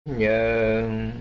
Nhân.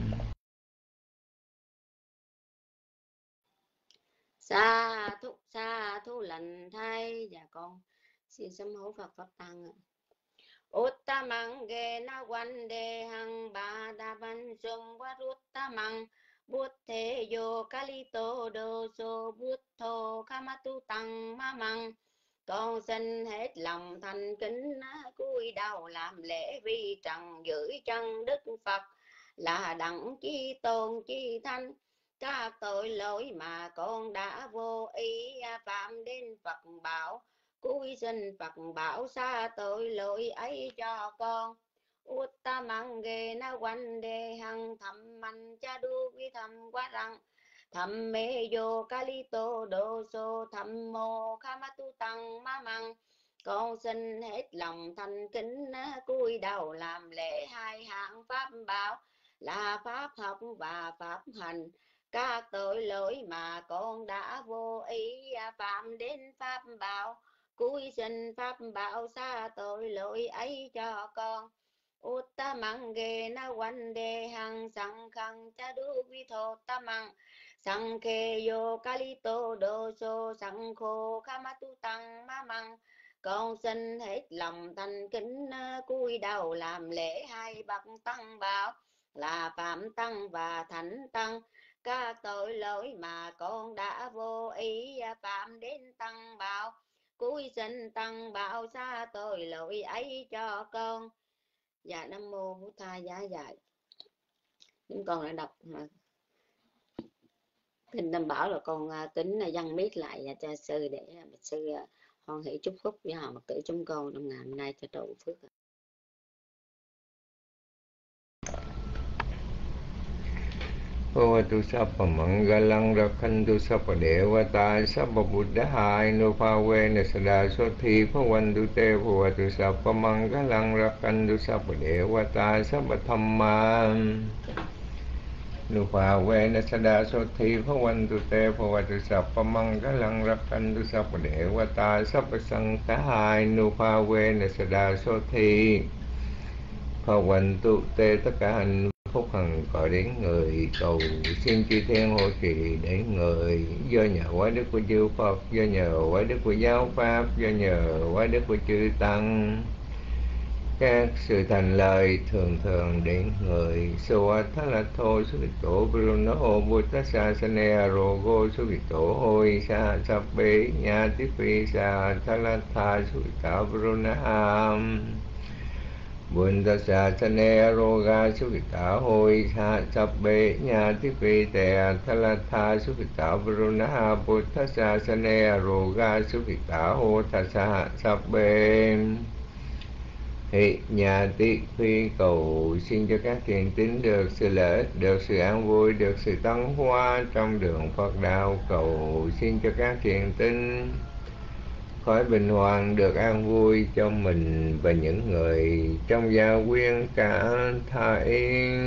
Sa thú lành thay. Dạ con xin sám hối Phật Pháp Tăng ạ. Uttamang ge na quan đề hằng ba đa văn sung wa ruttamang bút thế yo kalito đô so bút thô kamatu tăng ma măng. Con xin hết lòng thành kính cúi đầu làm lễ vi trần giữ chân Đức Phật là đặng chi tôn chi thanh. Các tội lỗi mà con đã vô ý phạm đến Phật bảo, cúi xin Phật bảo xa tội lỗi ấy cho con. Uttamang ge na quan đề hằng thầm mạnh cha đu vi thầm quá rằng thầm mê vô kalito đô so thầm mô kamatu tăng ma măng. Con xin hết lòng thành kính cúi đầu làm lễ hai hạng pháp bảo là pháp học và pháp hành. Các tội lỗi mà con đã vô ý phạm đến pháp bảo, cúi xin pháp bảo xa tội lỗi ấy cho con. Uttamang ge na quan đề hằng sang khang cha đu vi thô tamang sang khe yo kalito đô so sang khô kamatu tăng ma măng. Con xin hết lòng thành kính cúi đầu làm lễ hai bậc tăng bảo là phạm tăng và thánh tăng. Các tội lỗi mà con đã vô ý phạm đến tăng bảo, cúi xin tăng bảo xa tội lỗi ấy cho con. Dạ Nam mô Bổn Thầy giá dạy. Chúng con đã đọc kinh Tam Bảo là con tính văn miết lại cho sư để sư hoan hỷ chúc phúc với họ Phật tử chúng con trong ngày hôm nay cho trọn phước. Bhavatu Sappa Mangalang Rakhantu Sappa Devata Sappa Buddha Inopavena Sada Sothi Bhavantu Te Bhavatu Sappa Mangalang Rakhantu Sappa Devata Sappa Dhamma Inopavena Sada Sothi Bhavantu Te Bhavatu Sappa Mangalang Rakhantu Sappa Devata Sappa Sankha Inopavena Sada Sothi Bhavantu Te. Tất cả hành phúc hằng cõi đến người, cầu xin chư thiên hộ trì để người. Do nhờ quái đức của chư Phật, do nhờ quái đức của giáo pháp, do nhờ quái đức của chư tăng, các sự thành lời thường thường đến người. Suvathalatho suvito bruno buddhasa sane rogo suvito hoi sa sabbe nhati phi sa thalatha suvita brunaham Buddha sa sane roga sukita hoi sa sabbe nhati phi te thalatha sukita brunaha Buddha sa sane roga sukita ho thasa sabbe hị nhati phi. Cầu xin cho các thiền tín được sự lợi ích, được sự an vui, được sự tấn hóa trong đường Phật đạo. Cầu xin cho các thiền tín khỏi bình hoàng, được an vui cho mình và những người trong gia quyến cả thảy.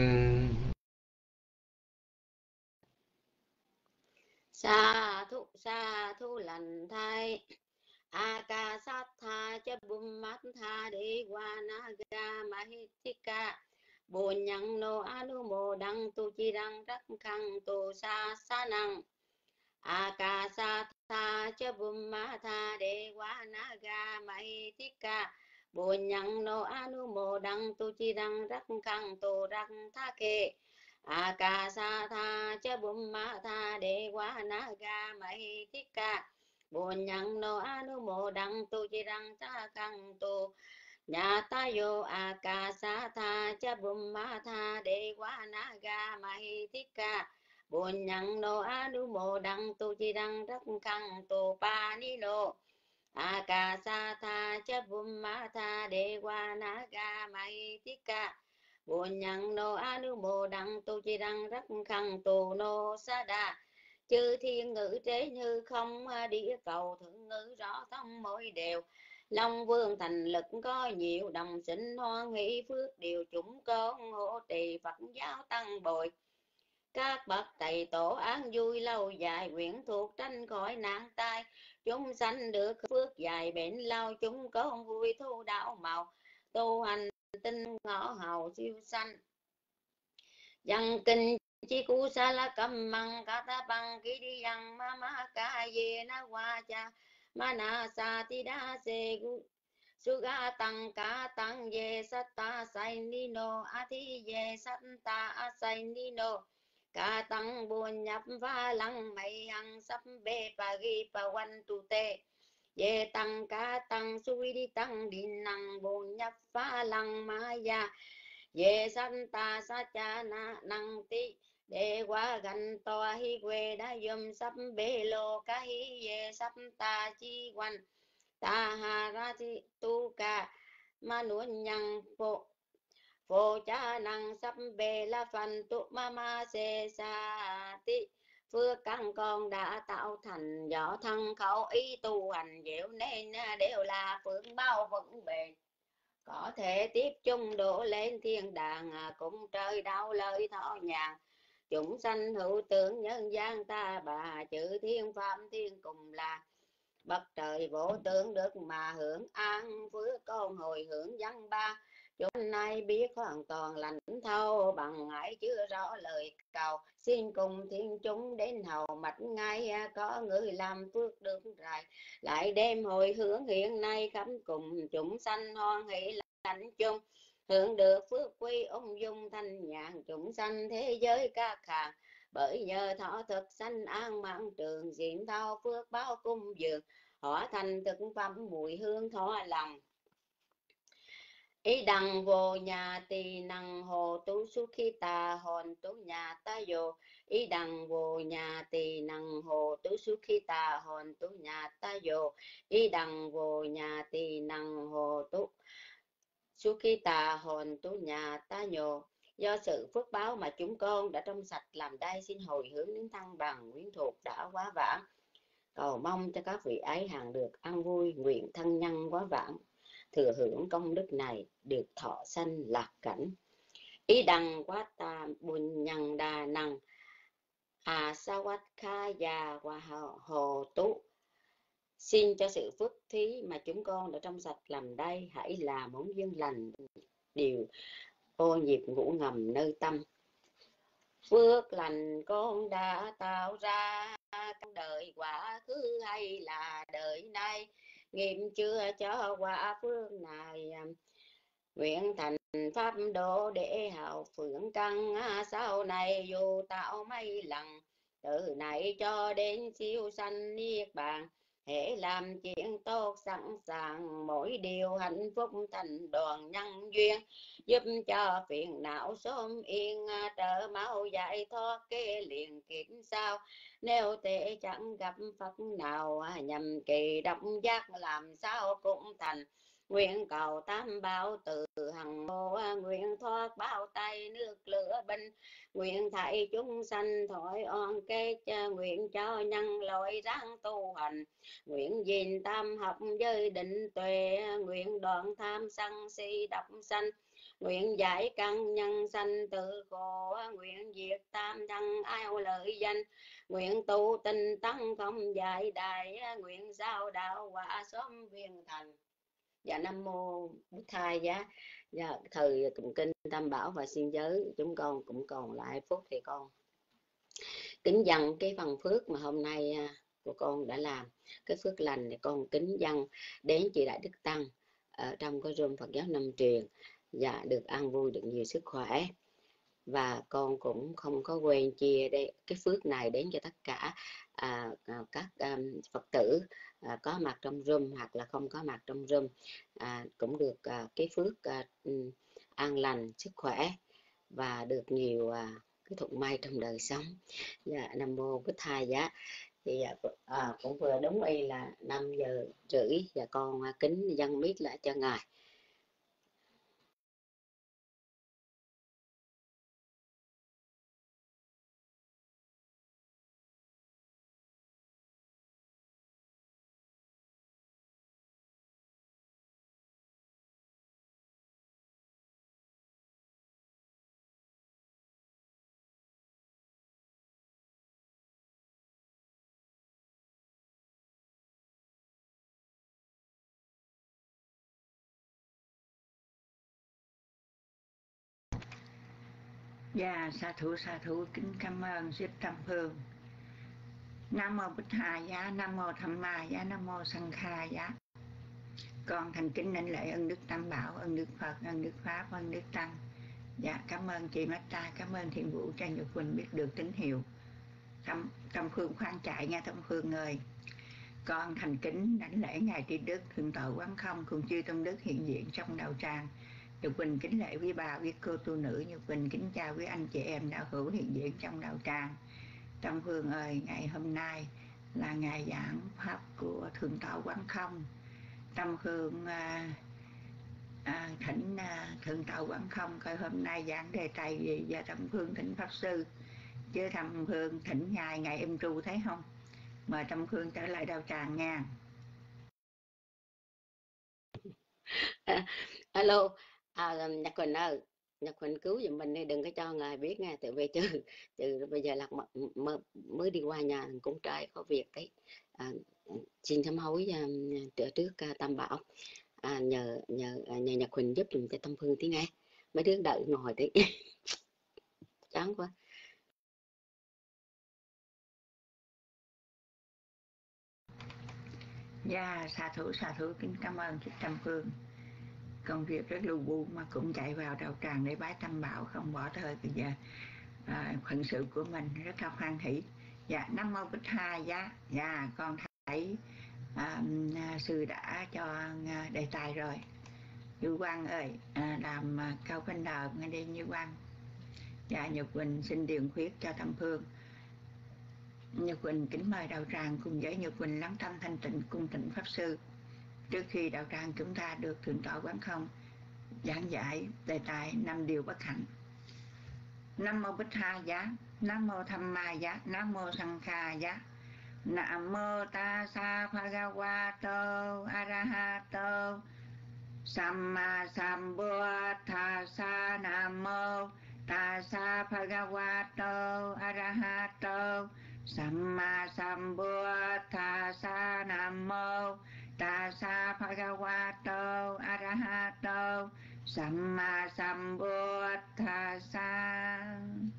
Sa thú lành thay. Akasatha cha bummatha dewana mahitika bồn no anumo đăng tu chi đăng rắc khăn tu sa sa năng. Akasatha cha bummatha dewana mahitika bồn no anumo đăng tu chi đăng rắc khăn tu rắc tha kê. Akasatha cha bummatha dewana mahitika bồn no anumo đăng tu chi đăng ta căng tu nhà ta yo akasatha cha bummatha dewana mahitika bồn no anumo đăng tu chi đăng rắc khăn tu pa ni no. Akasatha cha bummatha dewana mahitika bồn no anumo đăng tu chi đăng rắc khăn tu no sada. Chư thiên ngữ tế như không, địa cầu thượng ngữ rõ thông mỗi đều. Long vương thành lực có nhiều, đồng sinh hoan hỷ phước điều chúng con hộ trì Phật giáo tăng bồi. Các bậc thầy tổ an vui lâu dài, nguyện thuộc tranh khỏi nạn tai. Chúng sanh được phước dài bền lâu, chúng con vui thu đạo màu. Tu hành tinh ngõ hầu siêu sanh. Yang kinh chi cu sa la cầm măng ca ta bằng ký đi yang ma ma ca ye na wa cha ma na sa ti đa se gu suga tăng ca tăng ye sát ta sai ni no a thi ye sát ta a sai ni no ca tăng buồn nhập va lăng mây hằng sắp bê pa gi pa wan tu te ye tăng ca tăng suy đi tăng đi năng buồn nhập va lăng ma ya ye san ta sa cha na năng ti đề qua gần to hi quê đã yum sắp bê lô ca hi ye sắp ta chi quan ta ha ra ti tu ca ma nuôn nhang phô phô cha năng sắp bê la phần tu ma ma se sa ti phước căn con đã tạo thành võ thân khẩu ý tu hành diệu nên đều là phước bao vững bền có thể tiếp chung đổ lên thiên đàng cũng trời đau lời thọ nhàn chúng sanh hữu tưởng nhân gian ta bà chữ thiên phạm thiên cùng là bậc trời vô tướng được mà hưởng an phước con hồi hưởng văn ba chúng nay biết hoàn toàn lãnh thâu bằng ngải chưa rõ lời cầu xin cùng thiên chúng đến hầu mạch ngay có người làm phước được rải lại đêm hồi hướng hiện nay khắp cùng chúng sanh hoan hỷ lãnh chung hưởng được phước quy ung dung thanh nhàn chúng sanh thế giới các hàng bởi nhờ thọ thực sanh an mạng trường diện thao phước báo cung dường hóa thành thực phẩm mùi hương thọ lòng ý đằng vô nhà tỳ năng hồ tú su khi ta hồn tú nhà ta vô ý đằng vô nhà tỳ năng hồ tú su khi ta hồn tú nhà ta vô ý đằng vô nhà tỳ năng hồ tú su khi ta hồn tú nhà ta nhồ do sự phước báo mà chúng con đã trong sạch làm đây xin hồi hướng đến thăng bằng quyến thuộc đã quá vãng cầu mong cho các vị ấy hàng được an vui nguyện thân nhân quá vãng thừa hưởng công đức này được thọ sanh lạc cảnh ý đằng quá ta buồn nhân đà năng à sa quát kha già và hồ tú xin cho sự phước thí mà chúng con đã trong sạch làm đây hãy là món duyên lành điều ô nhiễm ngủ ngầm nơi tâm phước lành con đã tạo ra đời quá khứ hay là đời nay nghiệm chưa cho quả phước này nguyện thành pháp độ để hào phượng căn sau này dù tạo mấy lần từ này cho đến siêu sanh niết bàn hễ làm chuyện tốt sẵn sàng mỗi điều hạnh phúc thành đoàn nhân duyên giúp cho phiền não sớm yên trở mau giải thoát kế liền kiểm sao nếu tệ chẳng gặp Phật nào nhằm kỳ độc giác làm sao cũng thành nguyện cầu tam bảo từ hằng mô nguyện thoát bao tay nước lửa binh nguyện thảy chúng sanh thổi oan kết nguyện cho nhân loại ráng tu hành nguyện gìn tam học giới định tuệ nguyện đoạn tham sân si độc sanh nguyện giải căn nhân sanh tự khổ nguyện diệt tam thân ao lợi danh nguyện tu tinh tấn không dạy đại nguyện giao đạo quả sớm viên thành. Dạ Nam Mô Bích Thai giá. Dạ, thời tụng kinh Tam Bảo và Xiên Giới chúng con cũng còn lại phút thì con kính dâng cái phần phước mà hôm nay của con đã làm cái phước lành thì con kính dâng đến chị Đại Đức Tăng ở trong cái room Phật giáo Nam truyền và được an vui được nhiều sức khỏe và con cũng không có quên chia đây cái phước này đến cho tất cả các Phật tử có mặt trong room hoặc là không có mặt trong room cũng được cái phước an lành sức khỏe và được nhiều cái thuận may trong đời sống. Dạ, Nam Mô Bích Thai giá. Thì cũng vừa đúng y là 5:30 và con kính dâng mic lại cho ngài. Dạ, sa thú kính cảm ơn Sư Tâm Phương. Nam mô Bích Hà Giá, Nam mô Tham Ma Giá, Nam mô Sanh Kha Giá. Con thành kính đảnh lễ ơn Đức Tam Bảo, ơn Đức Phật, ơn Đức Pháp, ơn Đức Tăng. Dạ, cảm ơn chị Mata, cảm ơn Thiên Vũ Trang Nhật Quỳnh biết được tín hiệu. Tâm Phương khoan chạy nha Tâm Phương ơi. Con thành kính đảnh lễ Ngài Tri Đức, Thượng Tọa Quán Không, cùng chư Tôn Đức hiện diện trong đạo tràng. Nhật Quỳnh kính lễ quý bà, quý cô tu nữ. Nhật Quỳnh kính chào quý anh chị em đạo hữu hiện diện trong đạo tràng. Tâm Phương ơi, ngày hôm nay là ngày giảng pháp của Thượng Tọa Quán Không. Tâm Phương thỉnh Thượng Tọa Quán Không coi hôm nay giảng đề tài gì, và Tâm Phương thỉnh Pháp Sư, chứ Tâm Phương thỉnh ngày em tru thấy không? Mời Tâm Phương trở lại đạo tràng nha. Alo, Nhật Quỳnh ơi, Nhật Quỳnh cứu giùm mình đi, đừng có cho ngài biết nghe, tự về chứ bây giờ là mới đi qua nhà cũng trời có việc đấy. Xin sám hối trước Tam Bảo, nhờ Nhật Quỳnh giúp dùm cho Tâm Phương tí nghe, mấy đứa đợi ngồi tí. Chán quá. Dạ, sa thú kính cảm ơn chị Tâm Phương. Công việc rất lưu bu mà cũng chạy vào đạo tràng để bái Tam Bảo, không bỏ thời bây giờ phận sự của mình rất là hoan hỷ. Dạ, Nam mô Bích Hà Giá. Dạ, con thấy sư đã cho đề tài rồi. Như Quang ơi, làm câu bên đờ ngay đi Như Quang. Dạ, Nhật Quỳnh xin điền khuyết cho Tâm Phương. Nhật Quỳnh kính mời đạo tràng cùng với Nhật Quỳnh lắng tâm thanh tịnh cung tịnh Pháp Sư. Trước khi đạo tràng chúng ta được Thượng Tọa Quán Không giảng giải đề tài 5 điều bất hạnh. Nam mô Bích Hà Giá, Nam mô Tham Ma Giá, Nam mô Sanh Kha Giá. Nam mô Tassa Bhagavato Arahato Samma Sambuddhassa. Nam mô Tassa Bhagavato Arahato Samma Sambuddhassa. Nam mô Tassa Bhagavato Arahato Samma Sambuddhassa.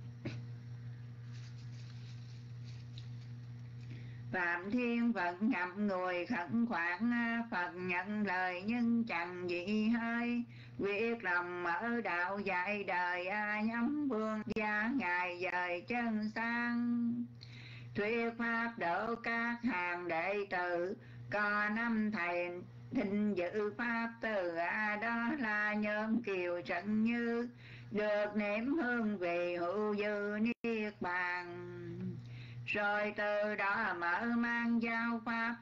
Phạm Thiên Phật ngậm ngùi khẩn khoản, Phật nhận lời nhưng chẳng gì hơi. Quyết lòng mở đạo dạy đời, nhắm vương gia ngài dời chân sang. Thuyết pháp độ các hàng đệ tử, có năm thầy thinh dự pháp từ, đó là nhóm Kiều Trận Như, được nếm hương vị hữu dư niết bàn. Rồi từ đó mở mang giáo pháp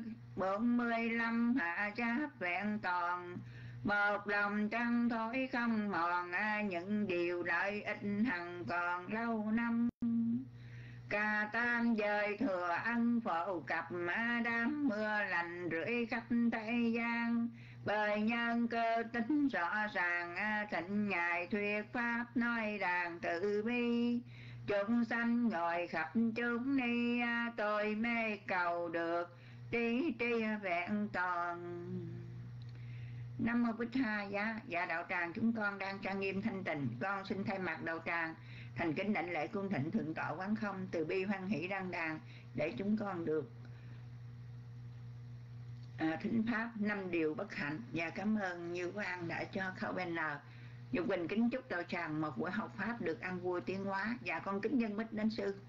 45 hạ giáp vẹn toàn, một lòng chân thối không mòn, những điều lợi ích hằng còn lâu năm. Ca tam dời thừa ân phổ cập, đám mưa lành rưỡi khắp thế gian. Bởi nhân cơ tính rõ ràng, thịnh ngài thuyết pháp nói đàn từ bi. Chúng sanh ngồi khắp chúng ni, tôi mê cầu được trí tri vẹn toàn. Nam mô Bích Hà Giá. Dạ, đạo tràng chúng con đang trang nghiêm thanh tịnh. Con xin thay mặt đạo tràng thành kính đảnh lễ cung thịnh Thượng Tọa Quán Không từ bi hoan hỷ đăng đàn, để chúng con được thính pháp 5 điều bất hạnh. Và cảm ơn Như Quang đã cho khẩu bên N. Nhật Quỳnh kính chúc đạo tràng một buổi học pháp được an vui tiến hóa. Và con kính dân bích đến sư.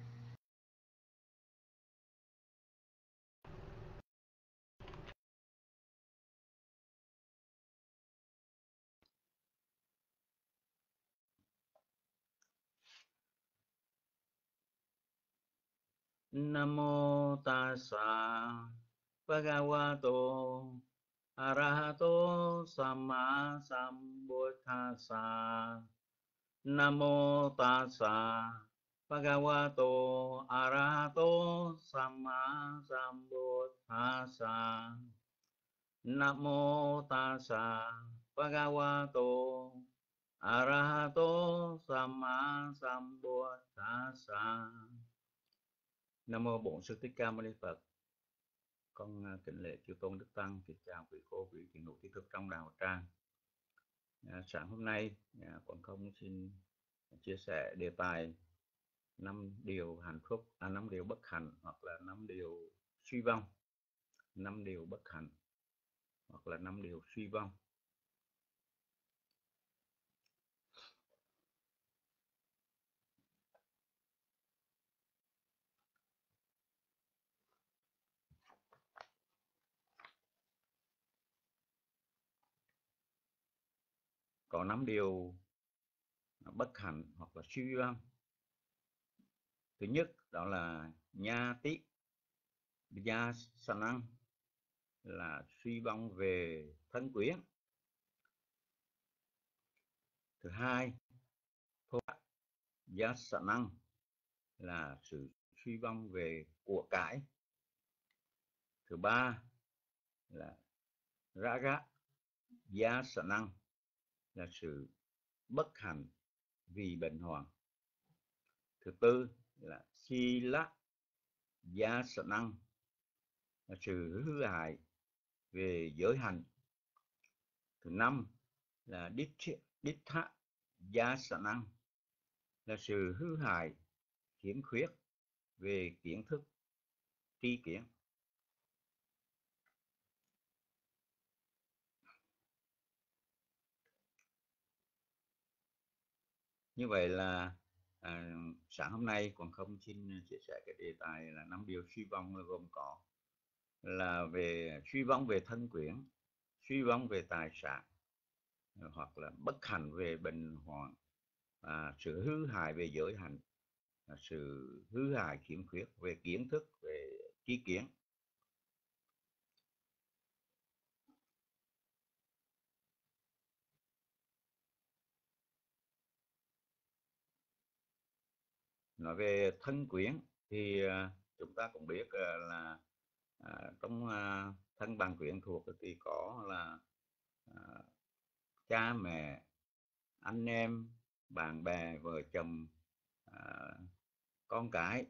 Nam mô Tassa Bhagavato Arahato Samma Sambuddhassa. Nam mô Tassa Bhagavato Arahato Samma Sambuddhassa. Nam mô Tassa Bhagavato Arahato Samma Sambuddhassa. Nam mô Bổn Sư Thích Ca Mâu Ni Phật. Con kính lễ chư tôn đức tăng, kính chào quý cô quý thiền hữu trí thức trong đạo tràng. Sáng hôm nay Quán Không xin chia sẻ đề tài 5 điều hạnh phúc, 5 điều bất hạnh, hoặc là 5 điều suy vong, 5 điều bất hạnh hoặc là 5 điều suy vong. Có 5 điều bất hạnh hoặc là suy vong. Thứ nhất đó là nha tí gia sanang, là suy vong về thân quyến. Thứ hai, gia sanang, là sự suy vong về của cải. Thứ ba là raga gia sanang, là sự bất hạnh vì bệnh hoạn. Thứ tư là sila gia sanang, là sự hư hại về giới hạnh. Thứ năm là dittha gia sanang, là sự hư hại khiếm khuyết về kiến thức, tri kiến. Như vậy là sáng hôm nay còn không xin chia sẻ cái đề tài là 5 điều suy vong, là gồm có là về suy vong về thân quyến, suy vong về tài sản, hoặc là bất hạnh về bệnh hoạn, sự hư hại về giới hạnh, sự hư hại khiếm khuyết về kiến thức, về tri kiến. Nói về thân quyến thì chúng ta cũng biết là trong thân bằng quyến thuộc thì có là cha mẹ, anh em, bạn bè, vợ chồng, con cái.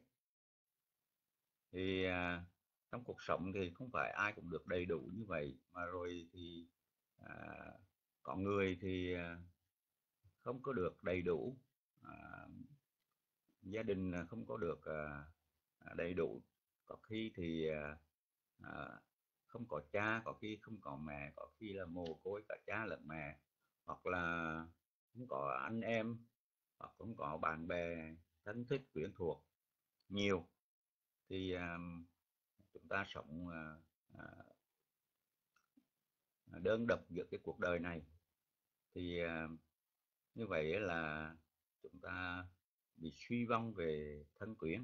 Thì trong cuộc sống thì không phải ai cũng được đầy đủ như vậy, mà rồi thì có người thì không có được đầy đủ, gia đình không có được đầy đủ, có khi thì không có cha, có khi không có mẹ, có khi là mồ côi cả cha lẫn mẹ, hoặc là không có anh em, hoặc không có bạn bè thân thích quyến thuộc nhiều. Thì chúng ta sống đơn độc giữa cái cuộc đời này. Thì như vậy là chúng ta bị suy vong về thân quyến.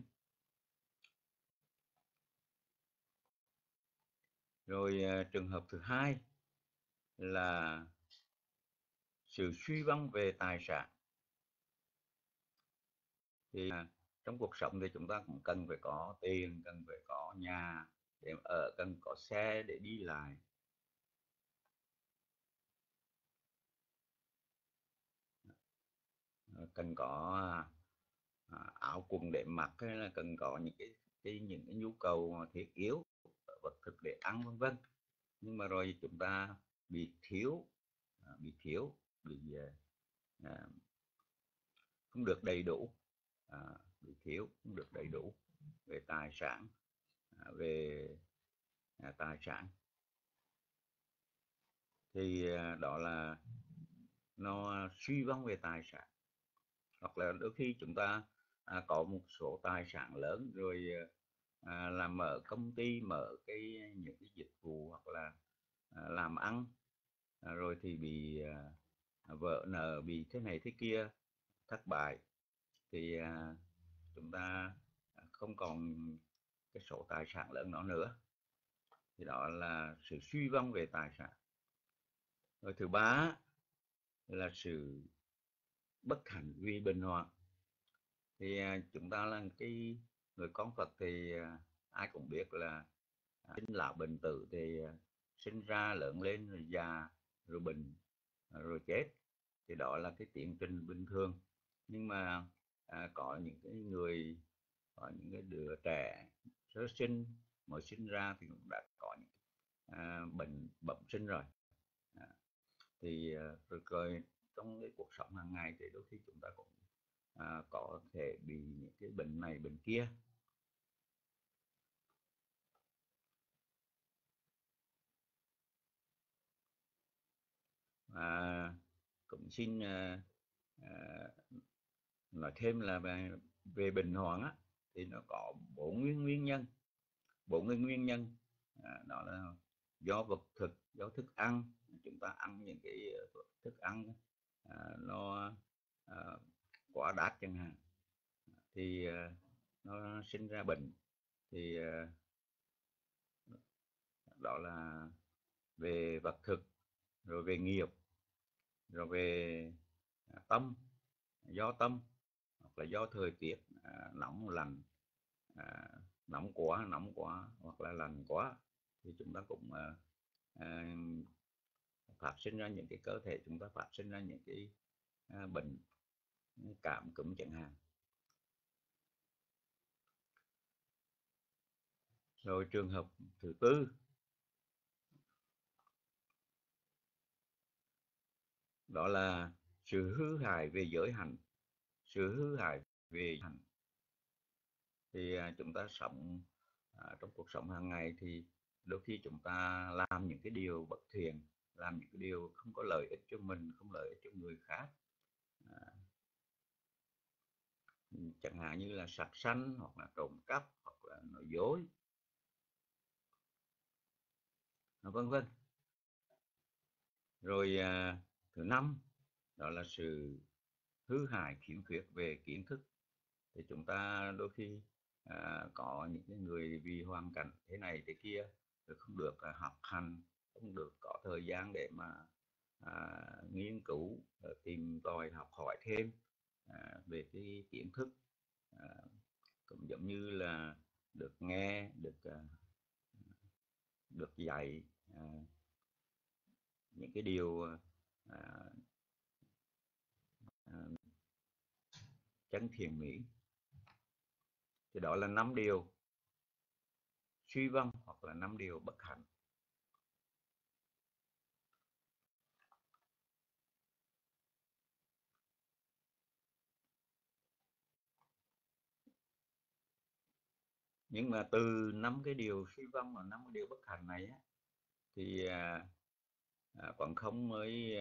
Rồi trường hợp thứ hai là sự suy vong về tài sản. Thì trong cuộc sống thì chúng ta cũng cần phải có tiền, cần phải có nhà để ở, cần có xe để đi lại. Cần có áo quần để mặc, hay là cần có những cái nhu cầu thiết yếu, vật thực để ăn, vân vân. Nhưng mà rồi chúng ta bị thiếu, bị không được đầy đủ, bị thiếu không được đầy đủ về tài sản, về tài sản. Thì đó là nó suy vong về tài sản. Hoặc là đôi khi chúng ta có một số tài sản lớn rồi, làm mở công ty, mở những cái dịch vụ, hoặc là làm ăn, rồi thì bị vỡ nợ, bị thế này thế kia, thất bại, thì chúng ta không còn cái số tài sản lớn đó nữa. Thì đó là sự suy vong về tài sản. Rồi thứ ba là sự bất hạnh vì bệnh hoạn. Thì chúng ta là cái người con Phật thì ai cũng biết là sinh lão bệnh tử, thì sinh ra lớn lên rồi già rồi bệnh rồi chết, thì đó là cái tiến trình bình thường. Nhưng mà có những cái người, có những cái đứa trẻ sơ sinh mới sinh ra thì cũng đã có những bệnh bẩm sinh rồi. Thì rồi trong cái cuộc sống hàng ngày thì đôi khi chúng ta cũng có thể bị những cái bệnh này bệnh kia. Cũng xin nói thêm là về bệnh hoạn á, thì nó có bốn nguyên nhân. Đó là do vật thực, do thức ăn, chúng ta ăn những cái thức ăn nó quá đắt chẳng hạn, thì nó sinh ra bệnh. Thì đó là về vật thực, rồi về nghiệp, rồi về tâm, do tâm, hoặc là do thời tiết nóng lạnh, nóng quá hoặc là lạnh quá, thì chúng ta cũng phát sinh ra những cái cơ thể chúng ta phát sinh ra những cái bệnh cảm cúm chẳng hạn. Rồi trường hợp thứ tư đó là sự hư hại về giới hạnh. Thì chúng ta sống trong cuộc sống hàng ngày thì đôi khi chúng ta làm những cái điều bất thiện, làm những cái điều không có lợi ích cho mình, không lợi ích cho người khác, chẳng hạn như là sát sanh, hoặc là trộm cắp, hoặc là nói dối, vân vân. Rồi thứ năm đó là sự hư hại khiếm khuyết về kiến thức. Thì chúng ta đôi khi có những cái người vì hoàn cảnh thế này thế kia, rồi không được học hành, không được có thời gian để mà nghiên cứu, tìm tòi học hỏi thêm về cái kiến thức, cũng giống như là được nghe, được dạy những cái điều chân thiện mỹ. Thì đó là 5 điều suy vong hoặc là 5 điều bất hạnh. Nhưng mà từ 5 cái điều suy vong và 5 cái điều bất hạnh này á, thì Quảng Không mới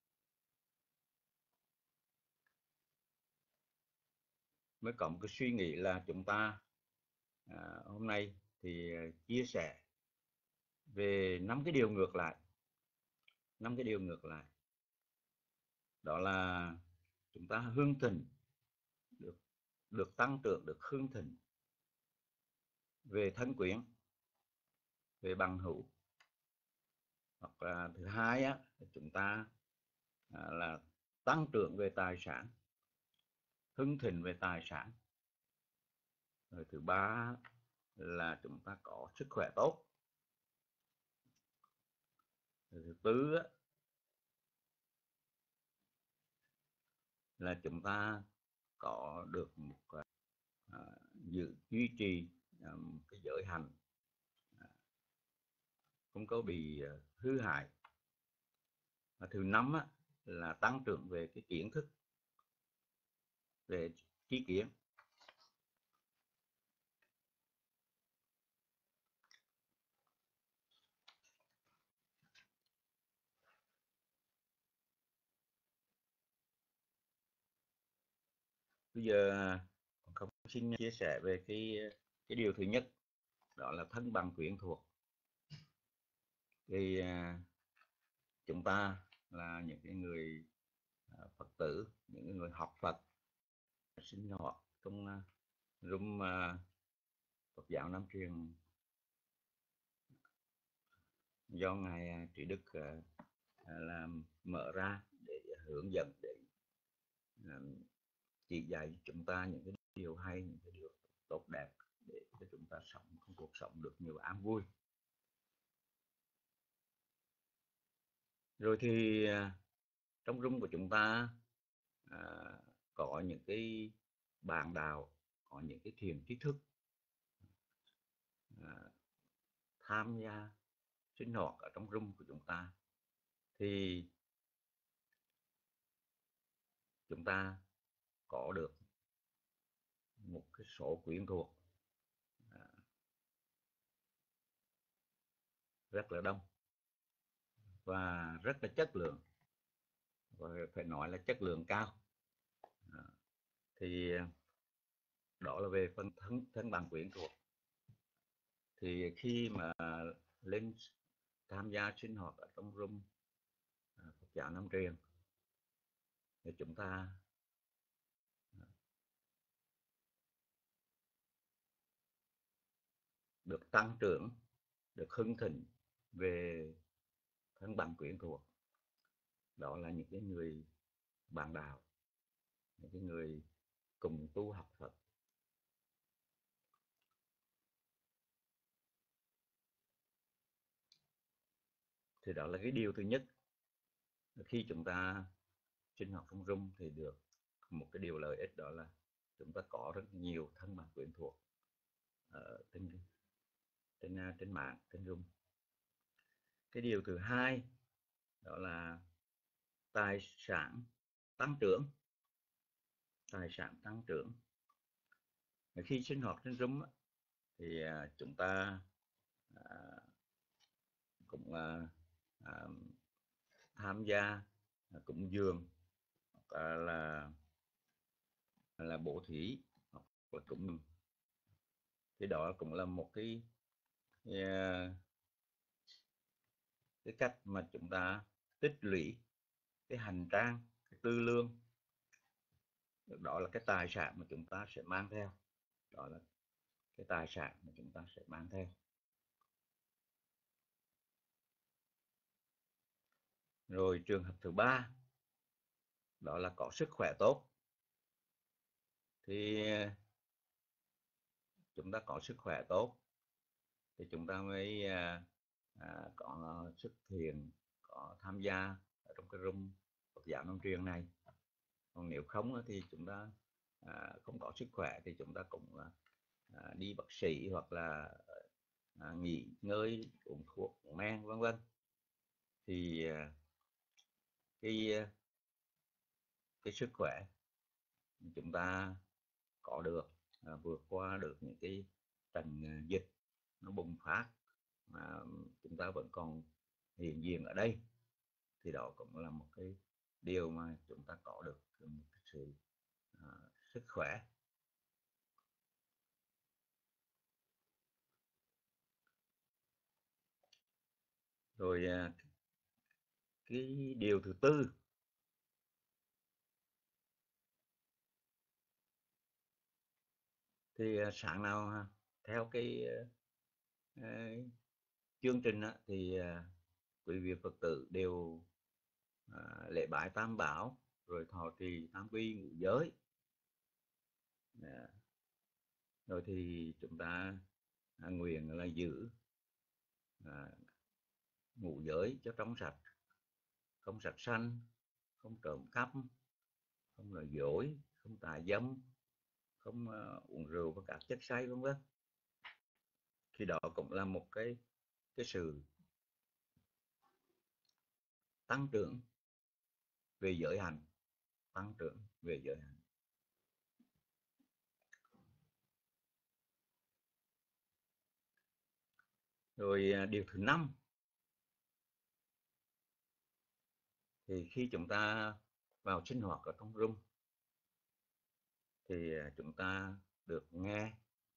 có một cái suy nghĩ là chúng ta hôm nay thì chia sẻ về 5 cái điều ngược lại. 5 cái điều ngược lại đó là chúng ta hưng thịnh, được tăng trưởng, được hưng thịnh về thân quyến, về bằng hữu. Hoặc là thứ hai á, chúng ta là tăng trưởng về tài sản, hưng thịnh về tài sản. Rồi thứ ba là chúng ta có sức khỏe tốt. Rồi thứ tư á, là chúng ta có được một duy trì cái giới hạnh, không có bị hư hại. Và thứ năm á, là tăng trưởng về cái kiến thức, về trí kiến. Bây giờ không xin chia sẻ về cái điều thứ nhất, đó là thân bằng quyến thuộc. Thì chúng ta là những cái người Phật tử, những người học Phật, sinh hoạt trong room Phật giáo Nam Truyền do ngài Trí Đức làm mở ra để hướng dẫn, để chỉ dạy chúng ta những cái điều hay, những cái điều tốt đẹp để cho chúng ta sống cuộc sống được nhiều an vui. Rồi thì trong room của chúng ta có những cái bạn đạo, có những cái thiền trí thức tham gia sinh hoạt ở trong room của chúng ta. Thì chúng ta có được cái số quyển thuộc rất là đông và rất là chất lượng, và phải nói là chất lượng cao. Thì đó là về phần thân bằng quyển thuộc. Thì khi mà lên tham gia sinh hoạt ở trong room Phật giáo Nam Truyền thì chúng ta được tăng trưởng, được hưng thịnh về thân bằng quyển thuộc. Đó là những cái người bạn đạo, những cái người cùng tu học Phật. Thì đó là cái điều thứ nhất. Khi chúng ta sinh hoạt trong room thì được một cái điều lợi ích, đó là chúng ta có rất nhiều thân bằng quyển thuộc ở trên mạng, trên room. Cái điều thứ hai đó là tài sản tăng trưởng. Tài sản tăng trưởng. Khi sinh hoạt trên room thì chúng ta cũng tham gia cúng dường, hoặc là bố thí, hoặc là cúng. Thì đó cũng là một cái cách mà chúng ta tích lũy cái hành trang, cái tư lương. Đó là cái tài sản mà chúng ta sẽ mang theo. Đó là cái tài sản mà chúng ta sẽ mang theo. Rồi trường hợp thứ ba đó là có sức khỏe tốt. Thì chúng ta có sức khỏe tốt thì chúng ta mới có sức thiền, có tham gia ở trong cái room Phật giáo Nam Truyền này. Còn nếu không thì chúng ta không có sức khỏe thì chúng ta cũng đi bác sĩ, hoặc là nghỉ ngơi, uống thuốc, uống men, vân vân. Thì cái sức khỏe chúng ta có được, vượt qua được những cái trận dịch nó bùng phát mà chúng ta vẫn còn hiện diện ở đây, thì đó cũng là một cái điều mà chúng ta có được một cái sự sức khỏe. Rồi cái điều thứ tư thì sáng nào theo cái chương trình thì quý vị Phật tử đều lễ bái Tam Bảo, rồi thọ trì tam quy ngũ giới. Rồi thì chúng ta nguyện là giữ ngũ giới cho trong sạch, không sạch sanh, không trộm cắp, không nói dối, không tà dâm, không uống rượu và các chất say, vân vân. Thì đó cũng là một cái sự tăng trưởng về giới hạnh, tăng trưởng về giới hạnh. Rồi điều thứ năm thì khi chúng ta vào sinh hoạt ở trong room thì chúng ta được nghe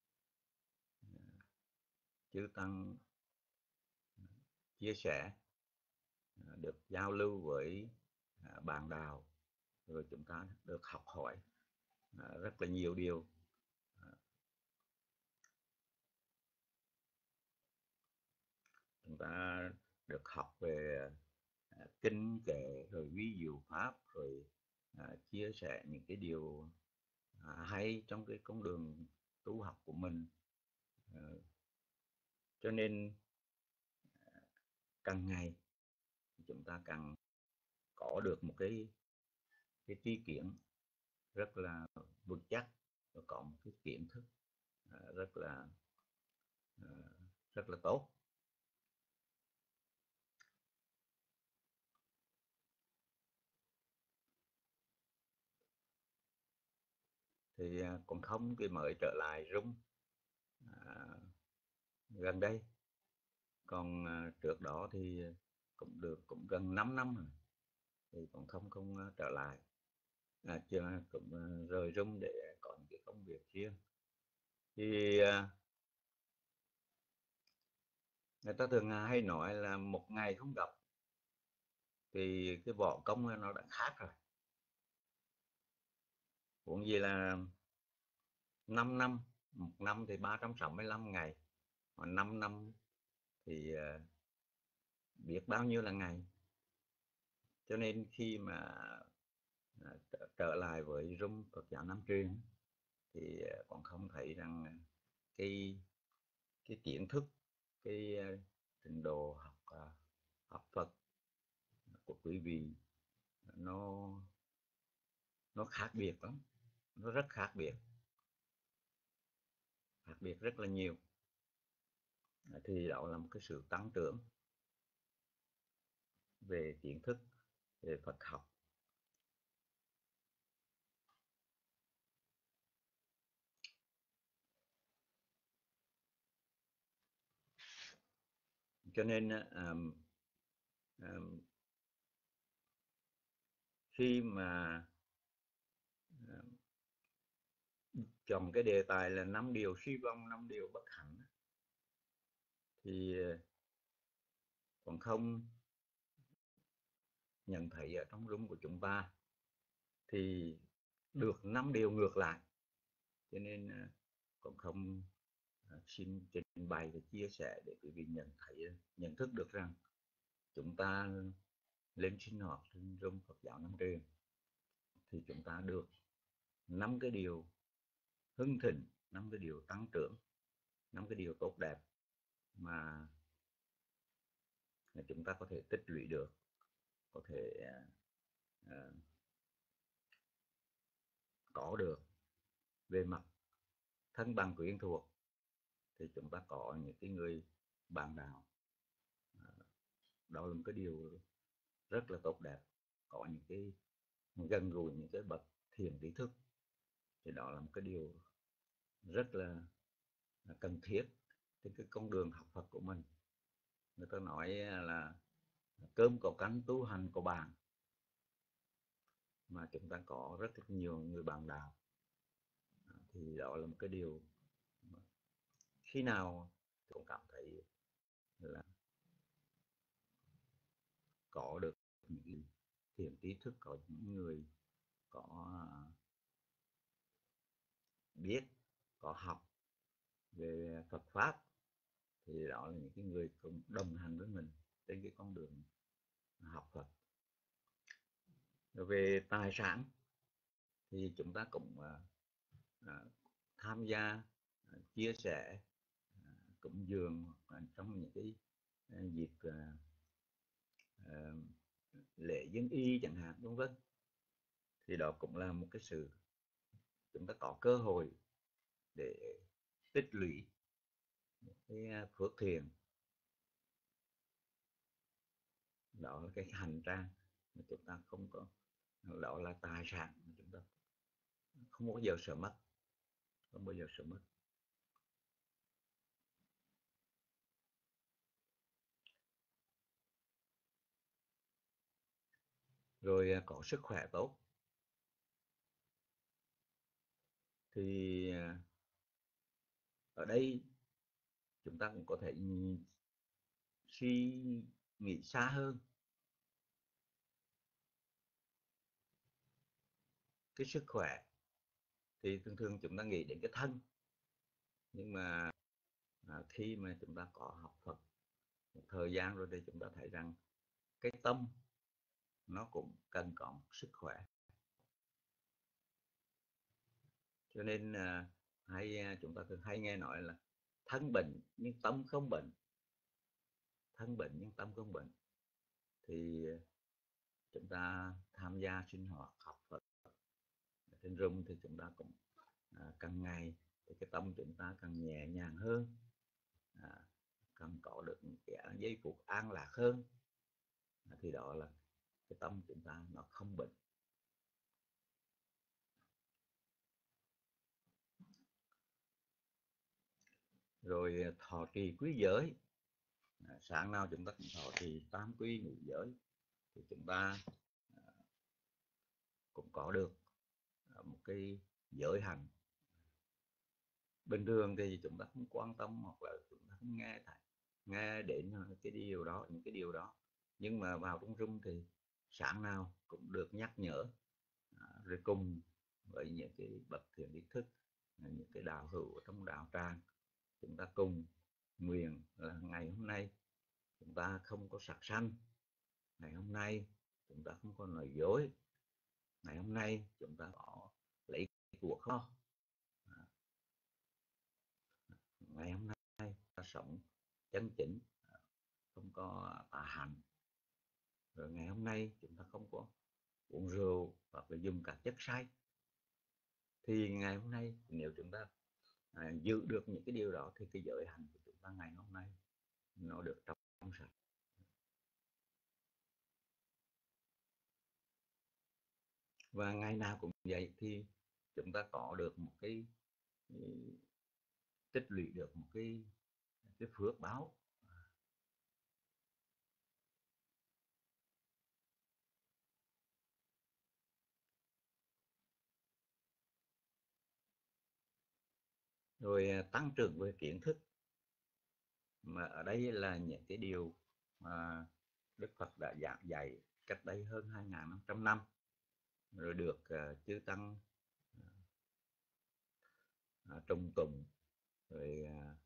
chư tăng chia sẻ, được giao lưu với bạn đạo, rồi chúng ta được học hỏi rất là nhiều điều. Chúng ta được học về kinh kệ, rồi ví dụ pháp, rồi chia sẻ những cái điều hay trong cái con đường tu học của mình. Cho nên càng ngày chúng ta càng có được một cái tri kiến rất là vững chắc, và có một cái kiến thức rất là tốt. Thì thì còn không thì mới trở lại Rung gần đây. Còn trước đó thì cũng gần 5 năm rồi thì còn không trở lại, chưa cũng rời Rung để có những cái công việc riêng. Thì người ta thường hay nói là một ngày không gặp thì cái võ công nó đã khác rồi. Cũng gì là 5 năm, một năm thì 365 ngày, còn 5 năm thì biết bao nhiêu là ngày. Cho nên khi mà trở lại với Rung Phật giáo Nam Truyền thì còn không thấy rằng cái kiến thức, cái trình độ học Phật của quý vị nó khác biệt lắm, nó rất khác biệt rất là nhiều. Thì đó là một cái sự tăng trưởng về kiến thức, về Phật học. Cho nên khi mà chọn cái đề tài là 5 điều suy vong, 5 điều bất hạnh, thì còn không nhận thấy ở trong Rung của chúng ta thì được 5 điều ngược lại. Cho nên còn không xin trình bày và chia sẻ để quý vị nhận thức được rằng chúng ta lên sinh hoạt trên Rung Phật giáo Nam Truyền thì chúng ta được 5 cái điều hưng thịnh, 5 cái điều tăng trưởng, 5 cái điều tốt đẹp mà chúng ta có thể tích lũy được, có thể có được. Về mặt thân bằng quyến thuộc thì chúng ta có những cái người bạn đạo, đó là một cái điều rất là tốt đẹp. Có những cái gần gũi những cái bậc thiền trí thức thì đó là một cái điều rất là cần thiết trên cái con đường học Phật của mình. Người ta nói là cơm có canh, tu hành có bàn, mà chúng ta có rất nhiều người bạn đạo thì đó là một cái điều khi nào cũng cảm thấy là có được những thiền trí thức, có những người có biết, có học về Phật pháp thì đó là những cái người cùng đồng hành với mình trên cái con đường học Phật. Rồi về tài sản thì chúng ta cũng tham gia chia sẻ cúng dường trong những cái dịp lễ dân y chẳng hạn, vân vân. Thì đó cũng là một cái sự chúng ta có cơ hội để tích lũy cái phước thiện. Đó là cái hành trang mà chúng ta không có, đó là tài sản mà chúng ta không bao giờ sợ mất, không bao giờ sợ mất. Rồi có sức khỏe tốt thì ở đây chúng ta cũng có thể suy nghĩ xa hơn. Cái sức khỏe thì thường thường chúng ta nghĩ đến cái thân, nhưng mà khi mà chúng ta có học Phật một thời gian rồi thì chúng ta thấy rằng cái tâm nó cũng cần có một sức khỏe. Cho nên chúng ta thường hay nghe nói là thân bệnh nhưng tâm không bệnh, thân bệnh nhưng tâm không bệnh. Thì chúng ta tham gia sinh hoạt học Phật trên Rung thì chúng ta cũng càng ngày thì cái tâm chúng ta càng nhẹ nhàng hơn, càng có được những cái giây phút an lạc hơn. Thì đó là cái tâm chúng ta nó không bệnh. rồi thọ trì quý giới. Sáng nào chúng ta cũng thọ trì tam quy ngũ giới thì chúng ta cũng có được một cái giới hành. Bình thường thì chúng ta không quan tâm hoặc là chúng ta không nghe đến cái điều đó, những cái điều đó, nhưng mà vào trong room thì sáng nào cũng được nhắc nhở, rồi cùng với những cái bậc thiện tri thức, những cái đạo hữu trong đạo tràng, chúng ta cùng nguyện là ngày hôm nay chúng ta không có sát sanh, ngày hôm nay chúng ta không có nói dối, ngày hôm nay chúng ta có lấy của kho, ngày hôm nay ta sống chân chính, không có tà hành, rồi ngày hôm nay chúng ta không có uống rượu hoặc là dùng các chất say. Thì ngày hôm nay nếu chúng ta giữ được những cái điều đó thì cái giới hành của chúng ta ngày hôm nay nó được trong sạch. Và ngày nào cũng vậy thì chúng ta có được một cái tích lũy được một cái phước báo. Rồi tăng trưởng về kiến thức, mà ở đây là những cái điều mà Đức Phật đã giảng dạy cách đây hơn 2.500 năm, rồi được chư tăng trùng tùng, rồi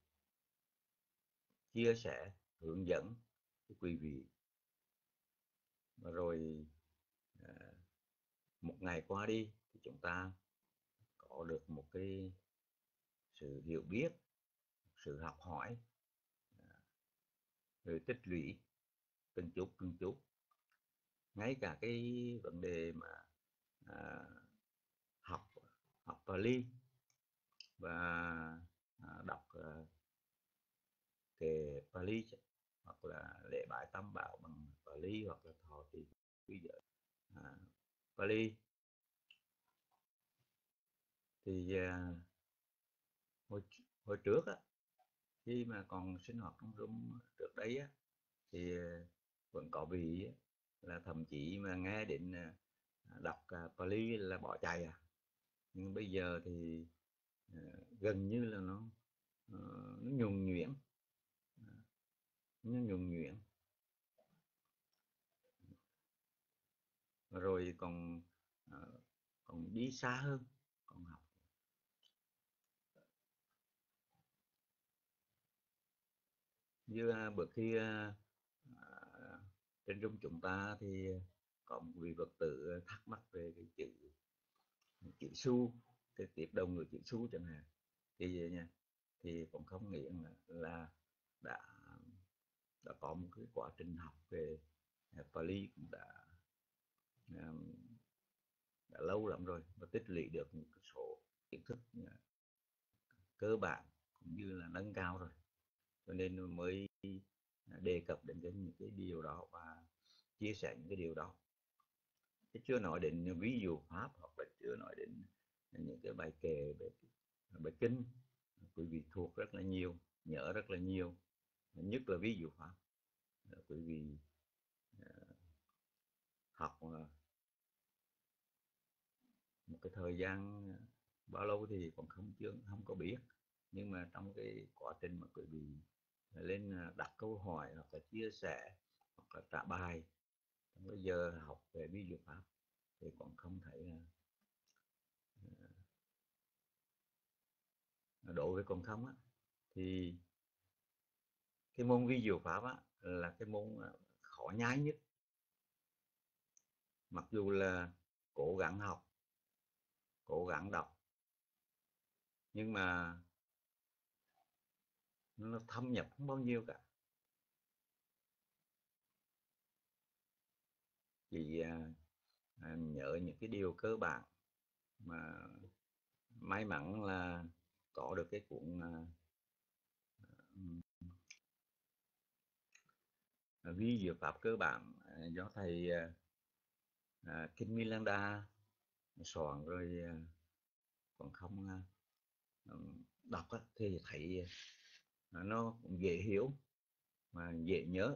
chia sẻ hướng dẫn với quý vị. Và rồi một ngày qua đi thì chúng ta có được một cái sự hiểu biết, sự học hỏi, rồi tích lũy từng chút. Ngay cả cái vấn đề mà học Pali và đọc kệ Pali, hoặc là lễ bái tam bảo bằng Pali, hoặc là thọ trì quý giới Pali, thì hồi trước á, khi mà còn sinh hoạt trong room trước đấy á, thì vẫn có vị là thậm chí mà nghe đến đọc Pali là bỏ chạy à. Nhưng bây giờ thì gần như là nó nhuần nhuyễn, rồi còn đi xa hơn, còn học. Như bữa khi trên room chúng ta thì có một vị Phật tử thắc mắc về cái chữ su, cái tiếp đồng của chữ su chẳng hạn, thì cũng không nghĩ là đã có một cái quá trình học về Pali cũng đã lâu lắm rồi, và tích lũy được một số kiến thức cơ bản cũng như là nâng cao rồi, cho nên mới đề cập đến những cái điều đó và chia sẻ những cái điều đó. Chứ chưa nói đến ví dụ pháp, hoặc là chưa nói đến những cái bài kệ, bài kinh quý vị thuộc rất là nhiều, nhớ rất là nhiều, nhất là ví dụ pháp. Quý vị học một cái thời gian bao lâu thì còn không có biết, nhưng mà trong cái quá trình mà quý vị lên đặt câu hỏi hoặc là chia sẻ hoặc là trả bài trong cái giờ học về ví dụ pháp thì còn không thể đối với con không á, thì cái môn vi diệu pháp á là cái môn khó nhái nhất. Mặc dù là cố gắng học, cố gắng đọc, nhưng mà nó thâm nhập không bao nhiêu cả. Chỉ nhớ những cái điều cơ bản, mà may mắn là có được cái cuốn vi diệu pháp cơ bản do thầy Kinh Milanda soạn rồi, còn không đọc á, thì thầy nó cũng dễ hiểu mà dễ nhớ.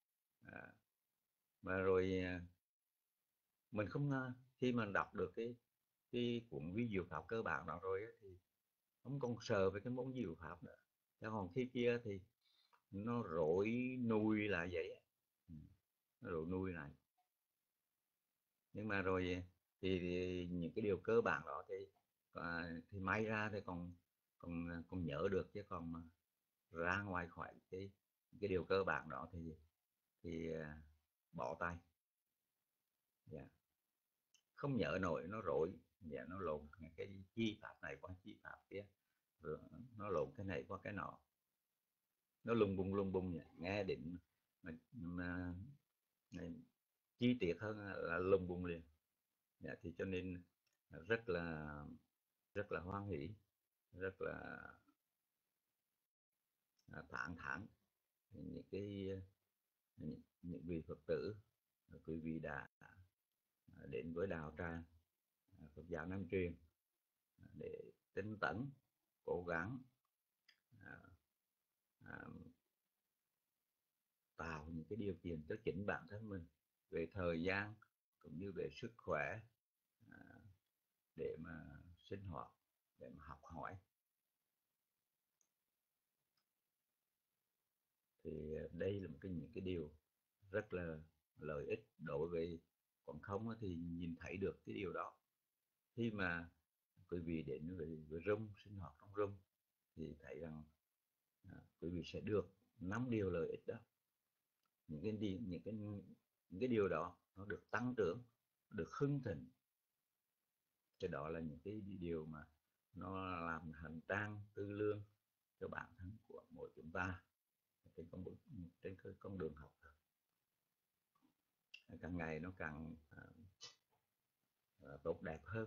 Mà rồi mình không khi mà đọc được cái cuốn vi diệu pháp cơ bản đó rồi thì không còn sợ về cái môn vi diệu pháp nữa. Chứ còn khi kia thì nó rối nuôi lại vậy, nó rối nuôi lại. Nhưng mà rồi thì những cái điều cơ bản đó thì may ra thì còn nhớ được, chứ còn mà ra ngoài khỏi cái điều cơ bản đó thì bỏ tay. Yeah. Không nhớ nổi, nó rối, nó lộn cái chi pháp này qua chi pháp kia, rồi nó lộn cái này qua cái nọ, nó lung bung vậy. Nghe định mà chi tiết hơn là lung bung liền. Thì cho nên rất là hoan hỷ, rất là thẳng thắn những vị Phật tử, quý vị đã đến với đạo tràng Phật giáo Nam Truyền để tinh tấn, cố gắng tạo những cái điều kiện cho chính bản thân mình về thời gian cũng như về sức khỏe để mà sinh hoạt, để mà học hỏi. Thì đây là những cái điều rất là lợi ích đối với còn không thì nhìn thấy được cái điều đó. Khi mà quý vị đến với room, sinh hoạt trong room thì thấy rằng quý vị sẽ được 5 điều lợi ích đó. Những cái điều đó nó được tăng trưởng, được hưng thịnh. Cái đó là những cái điều mà nó làm hành trang tư lương cho bản thân của mỗi chúng ta trên con đường học. Càng ngày nó càng tốt đẹp hơn.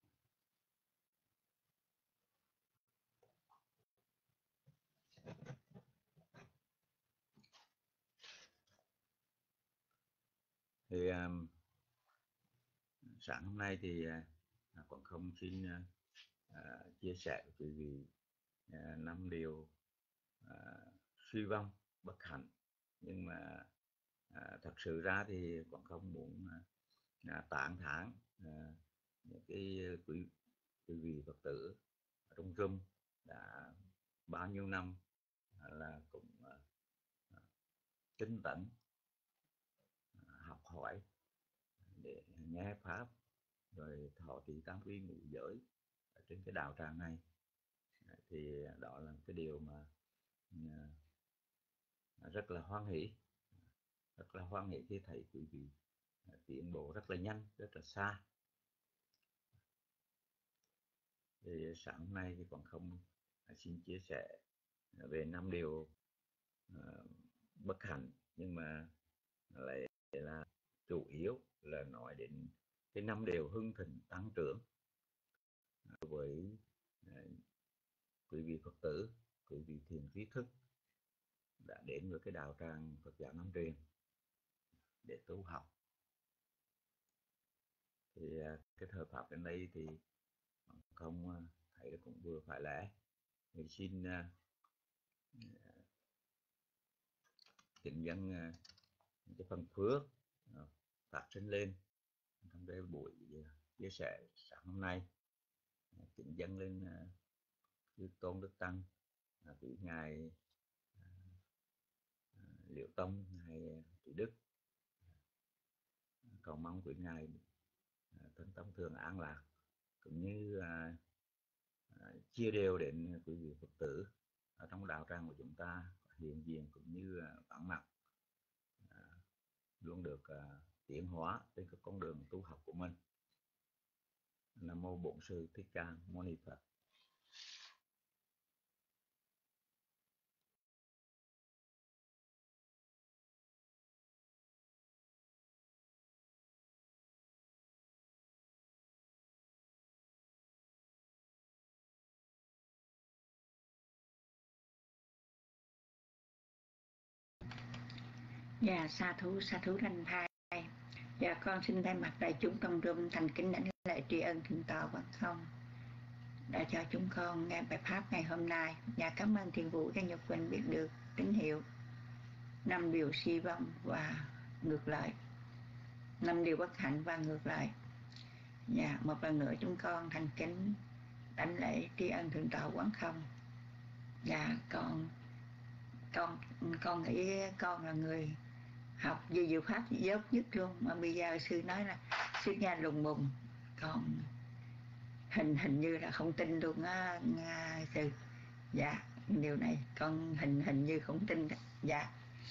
Thì sáng hôm nay thì còn không xin chia sẻ với quý vị 5 điều suy vong bất hạnh. Nhưng mà thật sự ra thì còn không muốn tán thán những cái quý vị Phật tử trong room đã bao nhiêu năm là cũng tinh tấn học hỏi để nghe pháp, rồi thọ trì tam quy ngũ giới ở trên cái đạo tràng này. Thì đó là cái điều mà rất là hoan hỷ, khi thấy quý vị tiến bộ rất là nhanh, rất là xa. Thì sáng hôm nay thì còn không xin chia sẻ về 5 điều bất hạnh, nhưng mà lại là chủ yếu là nói đến cái 5 điều hưng thịnh tăng trưởng với quý vị Phật tử, quý vị thiền trí thức đã đến với cái đạo tràng Phật giáo Nam Truyền để tu học. Thì cái thời pháp đến đây thì không thấy là cũng vừa phải lẽ. Mình xin kính dâng cái phần phước phát sinh lên trong cái buổi chia sẻ sáng hôm nay, kính dâng lên Chư Tôn Đức Tăng, vị ngài Liệu Tông, ngài Trí Đức, cầu mong quý ngài thân tâm thường an lạc, cũng như chia đều đến quý vị Phật tử ở trong đạo tràng của chúng ta hiện diện cũng như vắng mặt, luôn được tiến hóa trên cái con đường tu học của mình. Nam mô Bổn Sư Thích Ca Mâu Ni Phật. Dạ, sa thú thanh thai. Dạ, con xin thay mặt đại chúng trong room thành kính đảnh lễ tri ân thượng tọa Quán Không. đã cho chúng con nghe bài pháp ngày hôm nay. Và cảm ơn Thiền Vũ đã Nhật Quỳnh biết được tín hiệu 5 điều si vong và ngược lại, 5 điều bất hạnh và ngược lại. Và một lần nữa chúng con thành kính đảnh lễ tri ân Thượng tọa Quán Không. Và con nghĩ con là người học về diệu pháp dốt nhất luôn, mà bây giờ sư nói là sư nghe lùng bùng, con hình như là không tin luôn á sư. Dạ, điều này con hình như không tin đó. Dạ,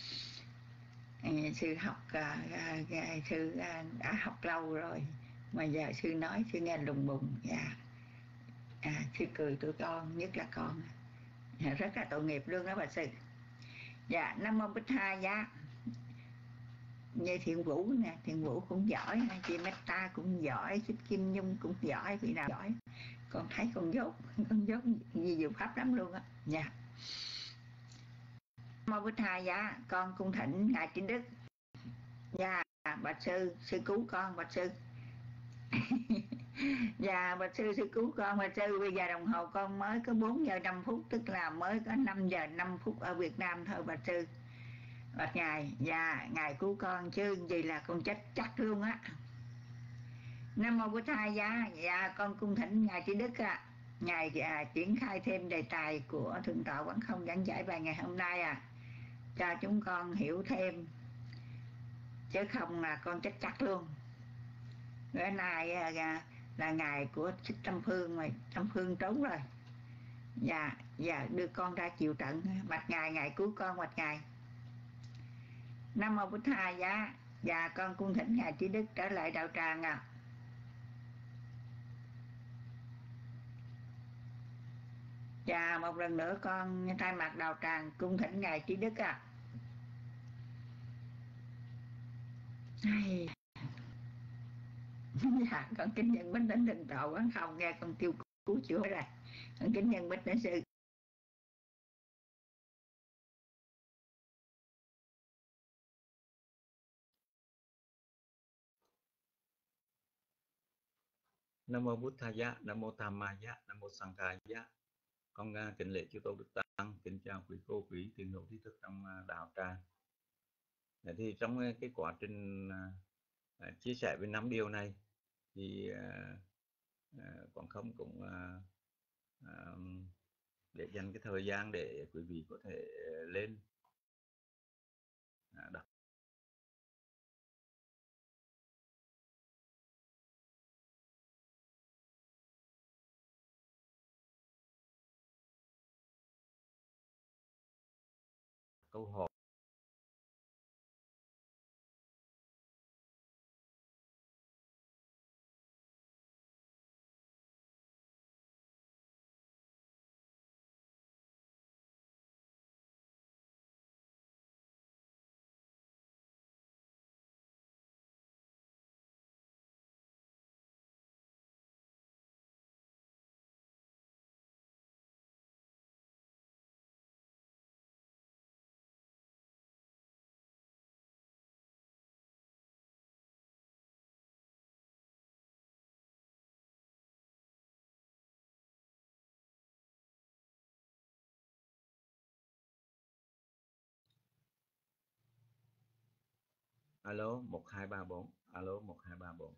sư học sư đã học lâu rồi mà giờ sư nói sư nghe lùng bùng. Dạ, sư cười tụi con, nhất là con rất là tội nghiệp luôn đó bà sư. Dạ, Nam Mô Bích Tha Giá. Như Thiện Vũ nè, Thiện Vũ cũng giỏi, chị Meta cũng giỏi, Xích Kim Nhung cũng giỏi, vị nào giỏi. Con thấy con dốt gì diệu pháp lắm luôn á. Dạ, Nam Mô Bích Tha Giá. Con cung thỉnh ngài Chính Đức. Dạ, bạch sư cứu con bạch sư. Dạ, bạch sư cứu con bạch sư. Bây giờ đồng hồ con mới có 4 giờ 5 phút, tức là mới có 5 giờ 5 phút ở Việt Nam thôi bạch sư. Bạch ngài, dạ ngài cứu con chứ gì là con chết chắc luôn á. Nam Mô Bổn Thầy. Dạ con cung thỉnh ngài Trí Đức ạ. Ngài triển khai thêm đề tài của Thượng tọa Quán Không giảng giải bài ngày hôm nay cho chúng con hiểu thêm, chứ không là con chết chắc luôn. Bữa nay là ngày của Thích Tâm Phương mà Tâm Phương trốn rồi. Dạ đưa con ra chịu trận. Bạch ngài cứu con bạch ngài. Nam Mô Bổn Thầy. Dạ con cung thỉnh ngài Trí Đức trở lại đạo tràng ạ. Dạ một lần nữa con thay mặt đạo tràng cung thỉnh ngài Trí Đức ạ. Dạ con kính nhận bích đến Thượng tọa Quán Không, nghe con kêu cứu chữa rồi. Con kính nhận bích đến sư. Nam Mô Bụt Thaya, Nam Mô Tham Maya, Nam Mô Sang Thaya. Con kính lễ chư tôn đức tăng, kính chào quý cô quý tín hữu trí thức trong đạo tràng. Thì trong cái quá trình chia sẻ với 5 điều này thì Quán Không cũng để dành cái thời gian để quý vị có thể lên đọc câu hỏi. Alo 1234, alo 1234.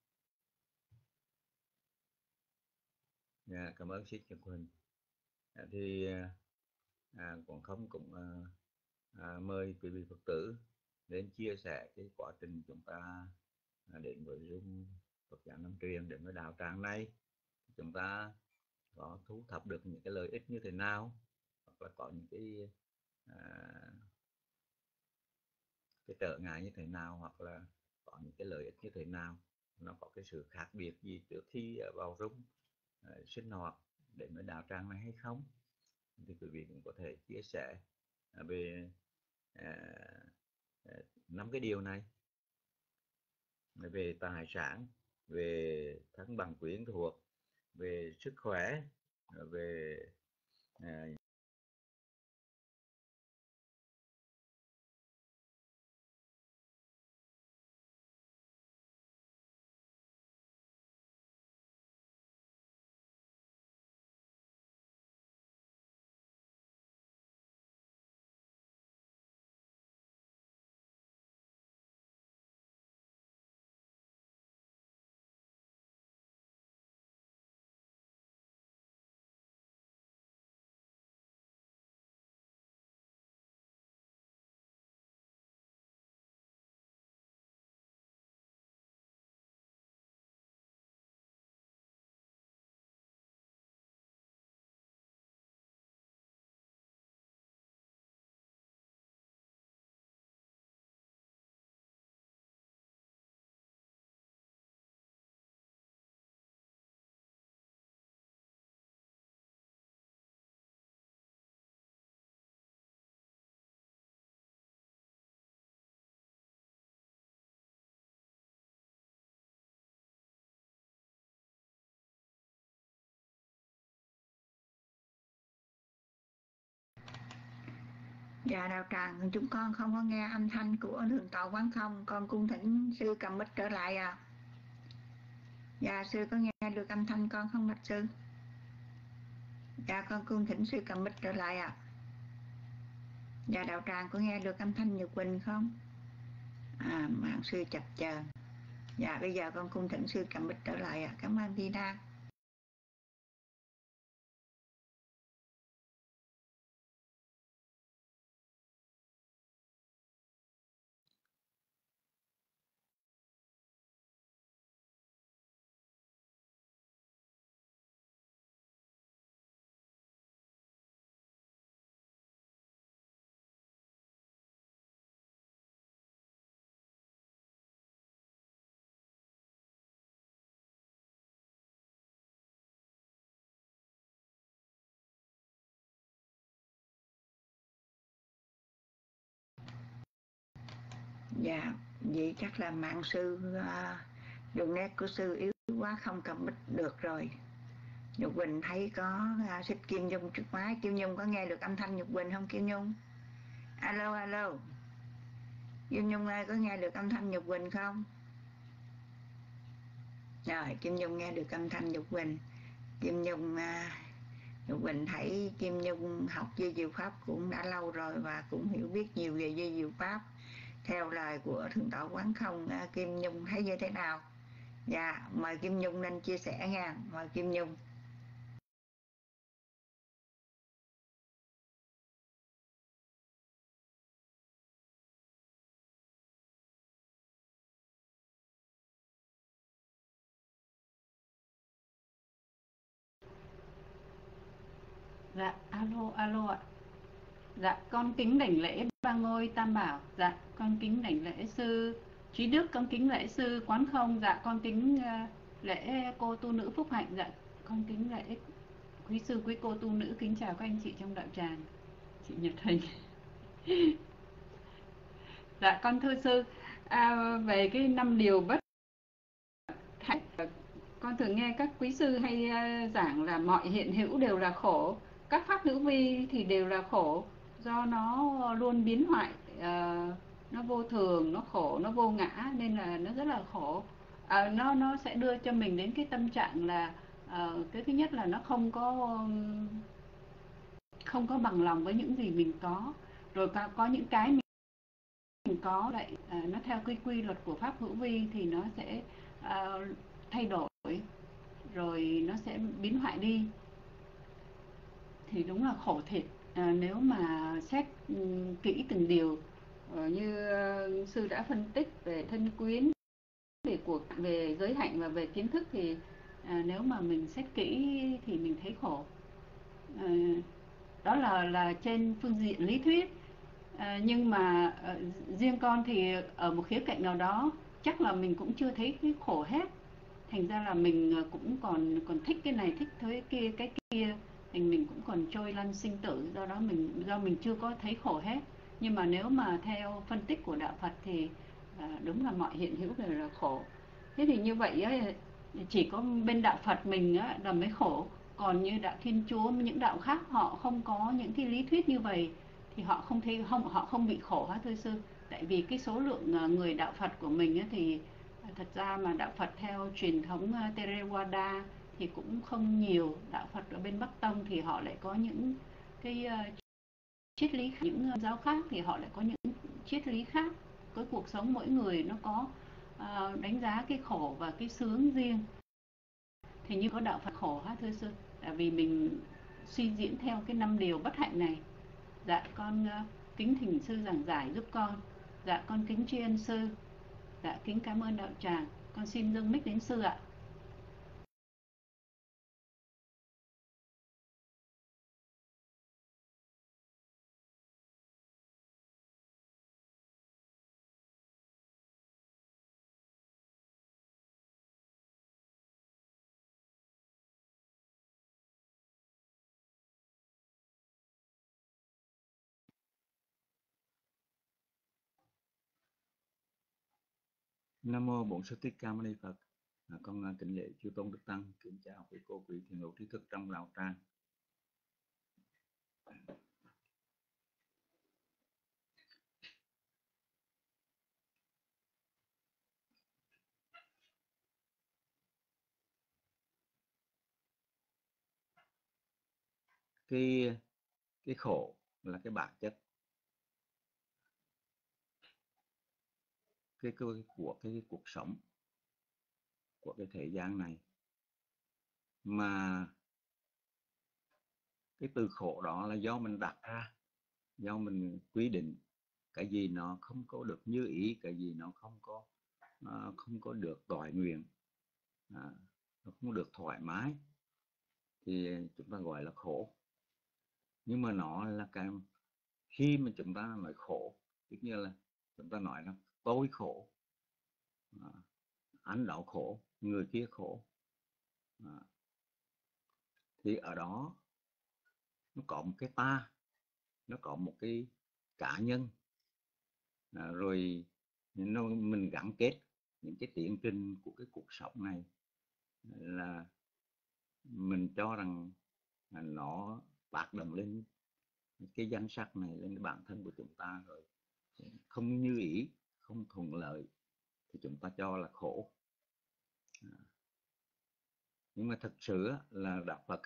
Cảm ơn Sít Nhật Quỳnh. Thì Quán Không cũng mời quý vị Phật tử đến chia sẻ cái quá trình chúng ta đến với Zoom Phật giáo Nam Truyền, đến với đạo tràng này, chúng ta có thu thập được những cái lợi ích như thế nào, hoặc là có những cái trở ngại như thế nào, hoặc là có những cái lợi ích như thế nào, nó có cái sự khác biệt gì trước khi vào Zoom sinh hoạt đến với đạo tràng này hay không, thì quý vị cũng có thể chia sẻ về 5 cái điều này: về tài sản, về thân bằng quyến thuộc, về sức khỏe, về Dạ đạo tràng, chúng con không có nghe âm thanh của Thượng tọa Quán Không, con cung thỉnh sư cầm mic trở lại ạ. Dạ sư có nghe được âm thanh con không bạch sư? Dạ con cung thỉnh sư cầm mic trở lại ạ. Dạ đạo tràng có nghe được âm thanh Nhật Quỳnh không? Mạng sư chập chờn. Dạ bây giờ con cung thỉnh sư cầm mic trở lại ạ. Cảm ơn Tina. Dạ, vậy chắc là mạng sư đường nét của sư yếu quá không cầm mic được rồi. Nhục Quỳnh thấy có xích Kim Nhung trước máy. Kim Nhung có nghe được âm thanh Nhục Quỳnh không Kim Nhung? Alo alo. Kim Nhung ơi có nghe được âm thanh Nhục Quỳnh không? Rồi Kim Nhung nghe được âm thanh Nhục Quỳnh. Kim Nhung Nhục Quỳnh thấy Kim Nhung học Duy Diệu Pháp cũng đã lâu rồi và cũng hiểu biết nhiều về Duy Diệu Pháp. Theo lời của Thượng tọa Quán Không, Kim Nhung thấy như thế nào? Dạ, mời Kim Nhung nên chia sẻ nha. Mời Kim Nhung. Dạ, alo ạ. Dạ, con kính đảnh lễ Ba Ngôi Tam Bảo. Dạ, con kính đảnh lễ sư Trí Đức, con kính lễ sư Quán Không. Dạ, con kính lễ cô tu nữ Phúc Hạnh. Dạ, con kính lễ quý sư quý cô tu nữ. Kính chào các anh chị trong đạo tràng. Chị Nhật Hình. Dạ, con thưa sư, về cái 5 điều bất hạnh, con thường nghe các quý sư hay giảng là mọi hiện hữu đều là khổ, các pháp hữu vi thì đều là khổ, do nó luôn biến hoại, nó vô thường, nó khổ, nó vô ngã nên là nó rất là khổ. Nó sẽ đưa cho mình đến cái tâm trạng là cái thứ nhất là nó không có bằng lòng với những gì mình có, rồi có những cái mình có lại nó theo cái quy luật của pháp hữu vi thì nó sẽ thay đổi, rồi nó sẽ biến hoại đi, thì đúng là khổ thiệt. Nếu mà xét kỹ từng điều, như sư đã phân tích về thân quyến, về giới hạnh và về kiến thức thì nếu mà mình xét kỹ thì mình thấy khổ. Đó là trên phương diện lý thuyết. Nhưng mà riêng con thì ở một khía cạnh nào đó chắc là mình cũng chưa thấy cái khổ hết, thành ra là mình cũng còn thích cái này, thích cái kia, thành mình cũng còn trôi lăn sinh tử, do mình chưa có thấy khổ hết. Nhưng mà nếu mà theo phân tích của đạo Phật thì đúng là mọi hiện hữu đều là khổ. Thế thì như vậy ấy, chỉ có bên đạo Phật mình á, là mới khổ, còn như đạo Thiên Chúa, những đạo khác họ không có những cái lý thuyết như vậy thì họ không bị khổ hả thưa sư? Tại vì cái số lượng người đạo Phật của mình á, thì thật ra mà đạo Phật theo truyền thống Theravada thì cũng không nhiều. Đạo Phật ở bên Bắc Tông thì họ lại có những cái triết lý, những giáo khác thì họ lại có những triết lý khác. Cái cuộc sống mỗi người nó có đánh giá cái khổ và cái sướng riêng. Thì như có đạo Phật khổ hả thưa sư? Tại vì mình suy diễn theo cái 5 điều bất hạnh này. Dạ con kính thỉnh sư giảng giải giúp con. Dạ con kính tri ân sư. Dạ kính cảm ơn đạo tràng. Con xin dâng mic đến sư ạ. Nam mô Bổn Sư Thích Ca Mâu Ni Phật. Con kính lễ chư tôn đức tăng, kính chào quý cô quý thiền hữu trí thức trong đạo tràng. cái khổ là cái bản chất của cái cuộc sống, của cái thế gian này, mà cái từ khổ đó là do mình đặt ra, do mình quy định. Cái gì nó không có được như ý, cái gì nó không có được toại nguyện, nó không được thoải mái, thì chúng ta gọi là khổ. Nhưng mà nó là cái khi mà chúng ta nói khổ, tức như là chúng ta nói là tôi khổ, anh đó khổ, người kia khổ, thì ở đó nó có một cái ta, nó có một cái cá nhân, rồi mình gắn kết những cái tiến trình của cái cuộc sống này, là mình cho rằng nó tác động lên cái danh sắc này, lên bản thân của chúng ta, rồi không như ý, không thuận lợi thì chúng ta cho là khổ. Nhưng mà thực sự là Đạo Phật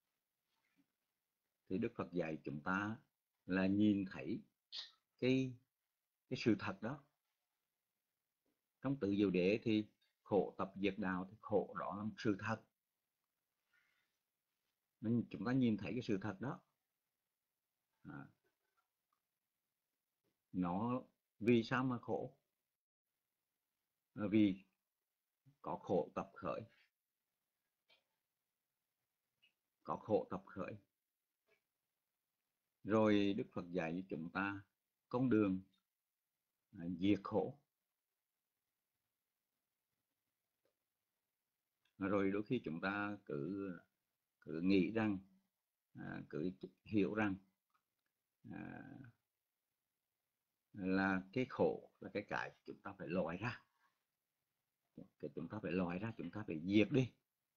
thì Đức Phật dạy chúng ta là nhìn thấy cái sự thật đó. Trong Tự Diệu Đế thì khổ tập diệt đạo, thì khổ đó là một sự thật, nên chúng ta nhìn thấy cái sự thật đó. Nó vì sao mà khổ? Vì có khổ tập khởi, có khổ tập khởi. Rồi Đức Phật dạy cho chúng ta con đường diệt khổ. Rồi đôi khi chúng ta cứ nghĩ rằng, cứ hiểu rằng là cái khổ là cái chúng ta phải loại ra, chúng ta phải loại ra, chúng ta phải diệt đi.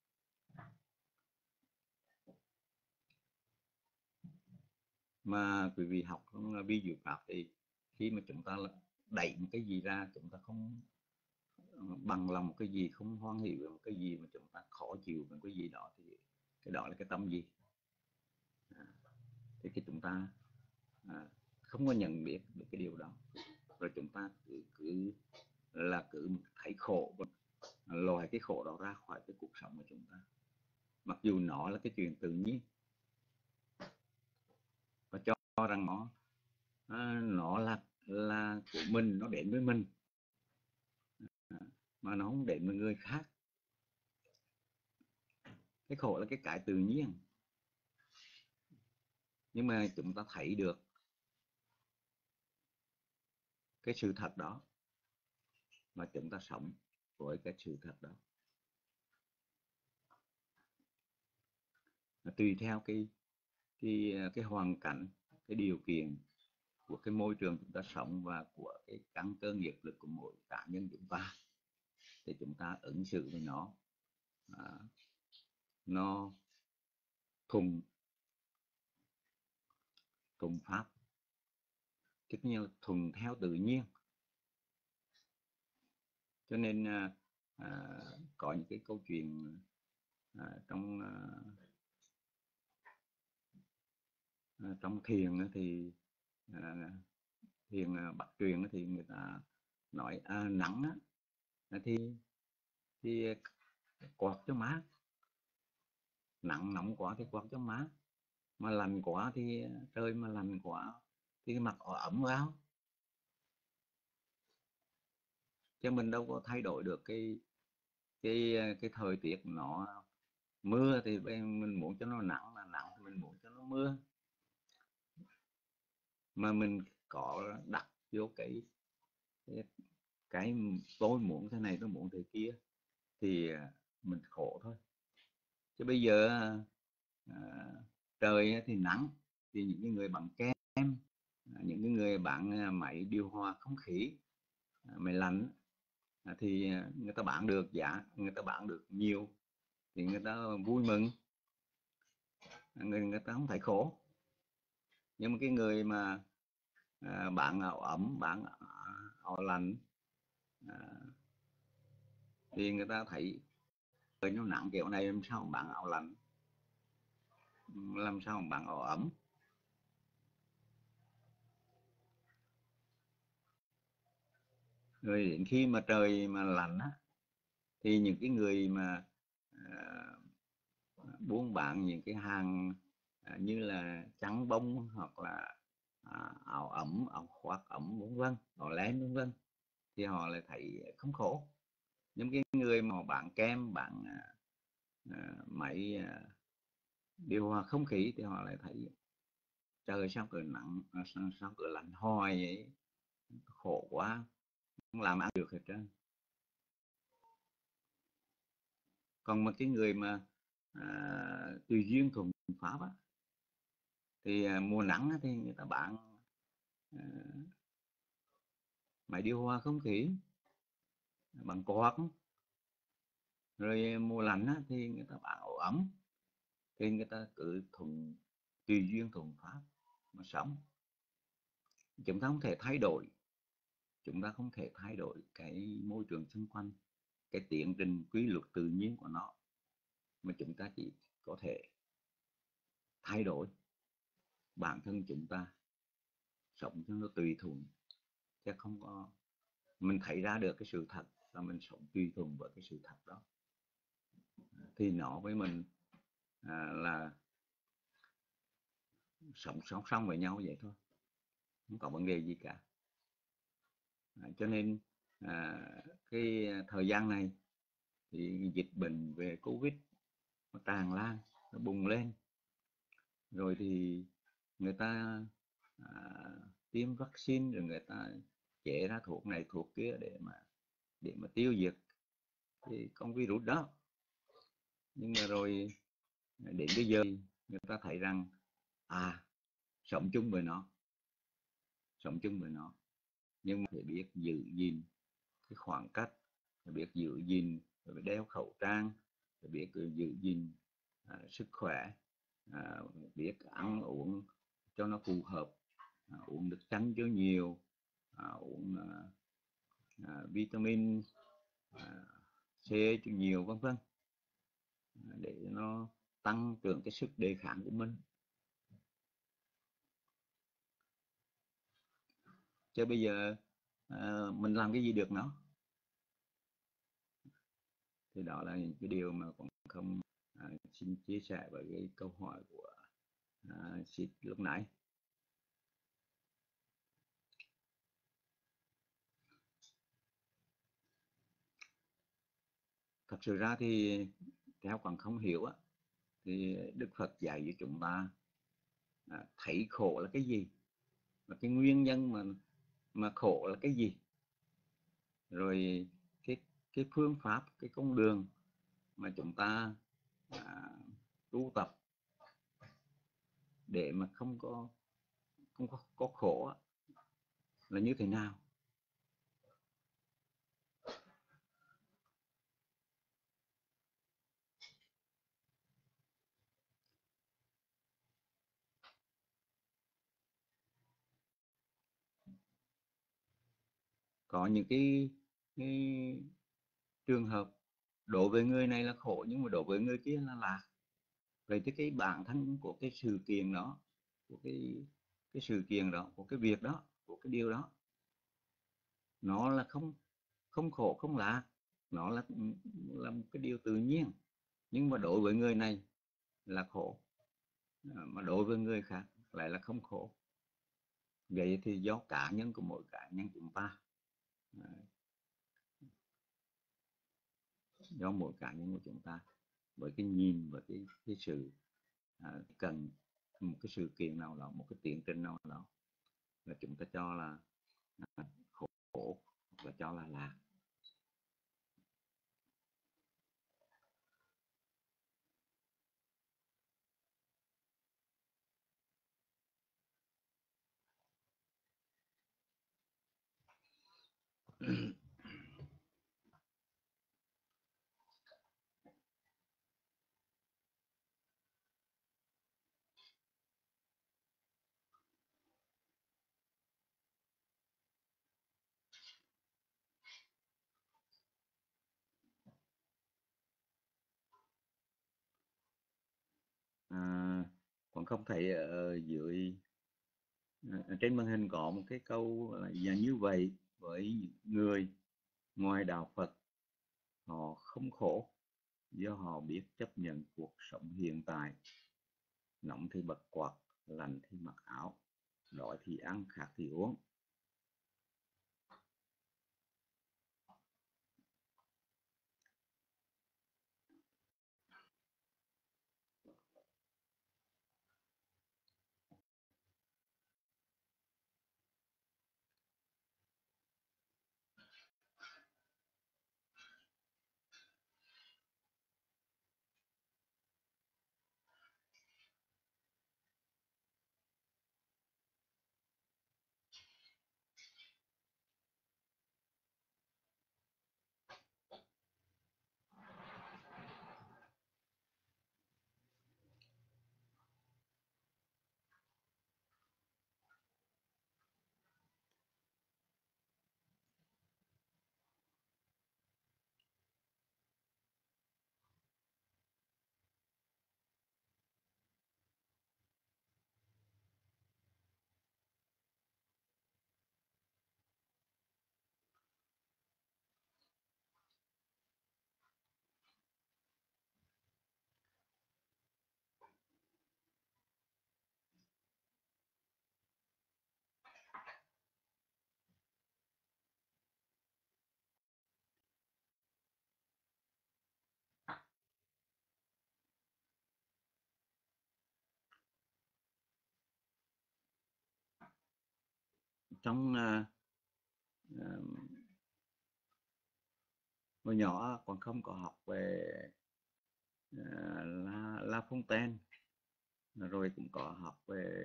Mà quý vị học vi diệu pháp thì khi mà chúng ta đẩy một cái gì ra, chúng ta không bằng lòng một cái gì, không hoan hỷ với một cái gì, mà chúng ta khó chịu với một cái gì đó, thì cái đó là cái tâm gì? Thì cái chúng ta không có nhận biết được cái điều đó, rồi chúng ta cứ thấy khổ, loại cái khổ đó ra khỏi cái cuộc sống của chúng ta, mặc dù nó là cái chuyện tự nhiên, và cho rằng nó là của mình, nó đến với mình, mà nó không đến với người khác. Cái khổ là cái tự nhiên, nhưng mà chúng ta thấy được cái sự thật đó, mà chúng ta sống với cái sự thật đó. Tùy theo cái hoàn cảnh, cái điều kiện của cái môi trường chúng ta sống, và của cái căn cơ nghiệp lực của mỗi cá nhân chúng ta, thì chúng ta ứng xử với nó thuận pháp, tức như thuận theo tự nhiên. Cho nên có những cái câu chuyện trong thiền thì thiền Bắc truyền thì người ta nói nắng thì quạt cho mát, nắng nóng quá thì quạt cho mát, mà lạnh quá thì trời mà lạnh quá thì mặc ấm vào. Chứ mình đâu có thay đổi được cái thời tiết. Nó mưa thì mình muốn cho nó nắng là nắng, mình muốn cho nó mưa, mà mình có đặt vô cái tôi muốn thế này, tôi muốn thế kia, thì mình khổ thôi. Chứ bây giờ trời thì nắng, thì những cái người bằng kem, những cái người bán máy điều hòa không khí, máy lạnh, thì người ta bán được giá, người ta bán được nhiều, thì người ta vui mừng, người ta không thấy khổ. Nhưng mà cái người mà bán áo ấm, bán áo lạnh, thì người ta thấy nó nặng kiểu này làm sao bán áo lạnh. làm sao mà bạn ổ ẩm. Rồi đến khi mà trời mà lạnh á, thì những cái người mà buôn bán những cái hàng như là chăn bông hoặc là áo ẩm, áo khoác ẩm vân vân, áo len vân vân, thì họ lại thấy không khổ. Những cái người mà bán kem, bán máy điều hòa không khí thì họ lại thấy trời sao cứ nặng, sao cứ lạnh hoài vậy, khổ quá, không làm ăn được hết trơn. Còn một cái người mà tùy duyên thuận pháp á, thì mùa nắng á, thì người ta bán máy điều hòa không khí bằng quạt. Rồi mùa lạnh á, thì người ta bán ổ ấm. Thì người ta cứ tùy duyên thuận pháp mà sống. Chúng ta không thể thay đổi, chúng ta không thể thay đổi cái môi trường xung quanh, cái tiến trình quy luật tự nhiên của nó, mà chúng ta chỉ có thể thay đổi bản thân chúng ta, sống cho nó tùy thuận, chứ không có mình thấy ra được cái sự thật là mình sống tùy thuận với cái sự thật đó, thì nó với mình là sống song song với nhau vậy thôi, không có vấn đề gì cả. Cho nên cái thời gian này thì dịch bệnh về Covid nó tràn lan, nó bùng lên, rồi thì người ta tiêm vaccine, rồi người ta chế ra thuốc này thuốc kia để mà tiêu diệt cái con virus đó. Nhưng mà rồi đến bây giờ người ta thấy rằng sống chung với nó, nhưng mà phải biết giữ gìn cái khoảng cách, phải biết giữ gìn, phải đeo khẩu trang, phải biết giữ gìn sức khỏe, biết ăn uống cho nó phù hợp, uống nước chanh cho nhiều, uống vitamin C cho nhiều, vân vân, để nó tăng cường cái sức đề kháng của mình. Chứ bây giờ mình làm cái gì được nó. Thì đó là những cái điều mà cũng không xin chia sẻ với cái câu hỏi của Sid lúc nãy. Thật sự ra thì theo còn không hiểu á, thì Đức Phật dạy cho chúng ta thấy khổ là cái gì, và cái nguyên nhân mà khổ là cái gì, rồi cái phương pháp, cái con đường mà chúng ta tu tập để mà không có khổ là như thế nào. Có những cái trường hợp đối với người này là khổ, nhưng mà đối với người kia là lạc. Vậy thì cái bản thân của cái sự kiện đó, của cái sự kiện đó, của cái việc đó, của cái điều đó, nó là không khổ không lạc, nó là một cái điều tự nhiên, nhưng mà đối với người này là khổ, mà đối với người khác lại là không khổ. Vậy thì do cá nhân của mỗi cá nhân chúng ta, do mỗi cá nhân của chúng ta, với cái nhìn và cái sự cần một cái sự kiện nào đó, một cái tiến trình nào đó, là chúng ta cho là khổ và cho là lạc. không thấy ở dưới trên màn hình có một cái câu là như vậy với những người ngoài đạo Phật, họ không khổ do họ biết chấp nhận cuộc sống hiện tại. Nóng thì bật quạt, lạnh thì mặc áo, đói thì ăn, khát thì uống. Trong hồi nhỏ còn không có học về La Fontaine, rồi cũng có học về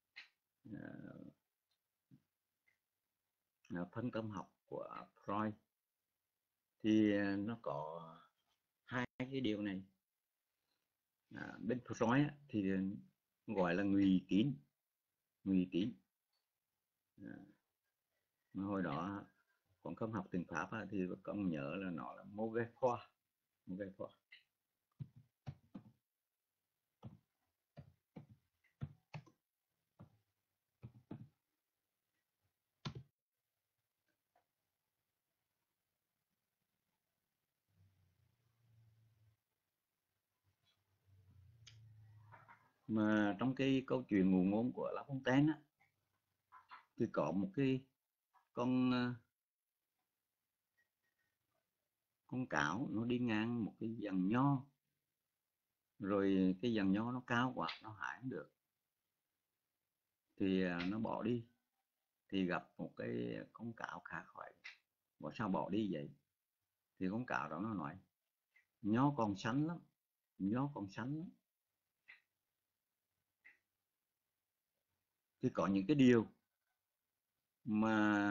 phân tâm học của Freud, thì nó có hai cái điều này. Bên Freud thì gọi là ngụy tín. Hồi đó còn không học tiếng Pháp thì con nhớ là nó là mauvaise foi. Mà trong cái câu chuyện ngụ ngôn của La Fontaine thì có một cái con cáo nó đi ngang một cái giàn nho, rồi cái giàn nho nó cao quá, nó hái không được thì nó bỏ đi. Thì gặp một cái con cáo khác hỏi: "Bảo sao bỏ đi vậy?" Thì con cáo đó nó nói: "Nho còn xanh lắm." Thì có những cái điều mà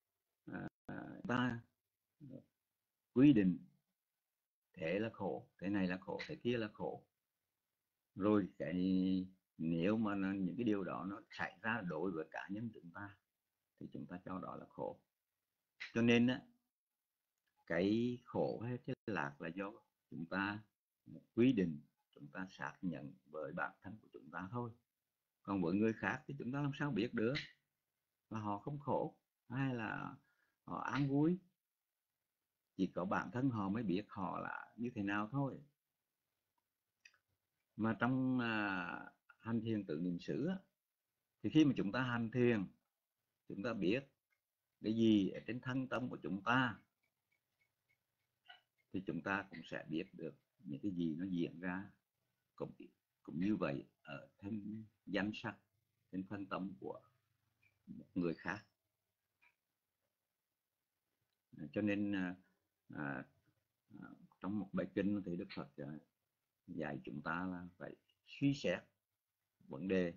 ta quy định thế là khổ, thế này là khổ, thế kia là khổ, rồi cái nếu mà những cái điều đó nó xảy ra đối với cá nhân chúng ta thì chúng ta cho đó là khổ. Cho nên cái khổ hay cái lạc là do chúng ta quy định, chúng ta xác nhận với bản thân của chúng ta thôi. Còn với người khác thì chúng ta làm sao biết được mà họ không khổ hay là họ an vui. Chỉ có bản thân họ mới biết họ là như thế nào thôi. Mà trong hành thiền tự niệm xứ thì khi mà chúng ta hành thiền, chúng ta biết cái gì ở trên thân tâm của chúng ta thì chúng ta cũng sẽ biết được những cái gì nó diễn ra cũng như vậy ở thân danh sắc, trên thân tâm của một người khác. Cho nên trong một bài kinh thì Đức Phật dạy chúng ta là phải suy xét vấn đề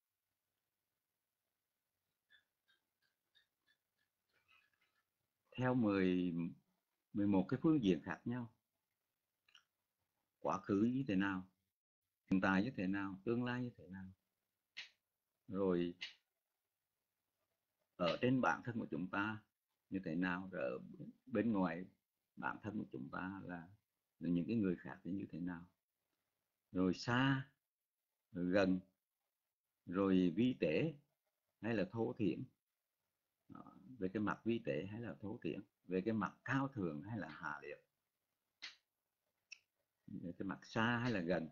theo 11 cái phương diện khác nhau. Quá khứ như thế nào, hiện tại như thế nào, tương lai như thế nào, rồi ở trên bản thân của chúng ta như thế nào, rồi ở bên ngoài bản thân của chúng ta là những cái người khác thì như thế nào, rồi xa rồi gần, rồi vi tế hay là thô thiển. Về cái mặt vi tế hay là thô thiển, về cái mặt cao thượng hay là hạ liệt, về cái mặt xa hay là gần,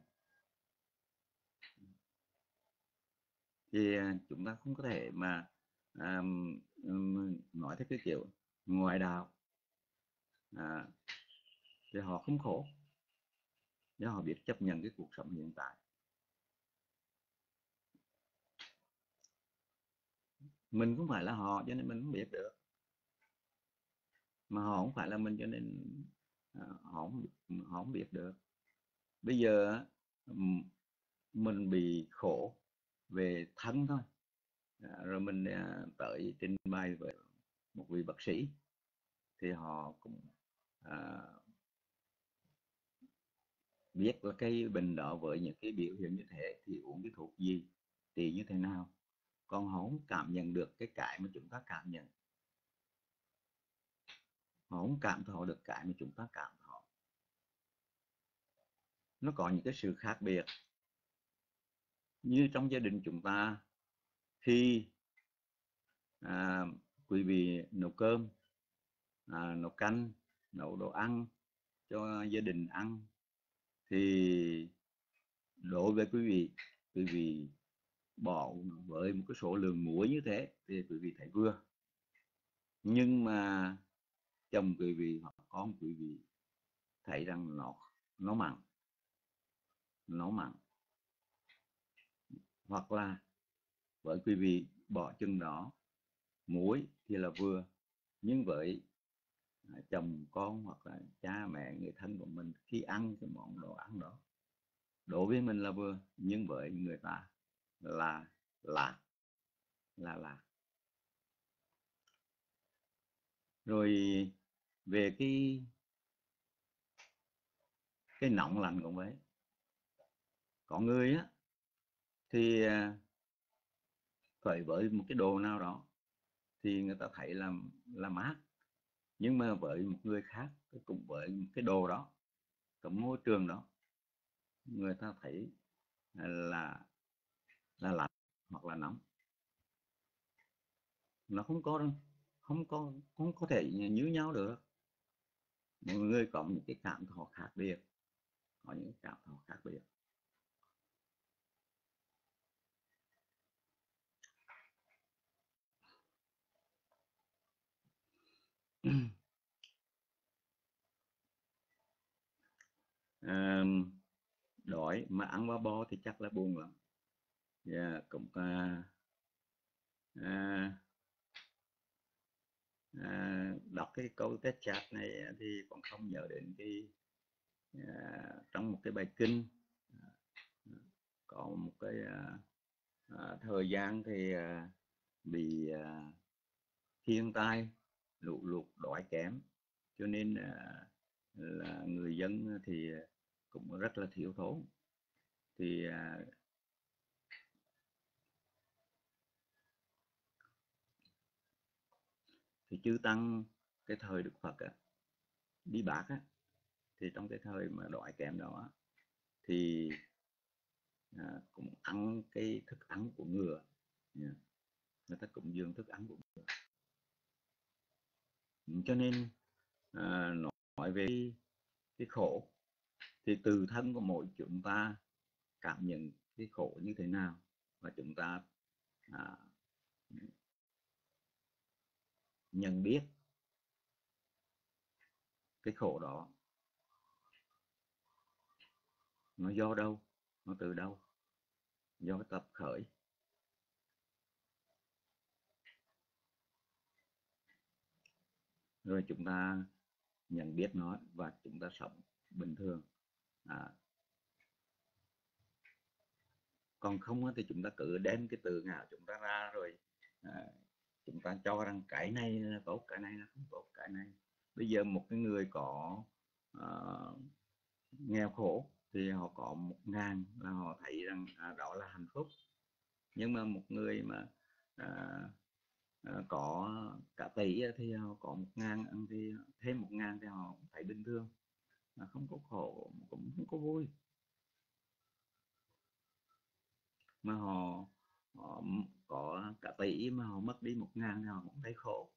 thì chúng ta không có thể mà nói theo cái kiểu ngoại đạo. Thì họ không khổ, do họ biết chấp nhận cái cuộc sống hiện tại. Mình không phải là họ cho nên mình không biết được, mà họ không phải là mình cho nên họ không biết được. Bây giờ mình bị khổ về thân thôi, rồi mình tới trình bày với một vị bác sĩ thì họ cũng biết là cái bệnh đó với những cái biểu hiện như thế thì uống cái thuốc gì, trị như thế nào, còn họ không cảm nhận được cái mà chúng ta cảm nhận, họ không cảm thọ được cái mà chúng ta cảm thọ. Nó có những cái sự khác biệt. Như trong gia đình chúng ta, khi quý vị nấu cơm, nấu canh, nấu đồ ăn cho gia đình ăn, thì đối với quý vị bỏ với một cái số lượng muối như thế thì quý vị thấy vừa. Nhưng mà chồng quý vị hoặc con quý vị thấy rằng nó mặn, hoặc là với quý vị bỏ chừng đó muối thì là vừa, nhưng với chồng con hoặc là cha mẹ người thân của mình, khi ăn cái món đồ ăn đó, đối với mình là vừa, nhưng với người ta là lạc. Rồi về cái nọng lạnh cũng vậy. Có người á thì phải với một cái đồ nào đó thì người ta thấy là mát, nhưng mà với một người khác cũng với một cái đồ đó, cái môi trường đó, người ta thấy là lạnh hoặc là nóng. Nó không có thể như nhau được. Mọi người có những cái cảm thọ khác biệt, có những cảm thọ khác biệt. Đói mà ăn ba bo thì chắc là buồn lắm. Cũng đọc cái câu tết chat này thì còn không nhớ đến cái trong một cái bài kinh có một cái thời gian thì bị thiên tai lũ lụt đói kém, cho nên là người dân thì cũng rất là thiếu thốn. Thì chư tăng cái thời Đức Phật đi bác thì trong cái thời mà đói kém đó thì cũng ăn cái thức ăn của ngựa, người ta cũng dường thức ăn của ngựa. Cho nên nói về cái khổ thì từ thân của mỗi chúng ta cảm nhận cái khổ như thế nào, và chúng ta nhận biết cái khổ đó nó do đâu, nó từ đâu, do cái tập khởi. Rồi chúng ta nhận biết nó và chúng ta sống bình thường. Còn không thì chúng ta cứ đem cái từ ngữ chúng ta ra, rồi chúng ta cho rằng cái này là tốt, cái này là không tốt, cái này. Bây giờ một cái người có nghèo khổ thì họ có 1.000 là họ thấy rằng đó là hạnh phúc. Nhưng mà một người mà có cả tỷ thì họ có 1.000, thì thêm 1.000 thì họ thấy bình thường, không có khổ cũng không có vui. Mà họ họ có cả tỷ mà họ mất đi 1.000 họ cũng thấy khổ.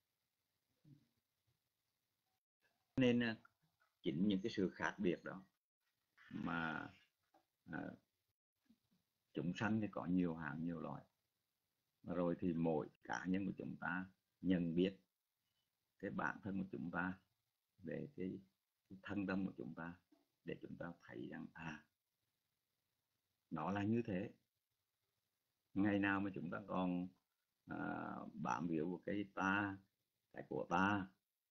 Nên chính những cái sự khác biệt đó mà chúng sanh thì có nhiều hạng nhiều loại, rồi thì mỗi cá nhân của chúng ta nhận biết cái bản thân của chúng ta, về cái thân tâm của chúng ta, để chúng ta thấy rằng nó là như thế. Ngày nào mà chúng ta còn bám víu của cái ta, cái của ta,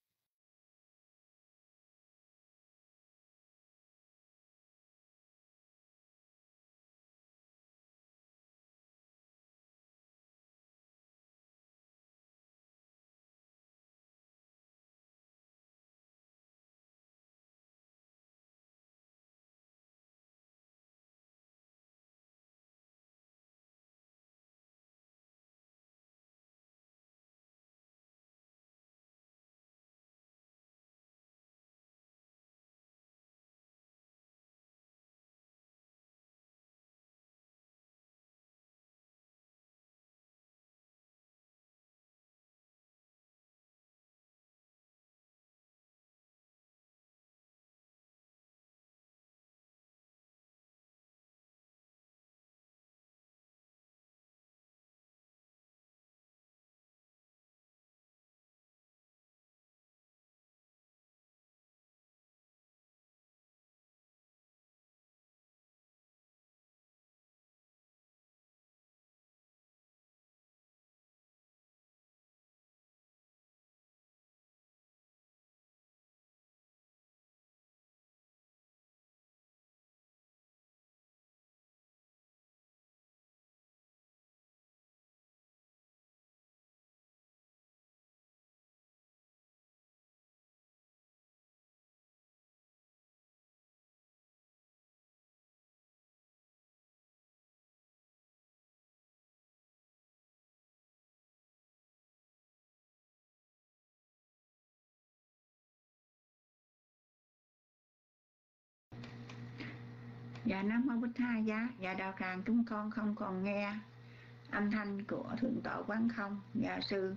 Dạ Nam Mô Bích Tha Giá. Dạ đạo tràng chúng con không còn nghe âm thanh của Thượng tọa Quán Không. Dạ sư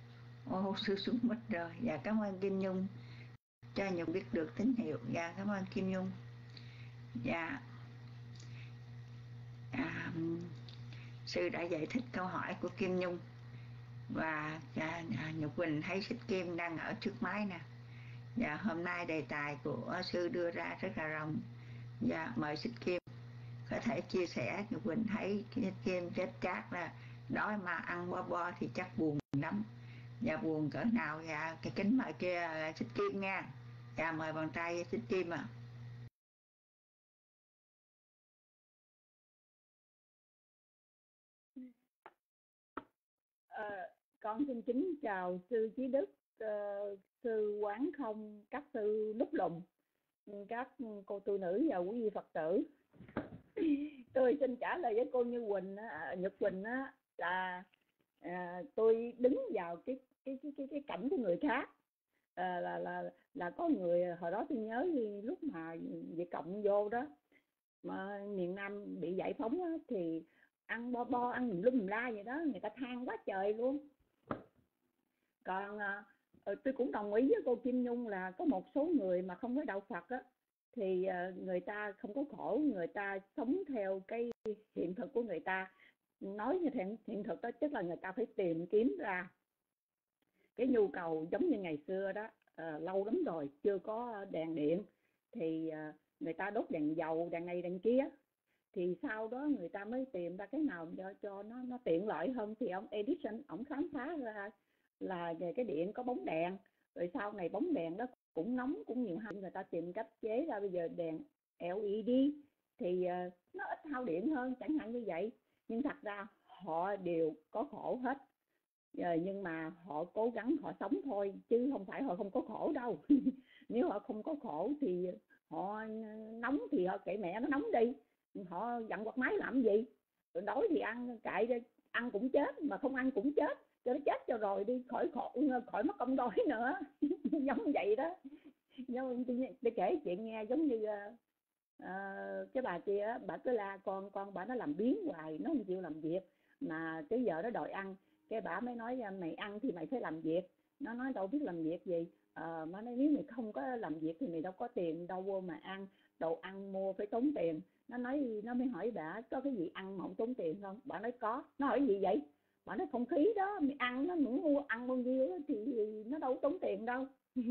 sư xuống mất rồi. Dạ cảm ơn Kim Nhung cho Nhung biết được tín hiệu. Dạ cảm ơn Kim Nhung. Dạ sư đã giải thích câu hỏi của Kim Nhung. Và Nhật Quỳnh thấy Xích Kim đang ở trước máy nè. Dạ hôm nay đề tài của sư đưa ra rất là rộng. Dạ mời Xích Kim có thể chia sẻ. Nhật Quỳnh thấy Xích Kim chết chát là đói mà ăn bo thì chắc buồn lắm. Dạ buồn cỡ nào. Dạ cái kính mời kia Xích Kim nha. Dạ mời bàn tay Xích Kim ạ. Con xin kính chào sư Chí Đức, sư Quán Không, các sư Lúc Lùng, các cô tu nữ và quý vị Phật tử. Tôi xin trả lời với cô Nhật Quỳnh là tôi đứng vào cái cảnh của người khác. Là có người hồi đó tôi nhớ lúc mà Việt Cộng vô đó, mà miền Nam bị giải phóng á, thì ăn bo ăn lum la vậy đó, người ta than quá trời luôn. Còn tôi cũng đồng ý với cô Kim Nhung là có một số người mà không có đạo Phật á, thì người ta không có khổ, người ta sống theo cái hiện thực của người ta. Nói như hiện thực đó, tức là người ta phải tìm kiếm ra cái nhu cầu giống như ngày xưa đó. Lâu lắm rồi chưa có đèn điện thì người ta đốt đèn dầu, đèn này đèn kia, thì sau đó người ta mới tìm ra cái nào cho nó tiện lợi hơn. Thì ông Edison ông khám phá ra là về cái điện có bóng đèn, rồi sau này bóng đèn đó cũng nóng cũng nhiều hơn, người ta tìm cách chế ra bây giờ đèn LED thì nó ít hao điện hơn chẳng hạn như vậy. Nhưng thật ra họ đều có khổ hết, nhưng mà họ cố gắng họ sống thôi, chứ không phải họ không có khổ đâu. Nếu họ không có khổ thì họ nóng thì họ kệ mẹ nó nóng đi, họ dặn quạt máy làm gì. Rồi đói thì ăn, cậy ăn cũng chết, mà không ăn cũng chết, cho nó chết cho rồi đi, khỏi khổ, khỏi mất công đói nữa. Giống vậy đó. Nhưng tôi kể chuyện nghe giống như cái bà kia, bà cứ la con bà nó làm biếng hoài, nó không chịu làm việc. mà tới giờ nó đòi ăn, cái bả mới nói mày ăn thì mày phải làm việc. Nó nói đâu biết làm việc gì. Mà nói nếu mày không có làm việc thì mày đâu có tiền đâu vô mà ăn, đồ ăn mua phải tốn tiền. Nó mới hỏi bả có cái gì ăn mà không tốn tiền không. Bả nói có. Nó hỏi gì vậy? Bả nói không khí đó, mày ăn nó muốn mua ăn bao nhiêu thì nó đâu tốn tiền đâu.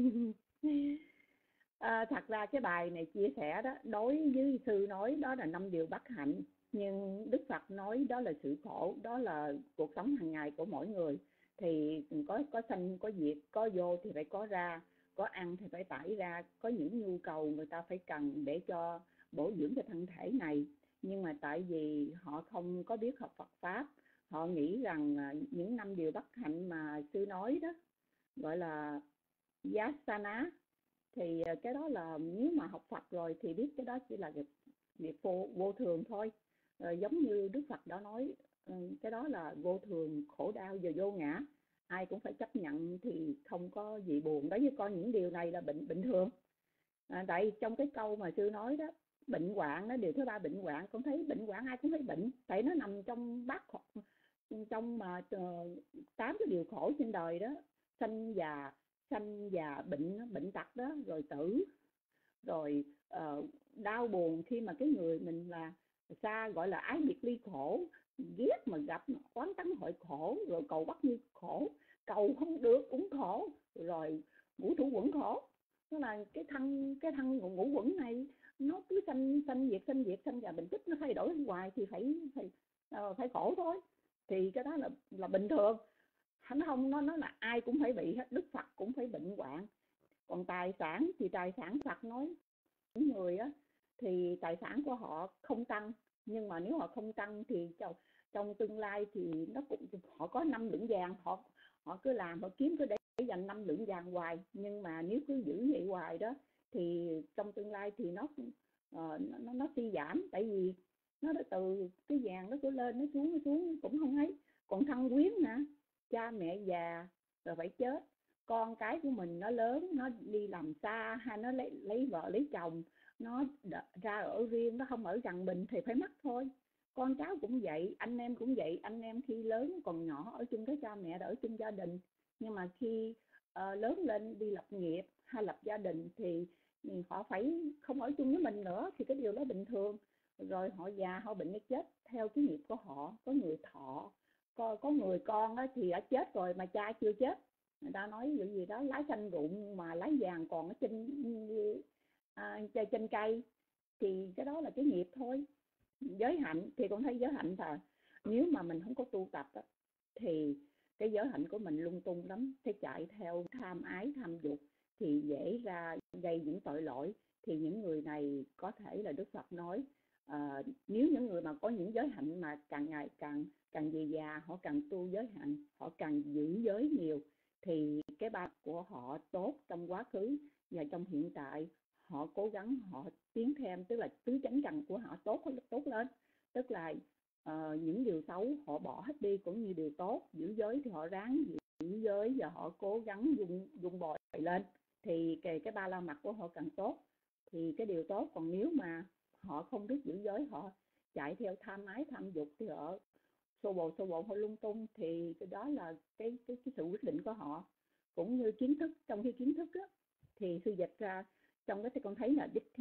Thật ra cái bài này chia sẻ đó, đối với sư nói đó là 5 điều bất hạnh, nhưng Đức Phật nói đó là sự khổ, đó là cuộc sống hàng ngày của mỗi người. Thì có sanh có diệt, có vô thì phải có ra, có ăn thì phải tải ra, có những nhu cầu người ta phải cần để cho bổ dưỡng cái thân thể này. Nhưng mà tại vì họ không có biết học Phật Pháp, họ nghĩ rằng những 5 điều bất hạnh mà sư nói đó gọi là Yasana, thì cái đó là nếu mà học Phật rồi thì biết cái đó chỉ là nghiệp vô thường thôi. Giống như Đức Phật đã nói, cái đó là vô thường, khổ đau và vô ngã, ai cũng phải chấp nhận thì không có gì buồn. Đối với con những điều này là bình thường. Tại trong cái câu mà sư nói đó, bệnh hoạn đó, điều thứ 3 bệnh hoạn, con thấy bệnh hoạn ai cũng thấy bệnh, tại nó nằm trong trong mà 8 cái điều khổ trên đời đó: sanh già bệnh tật đó, rồi tử, rồi đau buồn khi mà cái người mình là xa, gọi là ái biệt ly khổ, ghét mà gặp oán tắng hội khổ, rồi cầu bắt như khổ, cầu không được cũng khổ, rồi ngũ thủ quẩn khổ. Đó là cái thân ngũ quẩn này nó cứ sanh diệt già bệnh chết, nó thay đổi hoài thì phải khổ thôi. Thì cái đó là bình thường. Nó là ai cũng phải bị hết, Đức Phật cũng phải bệnh hoạn. Còn tài sản thì tài sản Phật nói những người á thì tài sản của họ không tăng, nhưng mà nếu họ không tăng thì trong tương lai thì họ có 5 lượng vàng, họ cứ làm, họ kiếm, cứ để dành 5 lượng vàng hoài. Nhưng mà nếu cứ giữ vậy hoài đó thì trong tương lai thì nó suy giảm, tại vì nó đã từ cái vàng nó cứ lên nó xuống cũng không thấy. Còn thân quyến nè, cha mẹ già rồi phải chết, con cái của mình nó lớn, nó đi làm xa hay nó lấy vợ lấy chồng, nó ra ở riêng, nó không ở gần mình thì phải mất thôi. Con cháu cũng vậy, anh em cũng vậy. Anh em khi lớn còn nhỏ ở chung với cha mẹ, ở chung gia đình, nhưng mà khi lớn lên đi lập nghiệp hay lập gia đình thì họ phải không ở chung với mình nữa, thì cái điều đó bình thường. Rồi họ già, họ bệnh, nó chết theo cái nghiệp của họ. Có người thọ, có người con đó thì đã chết rồi mà cha chưa chết. Người ta nói vụ gì đó, lái xanh rụng mà lái vàng còn ở trên cây, thì cái đó là cái nghiệp thôi. Giới hạnh thì con thấy giới hạnh thôi, nếu mà mình không có tu tập đó, thì cái giới hạnh của mình lung tung lắm, sẽ chạy theo tham ái tham dục thì dễ ra gây những tội lỗi. Thì những người này có thể là Đức Phật nói nếu những người mà có những giới hạnh mà càng ngày càng về già, họ càng tu giới hạnh, họ càng giữ giới nhiều, thì cái ba của họ tốt trong quá khứ và trong hiện tại. Họ cố gắng, họ tiến thêm, tức là tứ chánh cần của họ tốt lên, tức là những điều xấu họ bỏ hết đi, cũng như điều tốt. Giữ giới thì họ ráng giữ giới và họ cố gắng dung bồi lên, thì cái ba la mật của họ càng tốt, thì cái điều tốt. Còn nếu mà họ không biết giữ giới, họ chạy theo tham ái tham dục thì họ xô bồ họ lung tung, thì cái đó là cái sự quyết định của họ. Cũng như kiến thức, trong khi kiến thức đó, thì sư dịch ra trong cái thì con thấy là đích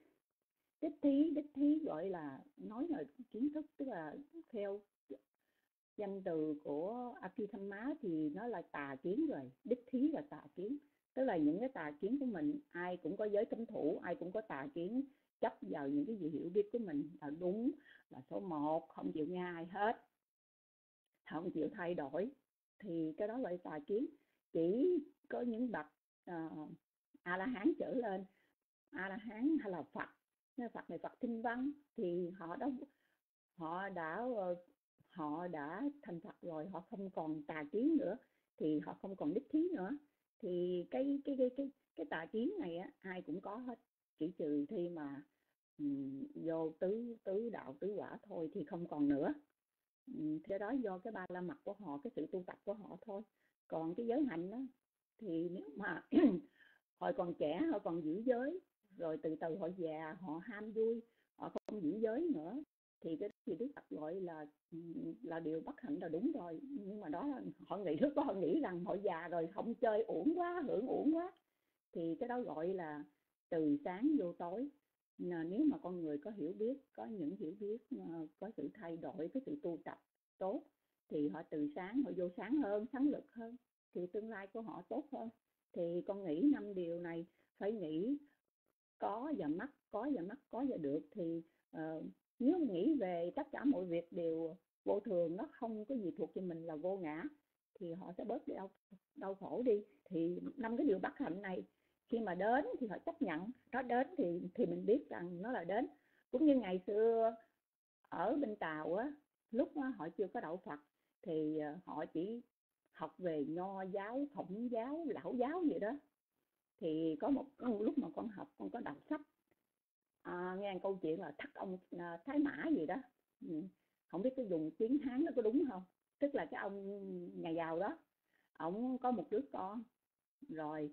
thí gọi là nói là kiến thức, tức là theo danh từ của Abhidhamma thì nó là tà kiến rồi. Đích thí là tà kiến, tức là những cái tà kiến của mình. Ai cũng có giới cấm thủ, ai cũng có tà kiến, chấp vào những cái gì hiểu biết của mình là đúng, là số 1, không chịu nghe ai hết, không chịu thay đổi, thì cái đó là tà kiến. Chỉ có những bậc A La Hán trở lên, A La Hán hay là Phật này, Phật Tinh Văn, thì họ đã thành Phật rồi, họ không còn tà kiến nữa, thì họ không còn đích thí nữa. Thì cái tà kiến này á, ai cũng có hết, chỉ trừ khi mà vô tứ đạo tứ quả thôi thì không còn nữa. Thế đó do cái ba la mật của họ, cái sự tu tập của họ thôi. Còn cái giới hạnh đó thì nếu mà hồi còn trẻ họ còn giữ giới, rồi từ từ họ già, họ ham vui, họ không giữ giới nữa, thì cái gì Đức Phật gọi là điều bất hạnh là đúng rồi. Nhưng mà đó là họ nghĩ, lúc đó họ nghĩ rằng họ già rồi không chơi uổng quá, hưởng uổng quá, thì cái đó gọi là từ sáng vô tối. Nếu mà con người có hiểu biết, có những hiểu biết, có sự thay đổi, có sự tu tập tốt, thì họ từ sáng họ vô sáng hơn, sáng lực hơn, thì tương lai của họ tốt hơn. Thì con nghĩ 5 điều này phải nghĩ có và mất, có và mất, có và được. Thì nếu nghĩ về tất cả mọi việc đều vô thường, nó không có gì thuộc về mình, là vô ngã, thì họ sẽ bớt đi đau khổ đi. Thì 5 cái điều bất hạnh này khi mà đến thì họ chấp nhận nó đến, thì mình biết rằng nó là đến. Cũng như ngày xưa ở bên Tàu á, lúc họ chưa có đạo Phật thì họ chỉ học về Nho giáo, Khổng giáo, Lão giáo gì đó. Thì có một lúc mà con học, con có đọc sách, nghe câu chuyện là thắt ông Thái Mã gì đó, không biết cái dùng tiếng Hán nó có đúng không. Tức là cái ông nhà giàu đó, ổng có một đứa con, rồi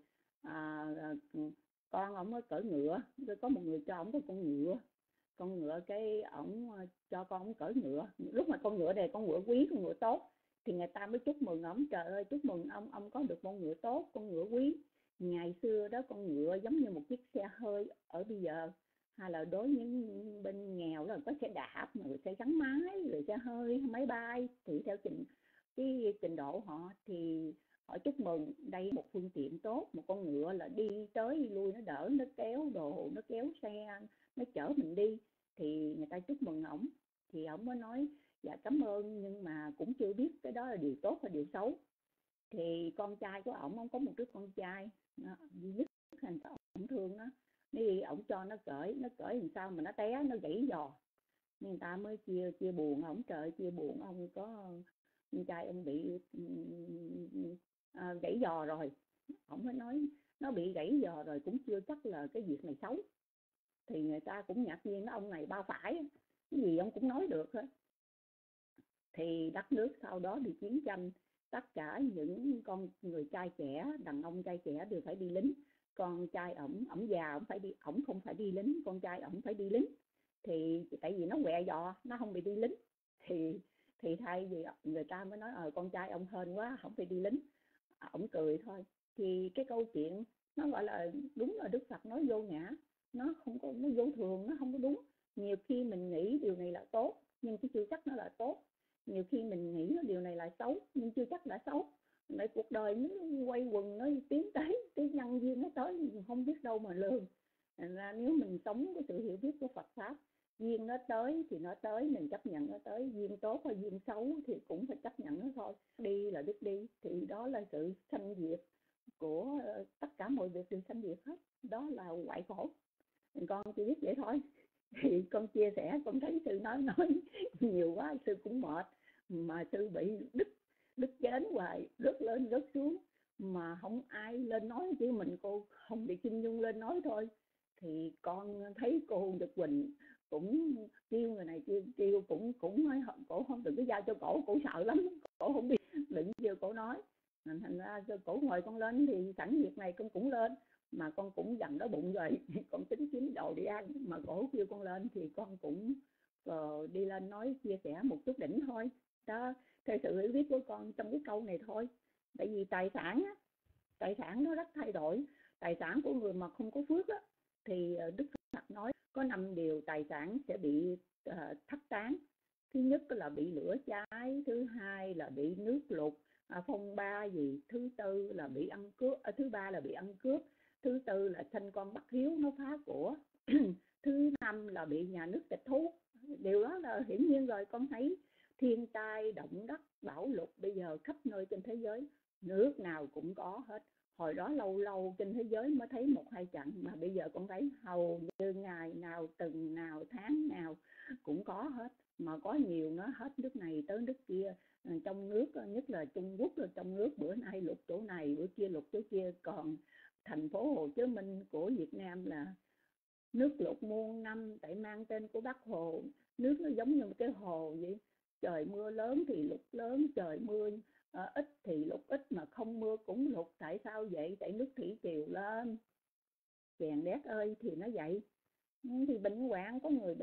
con ổng mới cưỡi ngựa, rồi có một người cho ổng có con ngựa, cái ổng cho con ổng cưỡi ngựa. Lúc mà con ngựa này con ngựa quý, con ngựa tốt, thì người ta mới chúc mừng ổng, trời ơi chúc mừng ông có được con ngựa tốt, con ngựa quý. Ngày xưa đó con ngựa giống như một chiếc xe hơi ở bây giờ, hay là đối với những bên nghèo là có xe đạp, rồi xe gắn máy, rồi xe hơi, máy bay, thì theo trình độ họ thì họ chúc mừng đây một phương tiện tốt, một con ngựa là đi tới đi lui, nó đỡ, nó kéo đồ, nó kéo xe, nó chở mình đi, thì người ta chúc mừng ổng. Thì ổng mới nói dạ cảm ơn, nhưng mà cũng chưa biết cái đó là điều tốt hay điều xấu. Thì con trai của ổng có một đứa con trai duy nhất, thành ra ổng thương nó, đi ổng cho nó cởi làm sao mà nó té, nó gãy giò. Người ta mới chia buồn ổng, trời chia buồn ông, có con trai ông bị gãy giò rồi. Ổng mới nói nó bị gãy giò rồi cũng chưa chắc là cái việc này xấu. Thì người ta cũng ngạc nhiên, ông này bao phải, cái gì ông cũng nói được hết. Thì đất nước sau đó bị chiến tranh, tất cả những con người trai trẻ, đàn ông trai trẻ đều phải đi lính. Con trai ổng già, ổng không phải đi lính, con trai ổng phải đi lính. Thì tại vì nó quẹ giò, nó không bị đi lính, thì thay vì người ta mới nói con trai ông hên quá, không phải đi lính. Ổng cười thôi. Thì cái câu chuyện nó gọi là đúng là Đức Phật nói vô ngã, nó không có, nó vô thường, nó không có đúng. Nhiều khi mình nghĩ điều này là tốt, nhưng chứ chưa chắc nó là tốt. Nhiều khi mình nghĩ điều này là xấu, nhưng chưa chắc là xấu. Lại cuộc đời nó quay quần, nó tiến tới cái nhân duyên nó tới, không biết đâu mà lường. Thành ra nếu mình sống cái sự hiểu biết của Phật pháp, duyên nó tới thì nó tới, mình chấp nhận nó tới. Duyên tốt hay duyên xấu thì cũng phải chấp nhận nó thôi. Đi là biết đi, thì đó là sự sanh diệt của tất cả mọi việc đều sanh diệt hết. Đó là hoại khổ. Con chỉ biết vậy thôi. Thì con chia sẻ, con thấy sư nói nhiều quá, sư cũng mệt. Mà sư bị đứt chén hoài, rớt lên rớt xuống, mà không ai lên nói, chỉ mình cô không bị Kim Nhung lên nói thôi. Thì con thấy cô Nhật Quỳnh cũng kêu người này kêu cũng nói cổ không, đừng có giao cho cổ sợ lắm, cổ không biết định chưa cổ nói. Thành ra cổ ngồi con lên thì sẵn việc này con cũng lên, mà con cũng dằn đói bụng rồi con tính kiếm đồ đi ăn, mà cổ kêu con lên thì con cũng đi lên nói chia sẻ một chút đỉnh thôi đó, theo sự hiểu biết của con trong cái câu này thôi. Tại vì tài sản nó rất thay đổi. Tài sản của người mà không có phước á, thì Đức Phật nói có 5 điều tài sản sẽ bị thất tán. Thứ nhất là bị lửa cháy, thứ hai là bị nước lụt, phong ba gì, thứ tư là bị ăn cướp, thứ ba là bị ăn cướp, thứ tư là sanh con bất hiếu nó phá của thứ năm là bị nhà nước tịch thu. Điều đó là hiển nhiên rồi. Con thấy thiên tai, động đất, bão lụt bây giờ khắp nơi trên thế giới, nước nào cũng có hết. Hồi đó lâu trên thế giới mới thấy 1-2 trận, mà bây giờ con thấy hầu như ngày nào, tuần nào, tháng nào cũng có hết. Mà có nhiều nó hết nước này tới nước kia. Trong nước, nhất là Trung Quốc, rồi trong nước bữa nay lụt chỗ này, bữa kia lụt chỗ kia. Còn thành phố Hồ Chí Minh của Việt Nam là nước lụt muôn năm, tại mang tên của Bác Hồ. Nước nó giống như một cái hồ vậy, trời mưa lớn thì lụt lớn, trời mưa ít thì lụt ít, mà không mưa cũng lụt. Tại sao vậy? Tại nước thủy triều lên, chèn đét ơi, thì nó vậy. Thì bệnh hoạn, có người bệnh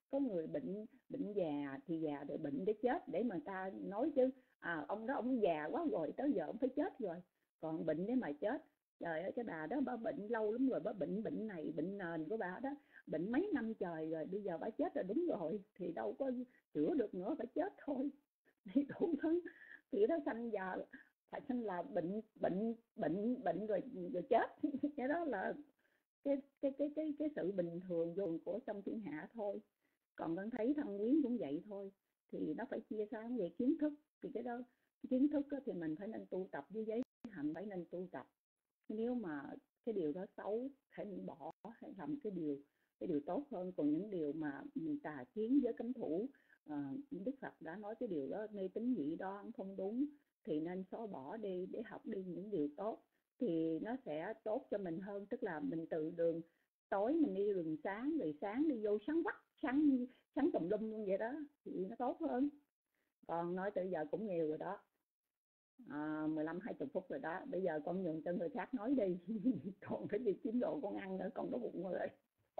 có người bệnh già thì già rồi bệnh để chết để mà ta nói chứ ông đó ông già quá rồi tới giờ ông phải chết rồi, còn bệnh để mà chết. Trời ơi, cái bà đó bà bệnh lâu lắm rồi, bà bệnh này bệnh nền của bà đó, bệnh mấy năm trời rồi, bây giờ bà chết rồi đúng rồi thì đâu có chữa được nữa, phải chết thôi. Thì đủ thứ thì đó sanh già phải sanh là bệnh rồi chết. Cái đó là cái sự bình thường dùng của trong thiên hạ thôi. Còn con thấy thân quyến cũng vậy thôi, thì nó phải chia sáng về kiến thức. Thì cái đó kiến thức thì mình phải nên tu tập, với giới hạnh phải nên tu tập. Nếu mà cái điều đó xấu hãy bỏ, hãy làm cái điều tốt hơn. Còn những điều mà tà kiến với cấm thủ, Đức Phật đã nói cái điều đó mê tín dị đoan không đúng, thì nên xóa bỏ đi để học đi những điều tốt, thì nó sẽ tốt cho mình hơn. Tức là mình từ đường tối mình đi đường sáng, rồi sáng đi vô sáng quắc, sáng tùm lum luôn vậy đó, thì nó tốt hơn. Còn nói từ giờ cũng nhiều rồi đó, 15-20 phút rồi đó, bây giờ con nhường cho người khác nói đi. Còn phải đi kiếm đồ con ăn nữa, con đói bụng rồi.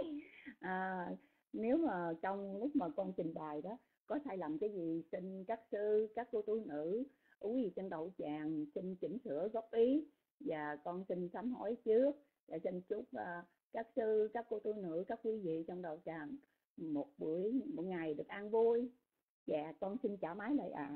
Nếu mà trong lúc mà con trình bày đó có sai lầm cái gì, xin các sư, các cô tu nữ, quý vị trên đạo tràng xin chỉnh sửa góp ý, và con xin sám hối trước, và xin chúc các sư, các cô tu nữ, các quý vị trong đạo tràng một ngày được an vui. Dạ con xin trả máy lại ạ.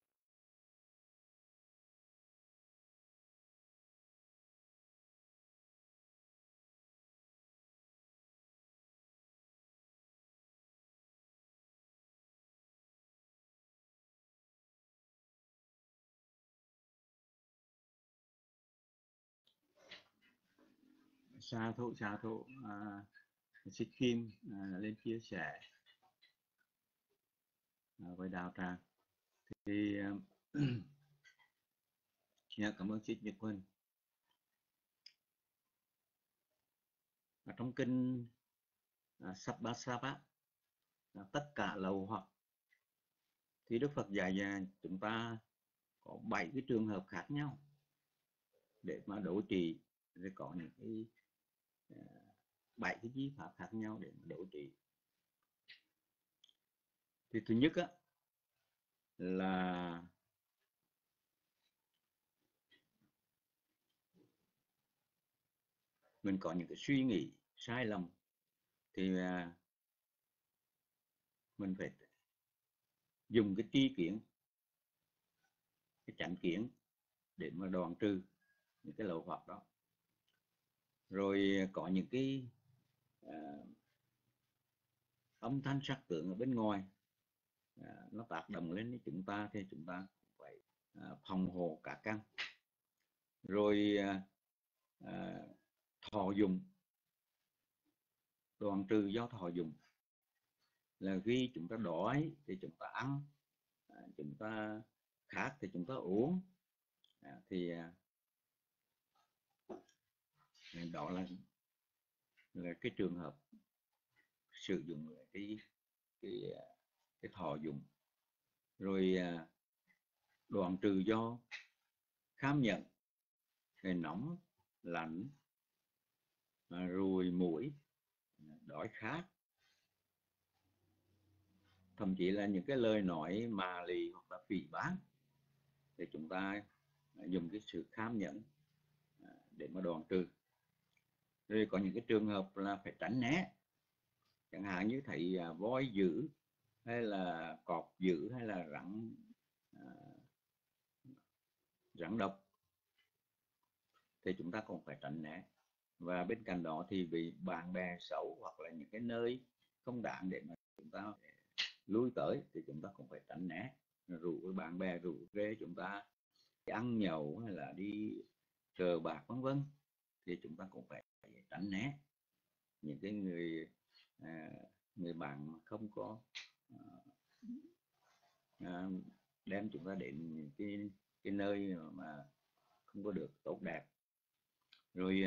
Sa thụ Sĩ Kim lên chia sẻ với đạo tràng. Thì cảm ơn Sĩ Nhật Huỳnh. Trong kinh Sabbasava, tất cả lậu hoặc, thì Đức Phật dạy chúng ta có 7 cái trường hợp khác nhau để mà đối trị, rồi có những cái 7 cái chí pháp khác nhau để mà đối trị. Thì thứ nhất là mình có những cái suy nghĩ sai lầm, thì mình phải dùng cái tri kiến, cái chánh kiến để mà đoạn trừ những cái lậu hoặc đó. Rồi có những cái âm thanh sắc tượng ở bên ngoài nó tác động lên chúng ta, thì chúng ta phải phòng hộ cả căn. Rồi thọ dụng, đoạn trừ do thọ dụng là khi chúng ta đói thì chúng ta ăn, chúng ta khát thì chúng ta uống, thì đó là cái trường hợp sử dụng cái thọ dụng. Rồi đoạn trừ do khám nhận, cái nóng lạnh, ruồi mũi, đói khát, thậm chí là những cái lời nói mà lì hoặc là phỉ báng, thì chúng ta dùng cái sự khám nhẫn để mà đoạn trừ. Rồi có những cái trường hợp là phải tránh né, chẳng hạn như thấy voi dữ, hay là cọp dữ, hay là rắn độc, thì chúng ta cũng phải tránh né. Và bên cạnh đó thì vì bạn bè xấu hoặc là những cái nơi không đáng để mà chúng ta lui tới, thì chúng ta cũng phải tránh né. Rủ bạn bè rủ rê chúng ta ăn nhậu hay là đi cờ bạc vân vân, thì chúng ta cũng phải tránh né. Những cái người bạn không có đem chúng ta đến cái nơi mà không có được tốt đẹp. Rồi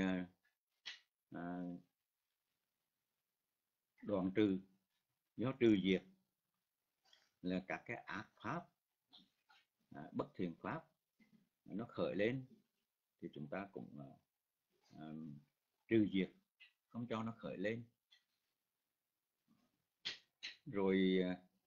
đoạn trừ do trừ diệt là các cái ác pháp, bất thiện pháp nó khởi lên, thì chúng ta cũng trừ diệt, không cho nó khởi lên. Rồi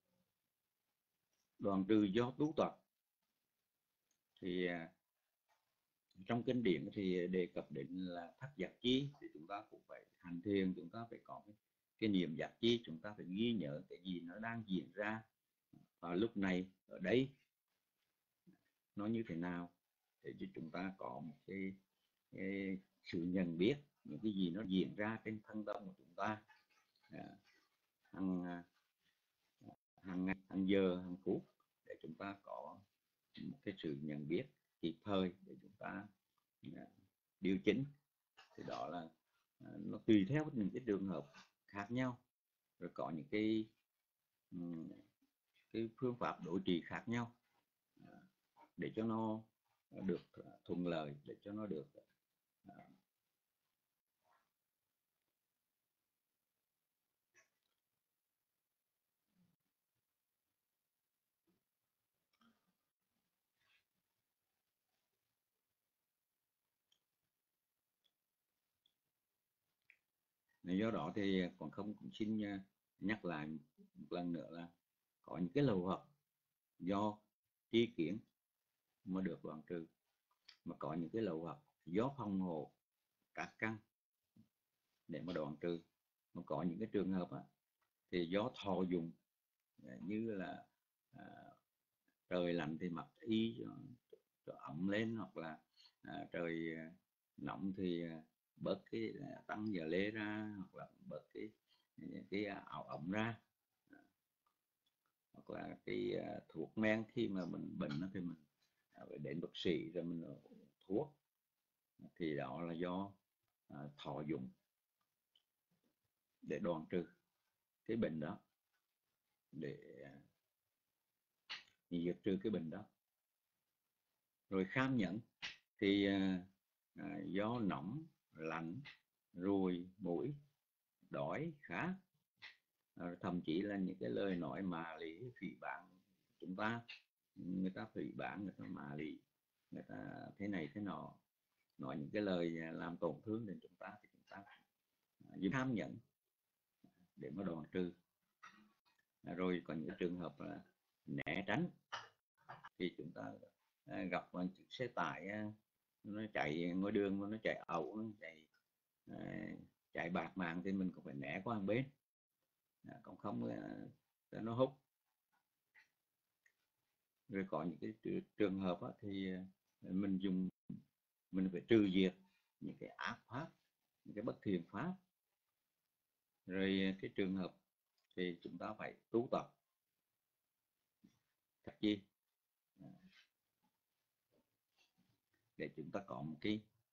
đoạn trừ do tú tập. Thì trong kinh điển thì đề cập đến là thất giác chi, thì chúng ta cũng phải hành thiền, chúng ta phải có cái niệm giác chi, chúng ta phải ghi nhớ cái gì nó đang diễn ra và lúc này ở đây nó như thế nào, để cho chúng ta có một cái sự nhận biết những cái gì nó diễn ra trên thân tâm của chúng ta hàng ngày, hàng giờ, hàng phút, để chúng ta có một cái sự nhận biết kịp thời để chúng ta điều chỉnh. Thì đó là nó tùy theo những cái trường hợp khác nhau, rồi có những cái phương pháp đối trị khác nhau để cho nó được thuận lợi, để cho nó được do đó thì còn không cũng xin nhắc lại một lần nữa là có những cái lậu hoặc do tri kiến mà được đoạn trừ, mà có những cái lậu hoặc do phòng hộ các căn để mà đoạn trừ, mà có những cái trường hợp thì do thọ dụng, như là trời lạnh thì mặc y cho ẩm lên, hoặc là trời nóng thì bớt cái tăng giờ lê ra, hoặc là bớt cái áo ẩm ra, hoặc là cái thuốc men khi mà mình bệnh thì mình phải đến bác sĩ rồi mình thuốc, thì đó là do thọ dụng để đoạn trừ cái bệnh đó, để diệt trừ cái bệnh đó. Rồi kham nhẫn thì do nóng, lạnh, ruồi, mũi, đói, khát, thậm chí là những cái lời nói mà lý phỉ báng chúng ta, người ta phỉ báng, người ta mà lý, người ta thế này thế nọ, nói những cái lời làm tổn thương đến chúng ta, thì chúng ta dùng kham nhẫn để mà đoạn trừ. Rồi còn những trường hợp là né tránh, thì chúng ta gặp một chiếc xe tải nó chạy ngoài đường mà nó chạy ẩu, nó chạy bạc mạng, thì mình cũng phải né qua một bên, còn không nó hút. Rồi có những cái trường hợp thì mình phải trừ diệt những cái ác pháp, những cái bất thiện pháp. Rồi cái trường hợp thì chúng ta phải tu tập cách gì để chúng ta có một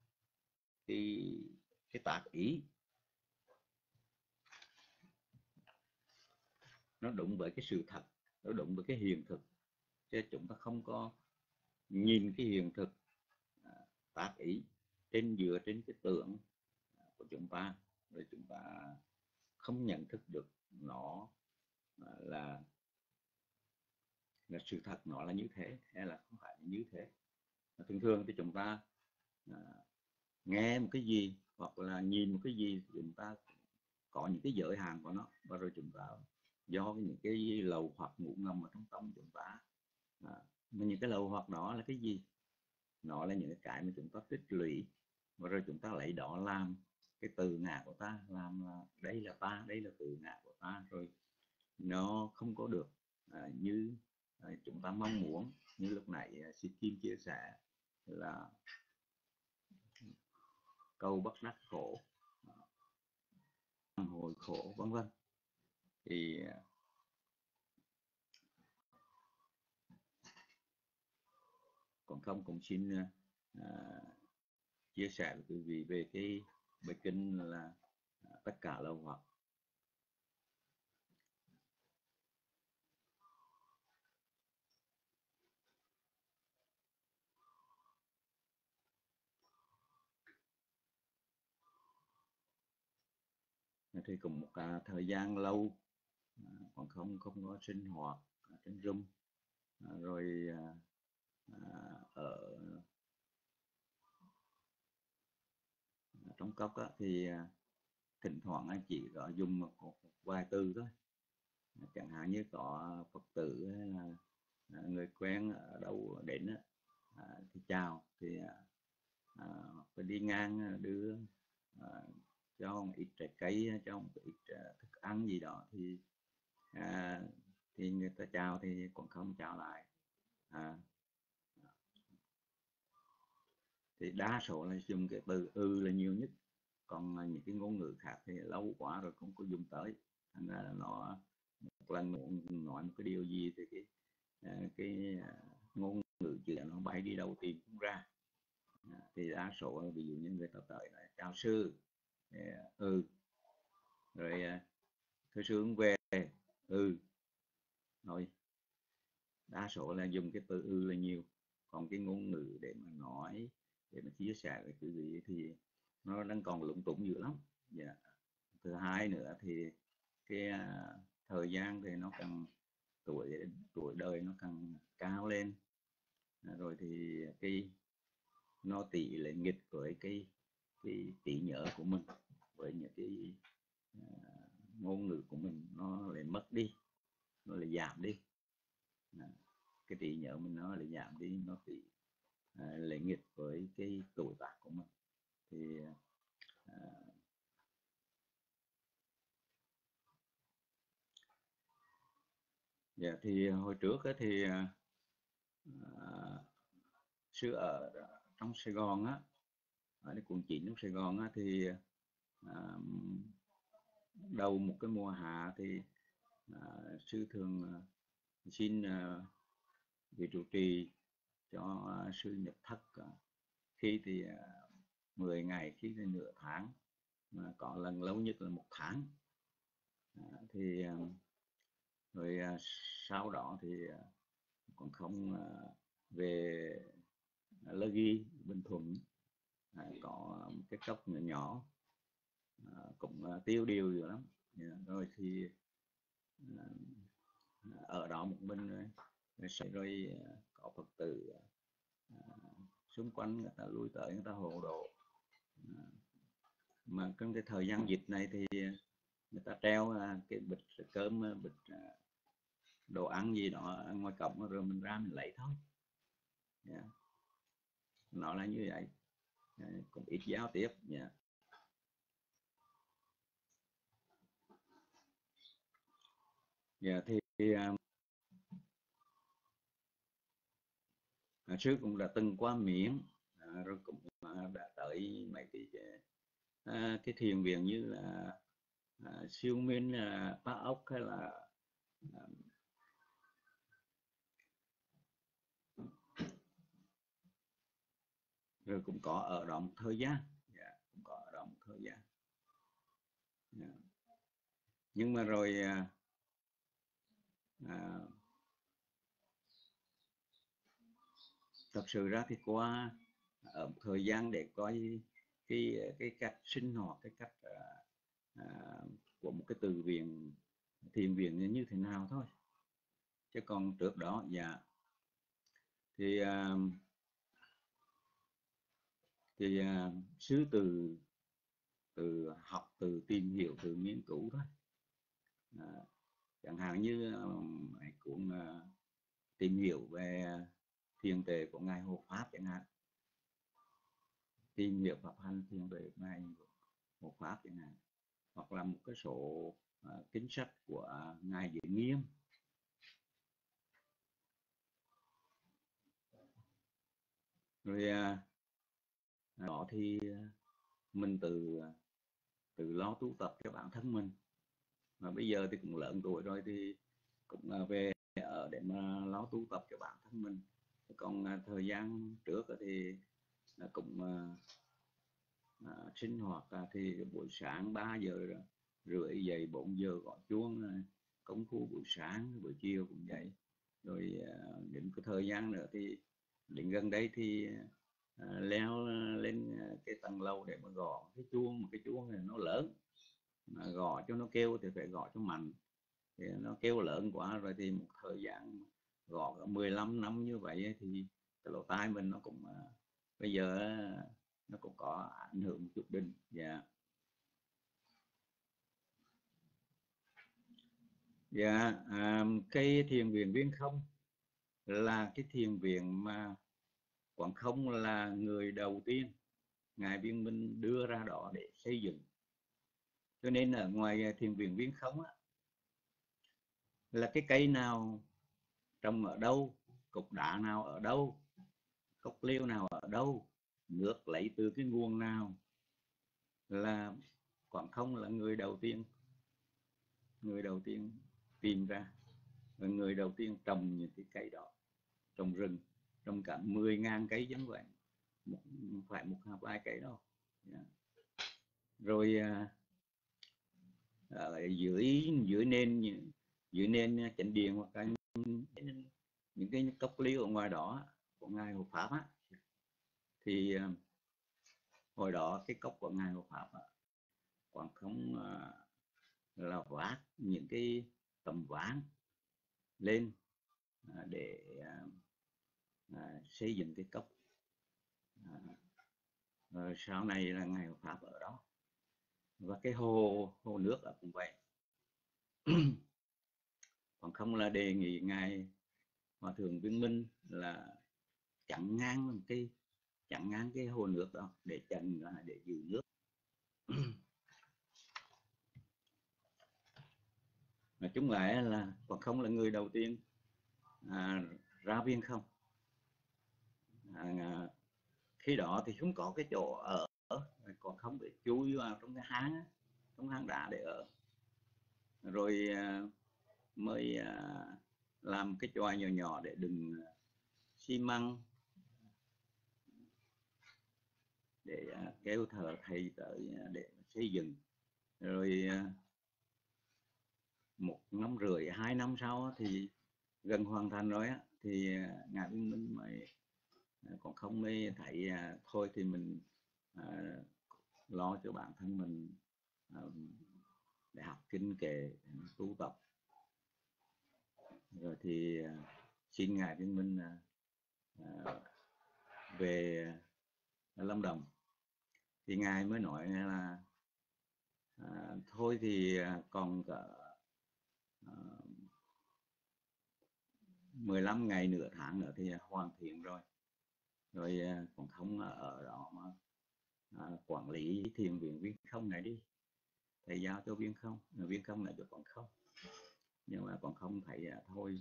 cái tác ý nó đúng với cái sự thật, nó đúng với cái hiện thực, chứ chúng ta không có nhìn cái hiện thực tác ý dựa trên cái tưởng của chúng ta, rồi chúng ta không nhận thức được nó là sự thật, nó là như thế hay là không phải như thế. Thường thường thì chúng ta nghe một cái gì hoặc là nhìn một cái gì, chúng ta có những cái giới hạn của nó, và rồi chúng ta do những cái lầu hoặc ngủ ngầm ở trong tâm chúng ta. Mà những cái lầu hoặc đó là cái gì? Nó là những cái mà chúng ta tích lũy, và rồi chúng ta lấy đó làm cái từ ngã của ta, làm là đây là ta, đây là từ ngã của ta, rồi nó không có được như chúng ta mong muốn. Như lúc nãy Sĩ Kim chia sẻ là câu bất đắc khổ, hồi khổ, vân vân. Thì còn không cũng xin chia sẻ với quý vị về cái bài kinh là tất cả lậu hoặc. Thì cùng một thời gian lâu còn không có sinh hoạt trên Zoom, rồi ở trong cốc thì thỉnh thoảng anh chỉ có dùng một vài từ thôi, Chẳng hạn như có Phật tử hay là người quen ở đâu đến thì chào, thì phải đi ngang đưa cho một ít trái cây, cho một ít thức ăn gì đó, thì người ta chào thì cũng không chào lại. Thì đa số là dùng cái từ là nhiều nhất, còn những cái ngôn ngữ khác thì lâu quá rồi không có dùng tới, thành ra là nó một lần nói một cái điều gì thì cái ngôn ngữ chữ nó bay đi đâu tìm không ra. Thì đa số ví dụ như người ta tới là chào sư, rồi thưa sư hướng về, rồi đa số là dùng cái từ là nhiều. Còn cái ngôn ngữ để mà nói, để mà chia sẻ với quý vị thì nó đang còn lúng túng dữ lắm. Thứ hai nữa thì cái thời gian thì nó càng tuổi đời nó càng cao lên, rồi thì cái nó tỷ lệ nghịch với cái trí nhớ của mình, với những cái ngôn ngữ của mình nó lại mất đi, nó lại giảm đi. Cái trí nhớ mình nó lại giảm đi, nó tỷ lệ nghịch với cái tuổi tác của mình. Thì thì hồi trước thì sư ở trong Sài Gòn á, ở quận 9 trong Sài Gòn á, thì đầu một cái mùa hạ thì sư thường xin vị trụ trì cho sư nhập thất, khi thì 10 ngày, khi thì nửa tháng, mà có lần lâu nhất là 1 tháng. Thì rồi sau đó thì còn không về La Ghi, Bình Thuận, có một cái cốc nhỏ nhỏ, cũng tiêu điều dữ lắm. Rồi thì ở đó một mình, rồi có Phật tử xung quanh người ta lui tới, người ta hộ độ. Mà trong cái thời gian dịch này thì người ta treo cái bịch cơm, bịch đồ ăn gì đó ở ngoài cổng, rồi mình ra mình lấy thôi. Nó là như vậy, cũng ít giao tiếp. Thì sư cũng đã từng qua Miến, rồi cũng đã tới mấy cái thiền viện như là Siêu Minh, Ba Ốc, hay là rồi cũng có ở đó một thời gian. Cũng có ở đó một thời gian. Nhưng mà rồi thật sự ra thì qua ở một thời gian để coi cái cách sinh hoạt, cái cách của một cái từ viện, thiền viện như thế nào thôi. Chứ còn trước đó thì sư từ học, từ tìm hiểu, từ nghiên cứu thôi. Chẳng hạn như cuốn tìm hiểu về thiền tuệ của ngài Hộ Pháp chẳng hạn, tìm hiểu pháp hành thiền tuệ của ngài Hộ Pháp chẳng hạn, hoặc là một cái số kinh sách của ngài Giới Nghiêm. Rồi đó thì mình từ lo tu tập cho bản thân mình. Mà bây giờ thì cũng lớn tuổi rồi thì cũng về ở để mà lo tu tập cho bản thân mình. Còn thời gian trước thì cũng sinh hoạt thì buổi sáng 3 giờ rưỡi dậy, 4 giờ gọi chuông công phu buổi sáng, buổi chiều cũng vậy. Rồi đến cái thời gian nữa thì đến gần đây thì leo lên cái tầng lầu để mà gõ cái chuông. Một cái chuông này nó lớn, mà gõ cho nó kêu thì phải gõ cho mạnh. Thì nó kêu lớn quá rồi thì một thời gian gõ 15 năm như vậy thì cái lỗ tai mình nó cũng bây giờ nó cũng có ảnh hưởng một chút đỉnh. Dạ, cái thiền viện Viên Không là cái thiền viện mà Quảng Không là người đầu tiên Ngài Viên Minh đưa ra đó để xây dựng. Cho nên ở ngoài thiền viện Viên Không á, là cái cây nào trồng ở đâu, cục đá nào ở đâu, cốc liêu nào ở đâu, nước lấy từ cái nguồn nào, là Quảng Không là người đầu tiên tìm ra, và người đầu tiên trồng những cái cây đó, trồng rừng, trồng cả 10.000 cây giống vậy, không phải một vài cây đâu. Yeah. Rồi ở dưới nền chánh điện hoặc là những cái cốc liêu ở ngoài đó của ngài Hộ Pháp á, thì hồi đó cái cốc của ngài Hộ Pháp á, Quảng Không là vác những cái tấm ván lên để xây dựng cái cốc. Rồi sau này là ngài Hộ Pháp ở đó, và cái hồ nước cũng vậy. Còn không là đề nghị ngài Hòa thượng Viên Minh là chặn ngang cái hồ nước đó để giữ nước. Nói chung lại là Quảng Không là người đầu tiên ra Viên Không. Khi đó thì không có cái chỗ ở, còn không để chui vào trong cái hang đá để ở. Rồi mới làm cái choài nhỏ nhỏ để đựng xi măng, để kêu thợ thầy tới để xây dựng. Rồi 1 năm rưỡi 2 năm sau thì gần hoàn thành rồi á, thì ngài Viên Minh mới còn không mới thấy thôi thì mình lo cho bản thân mình để học kinh kệ, tu tập. Rồi thì xin ngài Viên Minh về Lâm Đồng, thì ngài mới nói là thôi thì còn cả 15 ngày nửa tháng nữa thì hoàn thiện rồi. Rồi còn không ở đó mà quản lý thiền viện Viên Không này đi, thầy giao cho Viên Không lại cho Quảng Không. Nhưng mà Quảng Không thấy thôi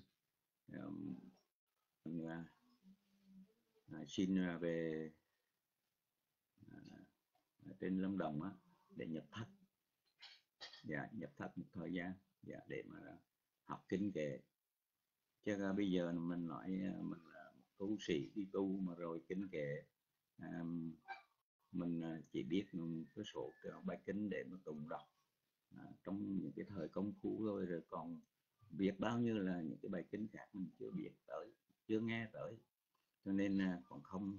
xin về trên Lâm Đồng á, để nhập thất. Dạ, nhập thất một thời gian, dạ, để mà học kinh kệ. Chứ bây giờ mình nói mình là một tu sĩ đi tu mà rồi kinh kệ mình chỉ biết cái số cái bài kinh để mà tụng đọc trong những cái thời công phu thôi, rồi còn biết bao nhiêu là những cái bài kinh khác mình chưa biết tới, chưa nghe tới. Cho nên còn không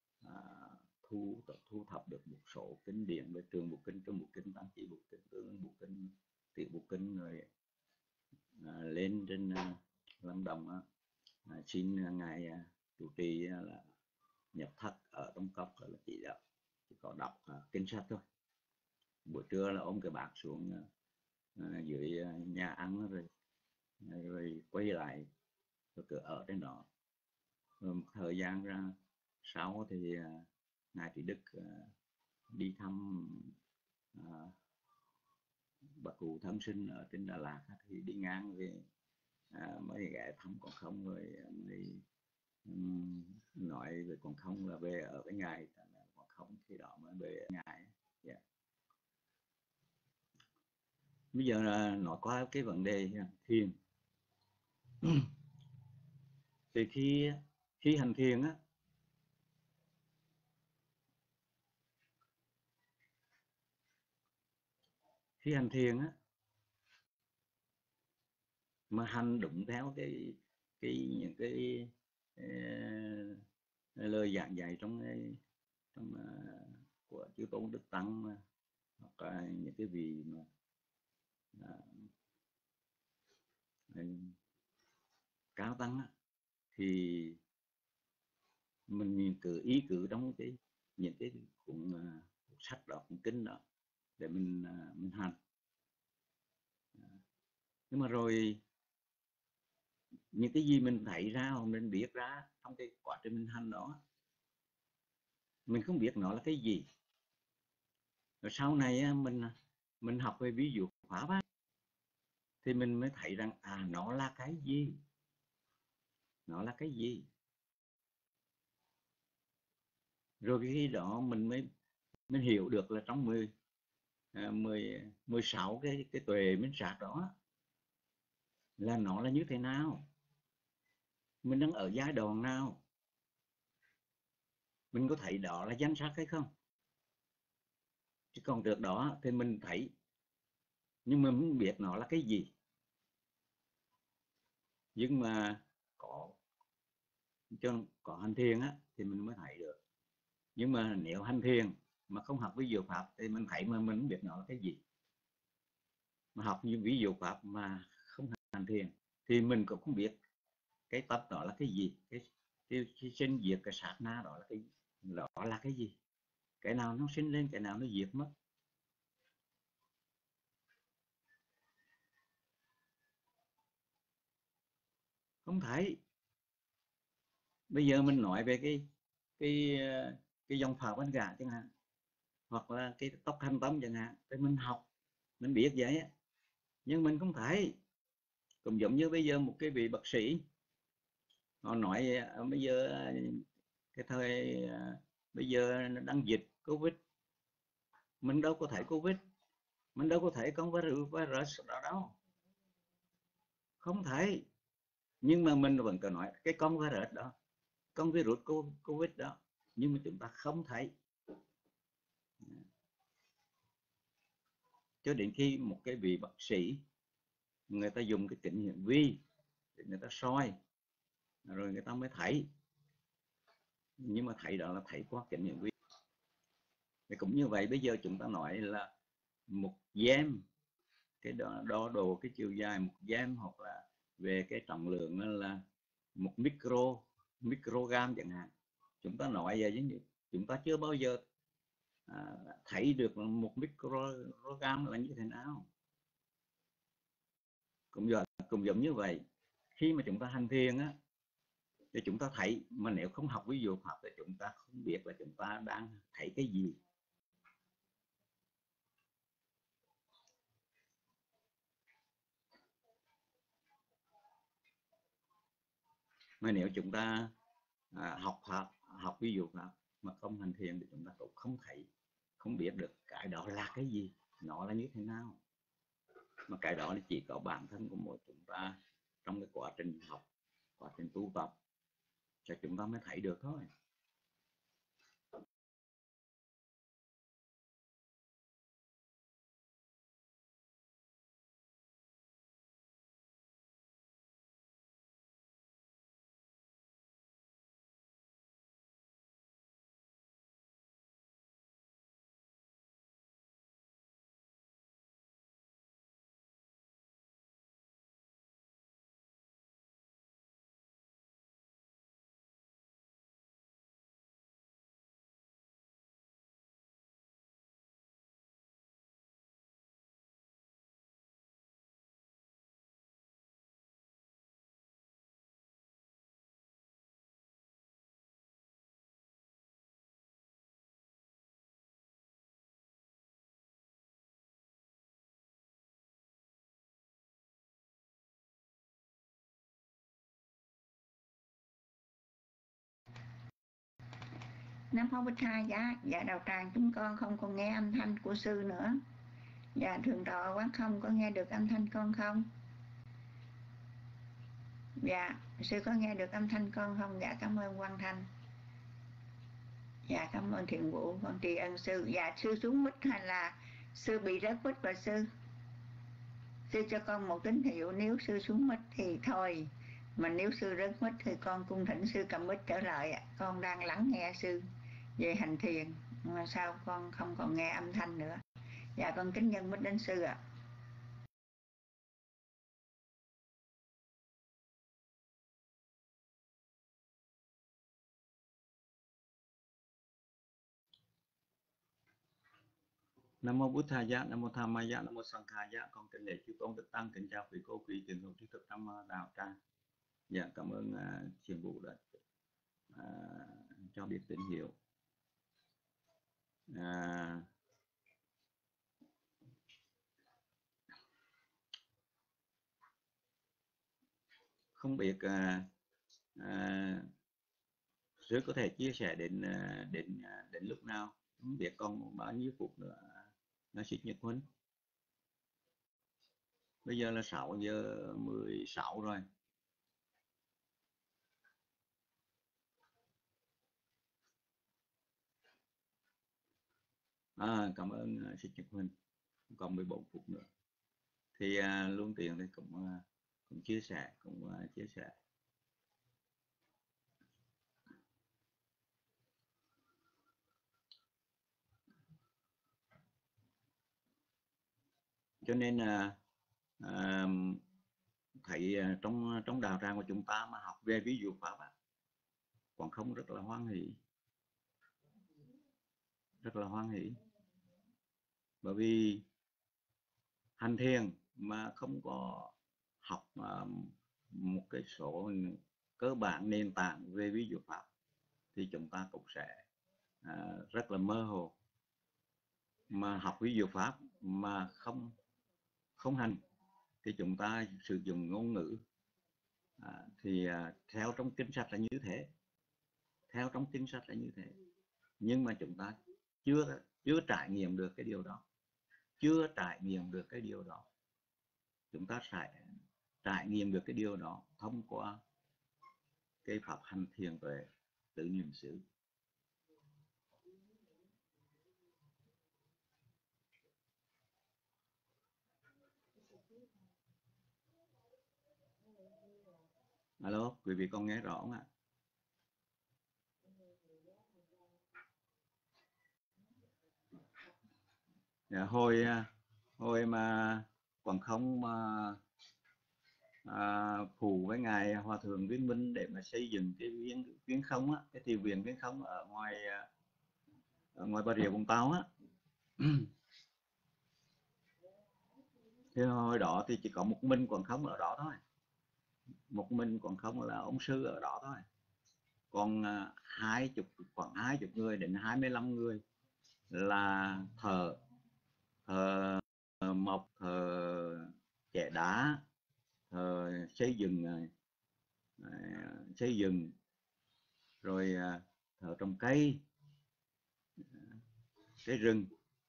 thu thập được một số kinh điển về Trường Bộ Kinh, Trung Bộ Kinh, Tam Chỉ Bộ Kinh, Tương Bộ Kinh, Tiểu Bộ Kinh, rồi lên trên Lâm Đồng xin ngài chủ trì là nhập thất ở trong cốc, là chỉ có đọc kinh sách thôi. Buổi trưa là ôm cái bát xuống dưới nhà ăn rồi quay lại rồi cứ ở trên đó. Rồi một thời gian ra sau thì ngài Trí Đức đi thăm bà cụ thân sinh ở trên Đà Lạt, thì đi ngang về mới ghé thăm Quảng Không, rồi mới nói về Quảng Không là về ở với ngài. Quảng Không khi đó mới về ngài. Yeah. Bây giờ là nói qua cái vấn đề thiền. Thì khi hành thiền á, mà hành đúng theo những cái lời giảng dạy trong của chư Tôn Đức Tăng, hoặc là những cái vị mà cao tăng á, thì mình ý cử trong những cái cuốn sách đó, cuốn kinh đó để mình hành. Nhưng mà rồi những cái gì mình thấy ra hoặc mình biết ra trong cái quá trình mình hành đó, mình không biết nó là cái gì. Rồi sau này mình học về ví dụ pháp á, thì mình mới thấy rằng nó là cái gì, nó là cái gì. Rồi khi đó mình hiểu được là trong 16 cái tuệ minh sát đó là nó là như thế nào, mình đang ở giai đoạn nào, mình có thấy đó là danh sắc hay không. Chứ còn trước đó thì mình thấy nhưng mà mình không biết nó là cái gì. Nhưng mà có hành thiền á thì mình mới thấy được. Nhưng mà nếu hành thiền mà không học ví dụ pháp thì mình thấy mà mình không biết nó là cái gì. Mà học như ví dụ pháp mà không hành thiền thì mình cũng không biết cái tập đó là cái gì, cái sinh diệt, cái sát na đó là cái gì, cái nào nó sinh lên, cái nào nó diệt mất. Không thấy. Bây giờ mình nói về cái dòng Pháp Anh Cả chẳng hạn, hoặc là cái tốc hành tâm chẳng hạn, thì mình học mình biết vậy á, nhưng mình không thấy. Cũng giống như bây giờ một cái vị bác sĩ họ nói bây giờ cái thời bây giờ đang dịch Covid, mình đâu có thấy Covid, mình đâu có thấy con virus đó đâu, không thấy. Nhưng mà mình vẫn còn nói cái con virus đó, con virus Covid đó, nhưng mà chúng ta không thấy. Cho đến khi một cái vị bác sĩ người ta dùng cái kính hiển vi để người ta soi rồi người ta mới thấy. Nhưng mà thấy đó là thấy qua kính hiển vi. Thì cũng như vậy, bây giờ chúng ta nói là một gam, cái đo đồ cái chiều dài một gam, hoặc là về cái trọng lượng là một microgram chẳng hạn. Chúng ta nói vậy, chúng ta chưa bao giờ thấy được một microgram là như thế nào. Cũng giống như vậy, khi mà chúng ta hành thiền á thì chúng ta thấy, mà nếu không học ví dụ pháp thì chúng ta không biết là chúng ta đang thấy cái gì. Mà nếu chúng ta học ví dụ pháp mà không hành thiền thì chúng ta cũng không thấy, không biết được cái đó là cái gì, nó là như thế nào. Mà cái đó chỉ có bản thân của mỗi chúng ta trong cái quá trình học, quá trình tu tập cho chúng ta mới thấy được thôi. Nam Mô Bích Tha. Dạ đạo tràng chúng con không còn nghe âm thanh của sư nữa. Dạ thượng tọa Quán Không có nghe được âm thanh con không? Dạ sư có nghe được âm thanh con không? Dạ cảm ơn Quang Thanh. Dạ cảm ơn Thiện Vũ, con tri ân sư. Dạ sư xuống mic hay là sư bị rớt mic và sư cho con một tín hiệu, nếu sư xuống mic thì thôi, mà nếu sư rớt mic thì con cung thỉnh sư cầm mic trở lại ạ. Con đang lắng nghe sư về hành thiền mà sao con không còn nghe âm thanh nữa. Dạ con kính nhân mic đến sư ạ. Nam mô Bụt Thầy Giá, Nam mô Tham Ma Giá, Nam mô Sanh Khai Giá. Con kính lễ chư tôn đức tăng, kính chào quý cô quý tiền hữu trí thức trong đạo tràng. Dạ, cảm ơn Thiền Vũ đã cho biết tín hiệu. Không biết Sư có thể chia sẻ đến lúc nào, không biết còn bao nhiêu phút nữa là Xích Nhật Huấn. Bây giờ là 6:16 rồi. Cảm ơn Xích Nhật Huấn. Còn 14 phút nữa. Thì Luân Tiền thì cũng chia sẻ, cho nên thấy trong đạo tràng của chúng ta mà học về ví dụ pháp còn không rất là hoan hỷ, bởi vì hành thiền mà không có học một cái số cơ bản nền tảng về ví dụ pháp thì chúng ta cũng sẽ rất là mơ hồ. Mà học ví dụ pháp mà không hành thì chúng ta sử dụng ngôn ngữ thì theo trong kinh sách là như thế, nhưng mà chúng ta chưa trải nghiệm được cái điều đó, chúng ta sẽ trải nghiệm được cái điều đó thông qua cái pháp hành thiền tuệ tự niệm xứ. Alo, quý vị con nghe rõ không ạ? Dạ, hồi mà còn không phù với ngài Hòa thượng Viên Minh để mà xây dựng cái viếng không á, cái thiền viện viếng không ở ngoài Bà Rịa Vũng Tàu á. Thì hồi đó thì chỉ có một mình Quảng Không ở đó thôi, một mình Quảng Không là ông sư ở đó thôi, còn khoảng 20 người đến 25 người là thờ mộc, thờ chẻ đá, thờ xây dựng rồi thờ trồng cây rừng.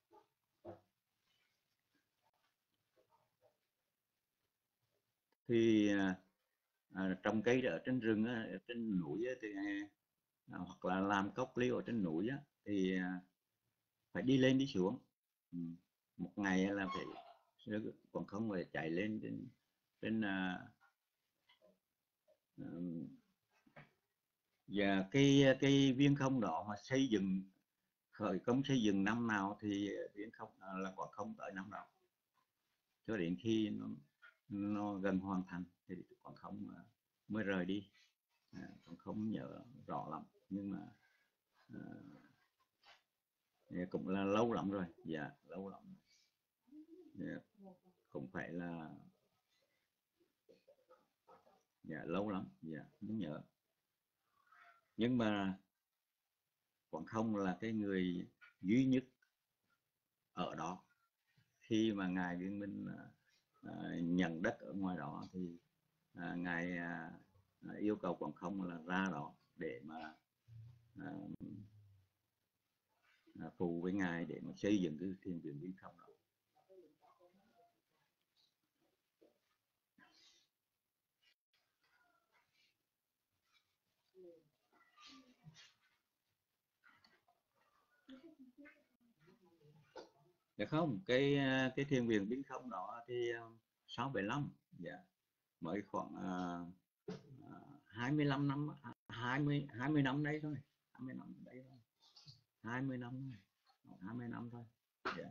Thì trồng cây ở trên rừng ở trên núi thì hoặc là làm cốc liêu ở trên núi thì phải đi lên đi xuống. Một ngày là phải, còn không phải chạy lên trên và cái viên không đó mà xây dựng, khởi công xây dựng năm nào thì viên không là còn không tới năm đó, cho đến khi nó gần hoàn thành thì còn không mới rời đi. Còn không nhớ rõ lắm, nhưng mà cũng là lâu lắm rồi. Dạ, lâu lắm. Dạ, cũng phải là lâu lắm. Dạ, không nhớ. Nhưng mà còn không là cái người duy nhất ở đó. Khi mà ngài Viên Minh nhận đất ở ngoài đó thì ngài yêu cầu còn không là ra đó để mà phù với ngài để mà xây dựng cái thiền viện viếng không đó. Dạ không, cái thiền viện viếng không đó thì 675, dạ, mới khoảng 25 năm, 20 năm đấy thôi, 20 năm đấy thôi, 20 năm thôi. Dạ.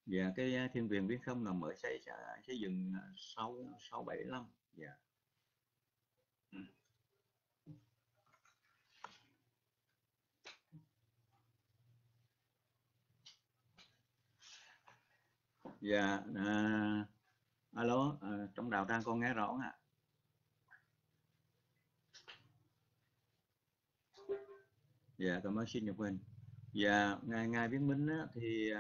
Dạ, cái thiền viện Viễn Không là mới xây dựng sau 75. Dạ. Dạ, alo, trong đạo tràng con nghe rõ không ạ? Dạ, cảm ơn xin Nhật Quỳnh. Dạ, ngài Viễn Minh á, thì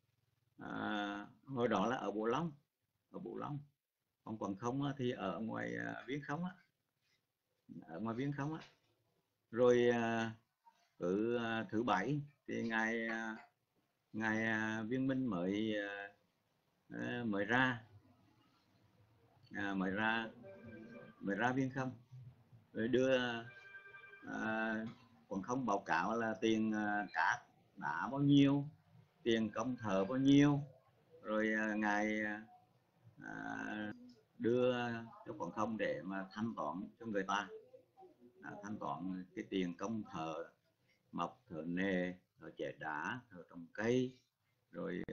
hồi đó là ở Bộ Long, còn Quảng Không á, thì ở ngoài Viễn Không á, rồi cứ thứ bảy thì ngài Viễn Minh mới ra Viễn Không, rồi đưa Quảng Không báo cáo là tiền cát đá bao nhiêu, tiền công thờ bao nhiêu, rồi ngài đưa cho Quảng Không để mà thanh toán cho người ta, thanh toán cái tiền công thờ mộc, thờ nề, thờ chẻ đá, thờ trồng cây, rồi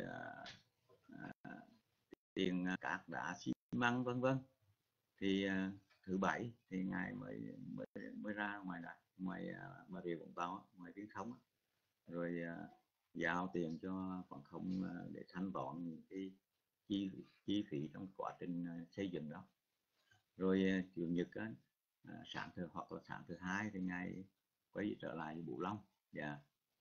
tiền cát đá xi măng vân vân. Thì thứ bảy thì ngài mới ra ngoài Bà Rịa Vũng Tàu, ngoài Viễn Không, rồi giao tiền cho Quảng Không để thanh toán những cái chi phí trong quá trình xây dựng đó. Rồi chủ nhật sáng thứ hai thì ngài quay trở lại Bửu Long. Dạ.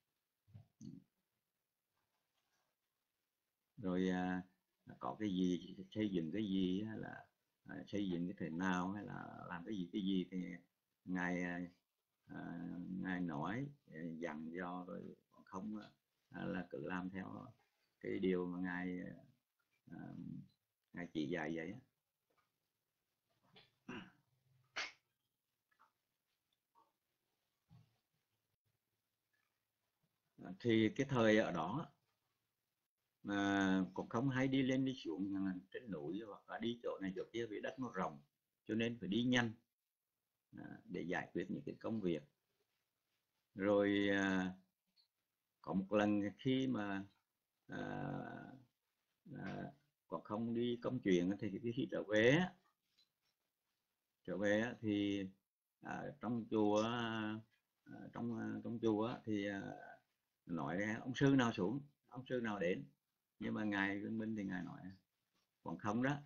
Rồi có cái gì xây dựng cái gì, hay là xây dựng cái thế nào, hay là làm cái gì thì ngài nói dặn do, rồi không là cứ làm theo cái điều mà ngài chỉ dạy vậy. Thì cái thời ở đó mà cũng không hay đi lên đi xuống trên núi, hoặc là đi chỗ này chỗ kia vì đất nó rộng, cho nên phải đi nhanh để giải quyết những cái công việc. Rồi có một lần khi mà còn không đi công chuyện thì khi trở về thì trong chùa thì nói ông sư nào xuống, ông sư nào đến, nhưng mà ngài Viễn Minh thì ngài nói còn không đó.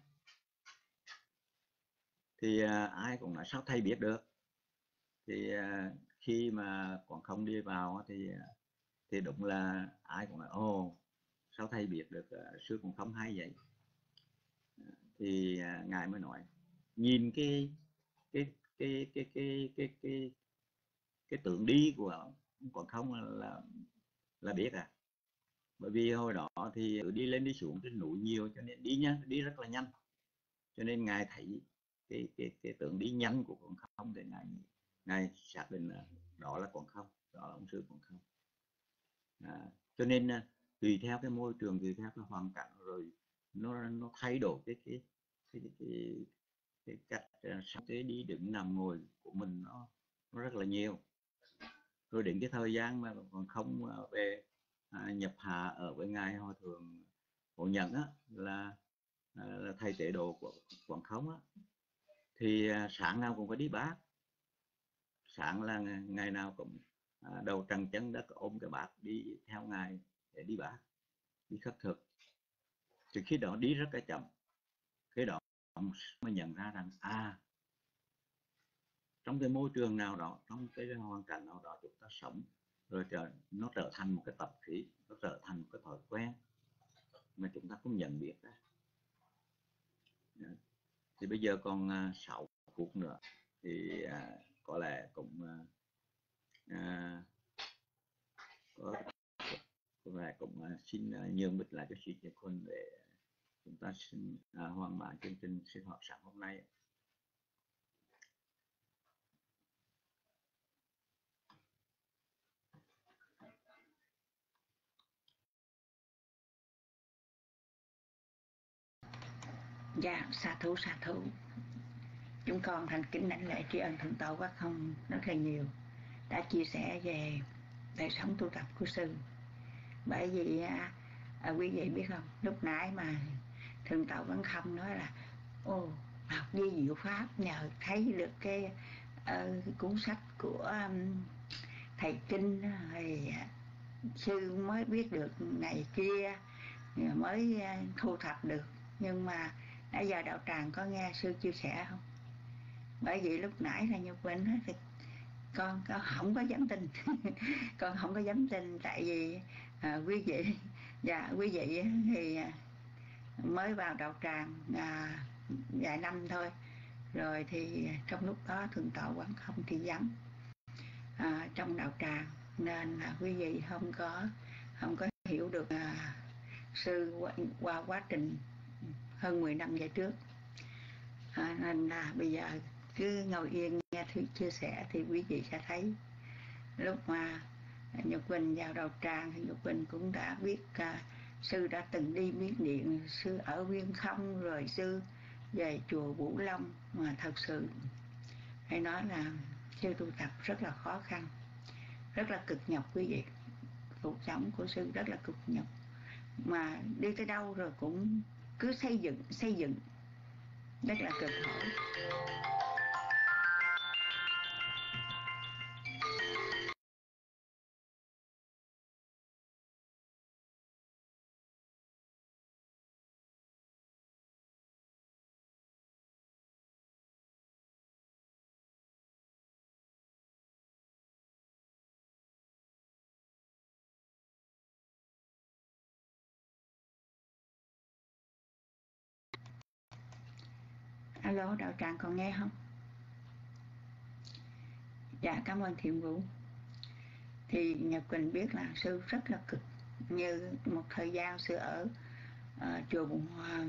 Thì ai cũng nói sao thầy biết được. Thì khi mà còn không đi vào thì đúng là ai cũng nói ồ, sao thầy biết được sư còn không hay vậy. Thì ngài mới nói nhìn cái tượng đi của còn không là biết à. Bởi vì hồi đó thì đi lên đi xuống trên núi nhiều, cho nên đi rất là nhanh, cho nên ngài thấy cái tượng đi nhanh của còn không, thì ngài xác định là đó là còn không, đó là ông sư còn không. Cho nên tùy theo cái môi trường, tùy theo cái hoàn cảnh, rồi nó thay đổi cái cách sống, cái đi đứng nằm ngồi của mình nó rất là nhiều. Rồi đến cái thời gian mà còn không về nhập hạ ở với ngài Hòa Thượng Phổ Nhẫn á, là thầy tế độ của Quảng Không á, thì sáng nào cũng phải đi bát. Sáng là ngày nào cũng đầu trần chân đất ôm cái bát đi theo ngài để đi bát, đi khất thực. Thì khi đó đi rất là chậm. Cái đó mới nhận ra rằng trong cái môi trường nào đó, trong cái hoàn cảnh nào đó chúng ta sống, rồi nó trở thành một cái tập khí, nó trở thành một cái thói quen mà chúng ta không nhận biết đó. Thì bây giờ còn 6 phút nữa thì có lẽ cũng xin nhường bích lại cho chị Nhật Quỳnh để chúng ta xin hoàn mãn chương trình sinh hoạt sáng hôm nay. Dạ, sa thú. Chúng con thành kính đảnh lễ tri ân Thượng Tọa Quát Không rất là nhiều, đã chia sẻ về đời sống tu tập của sư. Bởi vì Quý vị biết không, lúc nãy mà Thượng tọa Quán Không nói là học Di Diệu Pháp nhờ thấy được cái cuốn sách của thầy Kinh thì sư mới biết được ngày kia, mới thu thập được. Nhưng mà nãy giờ đạo tràng có nghe sư chia sẻ không? Bởi vì lúc nãy là Nhật Quỳnh nói thì con không có dám tin. Con không có dám tin, tại vì quý vị quý vị thì mới vào đạo tràng vài năm thôi, rồi thì trong lúc đó Thượng tọa Quán Không thì vắng trong đạo tràng, nên là quý vị không có hiểu được sư qua quá trình hơn 10 năm về trước. Nên là bây giờ cứ ngồi yên nghe thuyết chia sẻ thì quý vị sẽ thấy. Lúc mà Nhật Quỳnh vào đạo tràng thì Nhật Quỳnh cũng đã biết sư đã từng đi Miến Điện, sư ở Viên Không, rồi sư về chùa Vũ Long. Mà thật sự hay nói là sư tu tập rất là khó khăn, rất là cực nhọc quý vị. Cuộc sống của sư rất là cực nhọc, mà đi tới đâu rồi cũng cứ xây dựng rất là cực khổ. Alo, đạo tràng còn nghe không? Dạ, cảm ơn Thiện Vũ. Thì Nhật Quỳnh biết là sư rất là cực. Như một thời gian sư ở chùa Bụng Hoa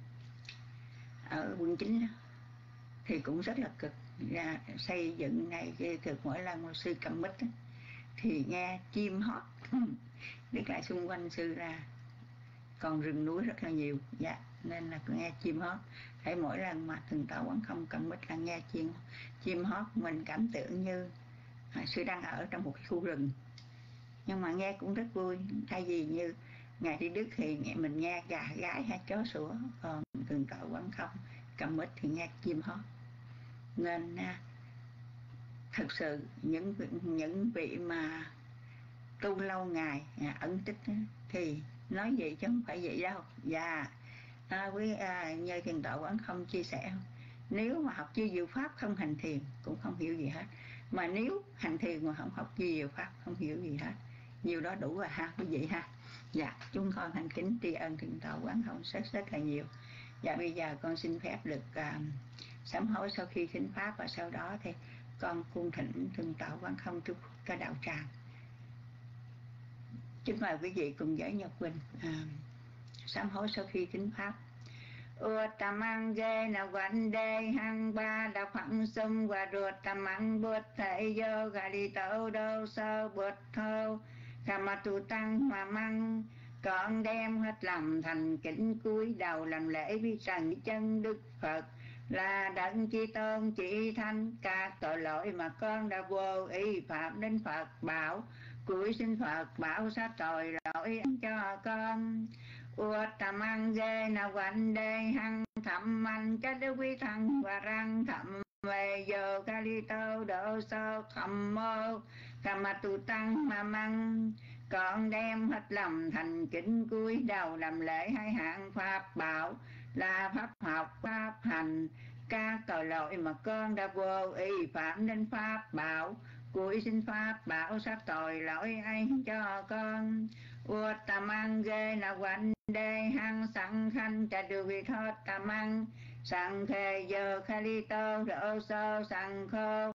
ở quận 9 thì cũng rất là cực. Xây dựng này kia cực, mỗi lần một sư cầm mic thì nghe chim hót. Biết lại xung quanh sư là còn rừng núi rất là nhiều, dạ, nên là nghe chim hót. Thấy mỗi lần mà Thượng tọa Quán Không cầm mic là nghe chim hót, mình cảm tưởng như sư đang ở trong một cái khu rừng. Nhưng mà nghe cũng rất vui, thay vì như Ngài Đi Đức thì mình nghe gà gái hay chó sủa, còn Thượng tọa Quán Không cầm mic thì nghe chim hót. Nên thật sự những vị mà tu lâu ngày ẩn tích thì nói vậy chứ không phải vậy đâu. Và như Thượng tọa Quán Không chia sẻ, nếu mà học Di Diệu Pháp không hành thiền cũng không hiểu gì hết, mà nếu hành thiền mà không học Di Diệu Pháp không hiểu gì hết. Nhiều đó đủ rồi ha quý vị ha. Dạ, chúng con thành kính tri ân Thượng tọa Quán Không rất là nhiều. Và bây giờ con xin phép được sám hối sau khi thính pháp, và sau đó thì con cung thỉnh Thượng tọa Quán Không chúc cho đạo tràng. Chúc mời quý vị cùng với Nhật Quỳnh sám hối sau khi thính pháp. Uttamang ge na quan đề hăng ba đa phẳng sum và ruột tamang bút thầy yo gali tâu đâu sơ bút thâu kama tu tăng mà măng. Con đem hết lòng thành kính cúi đầu làm lễ với trần chân Đức Phật, là đấng chi tôn chỉ thánh các tội lỗi mà con đã vô ý phạm đến Phật bảo. Cúi xin Phật bảo sát tội lỗi cho con. Uttamang ge na quan đề hăng thầm mạnh chất đức quý thăng và răng thầm về giờ kali tâu độ sơ thầm mô kama tu tăng mà măng. Con đem hết lòng thành kính cúi đầu làm lễ hai hạng pháp bảo, là pháp học pháp hành các tội lỗi mà con đã vô ý phạm đến pháp bảo. Cúi xin pháp bảo sát tội lỗi ấy cho con. Uttamang ge na quan đề hăng sẵn khanh trà đưa vị thoát tamang sẵn khê giờ kali tâu độ sơ sẵn khô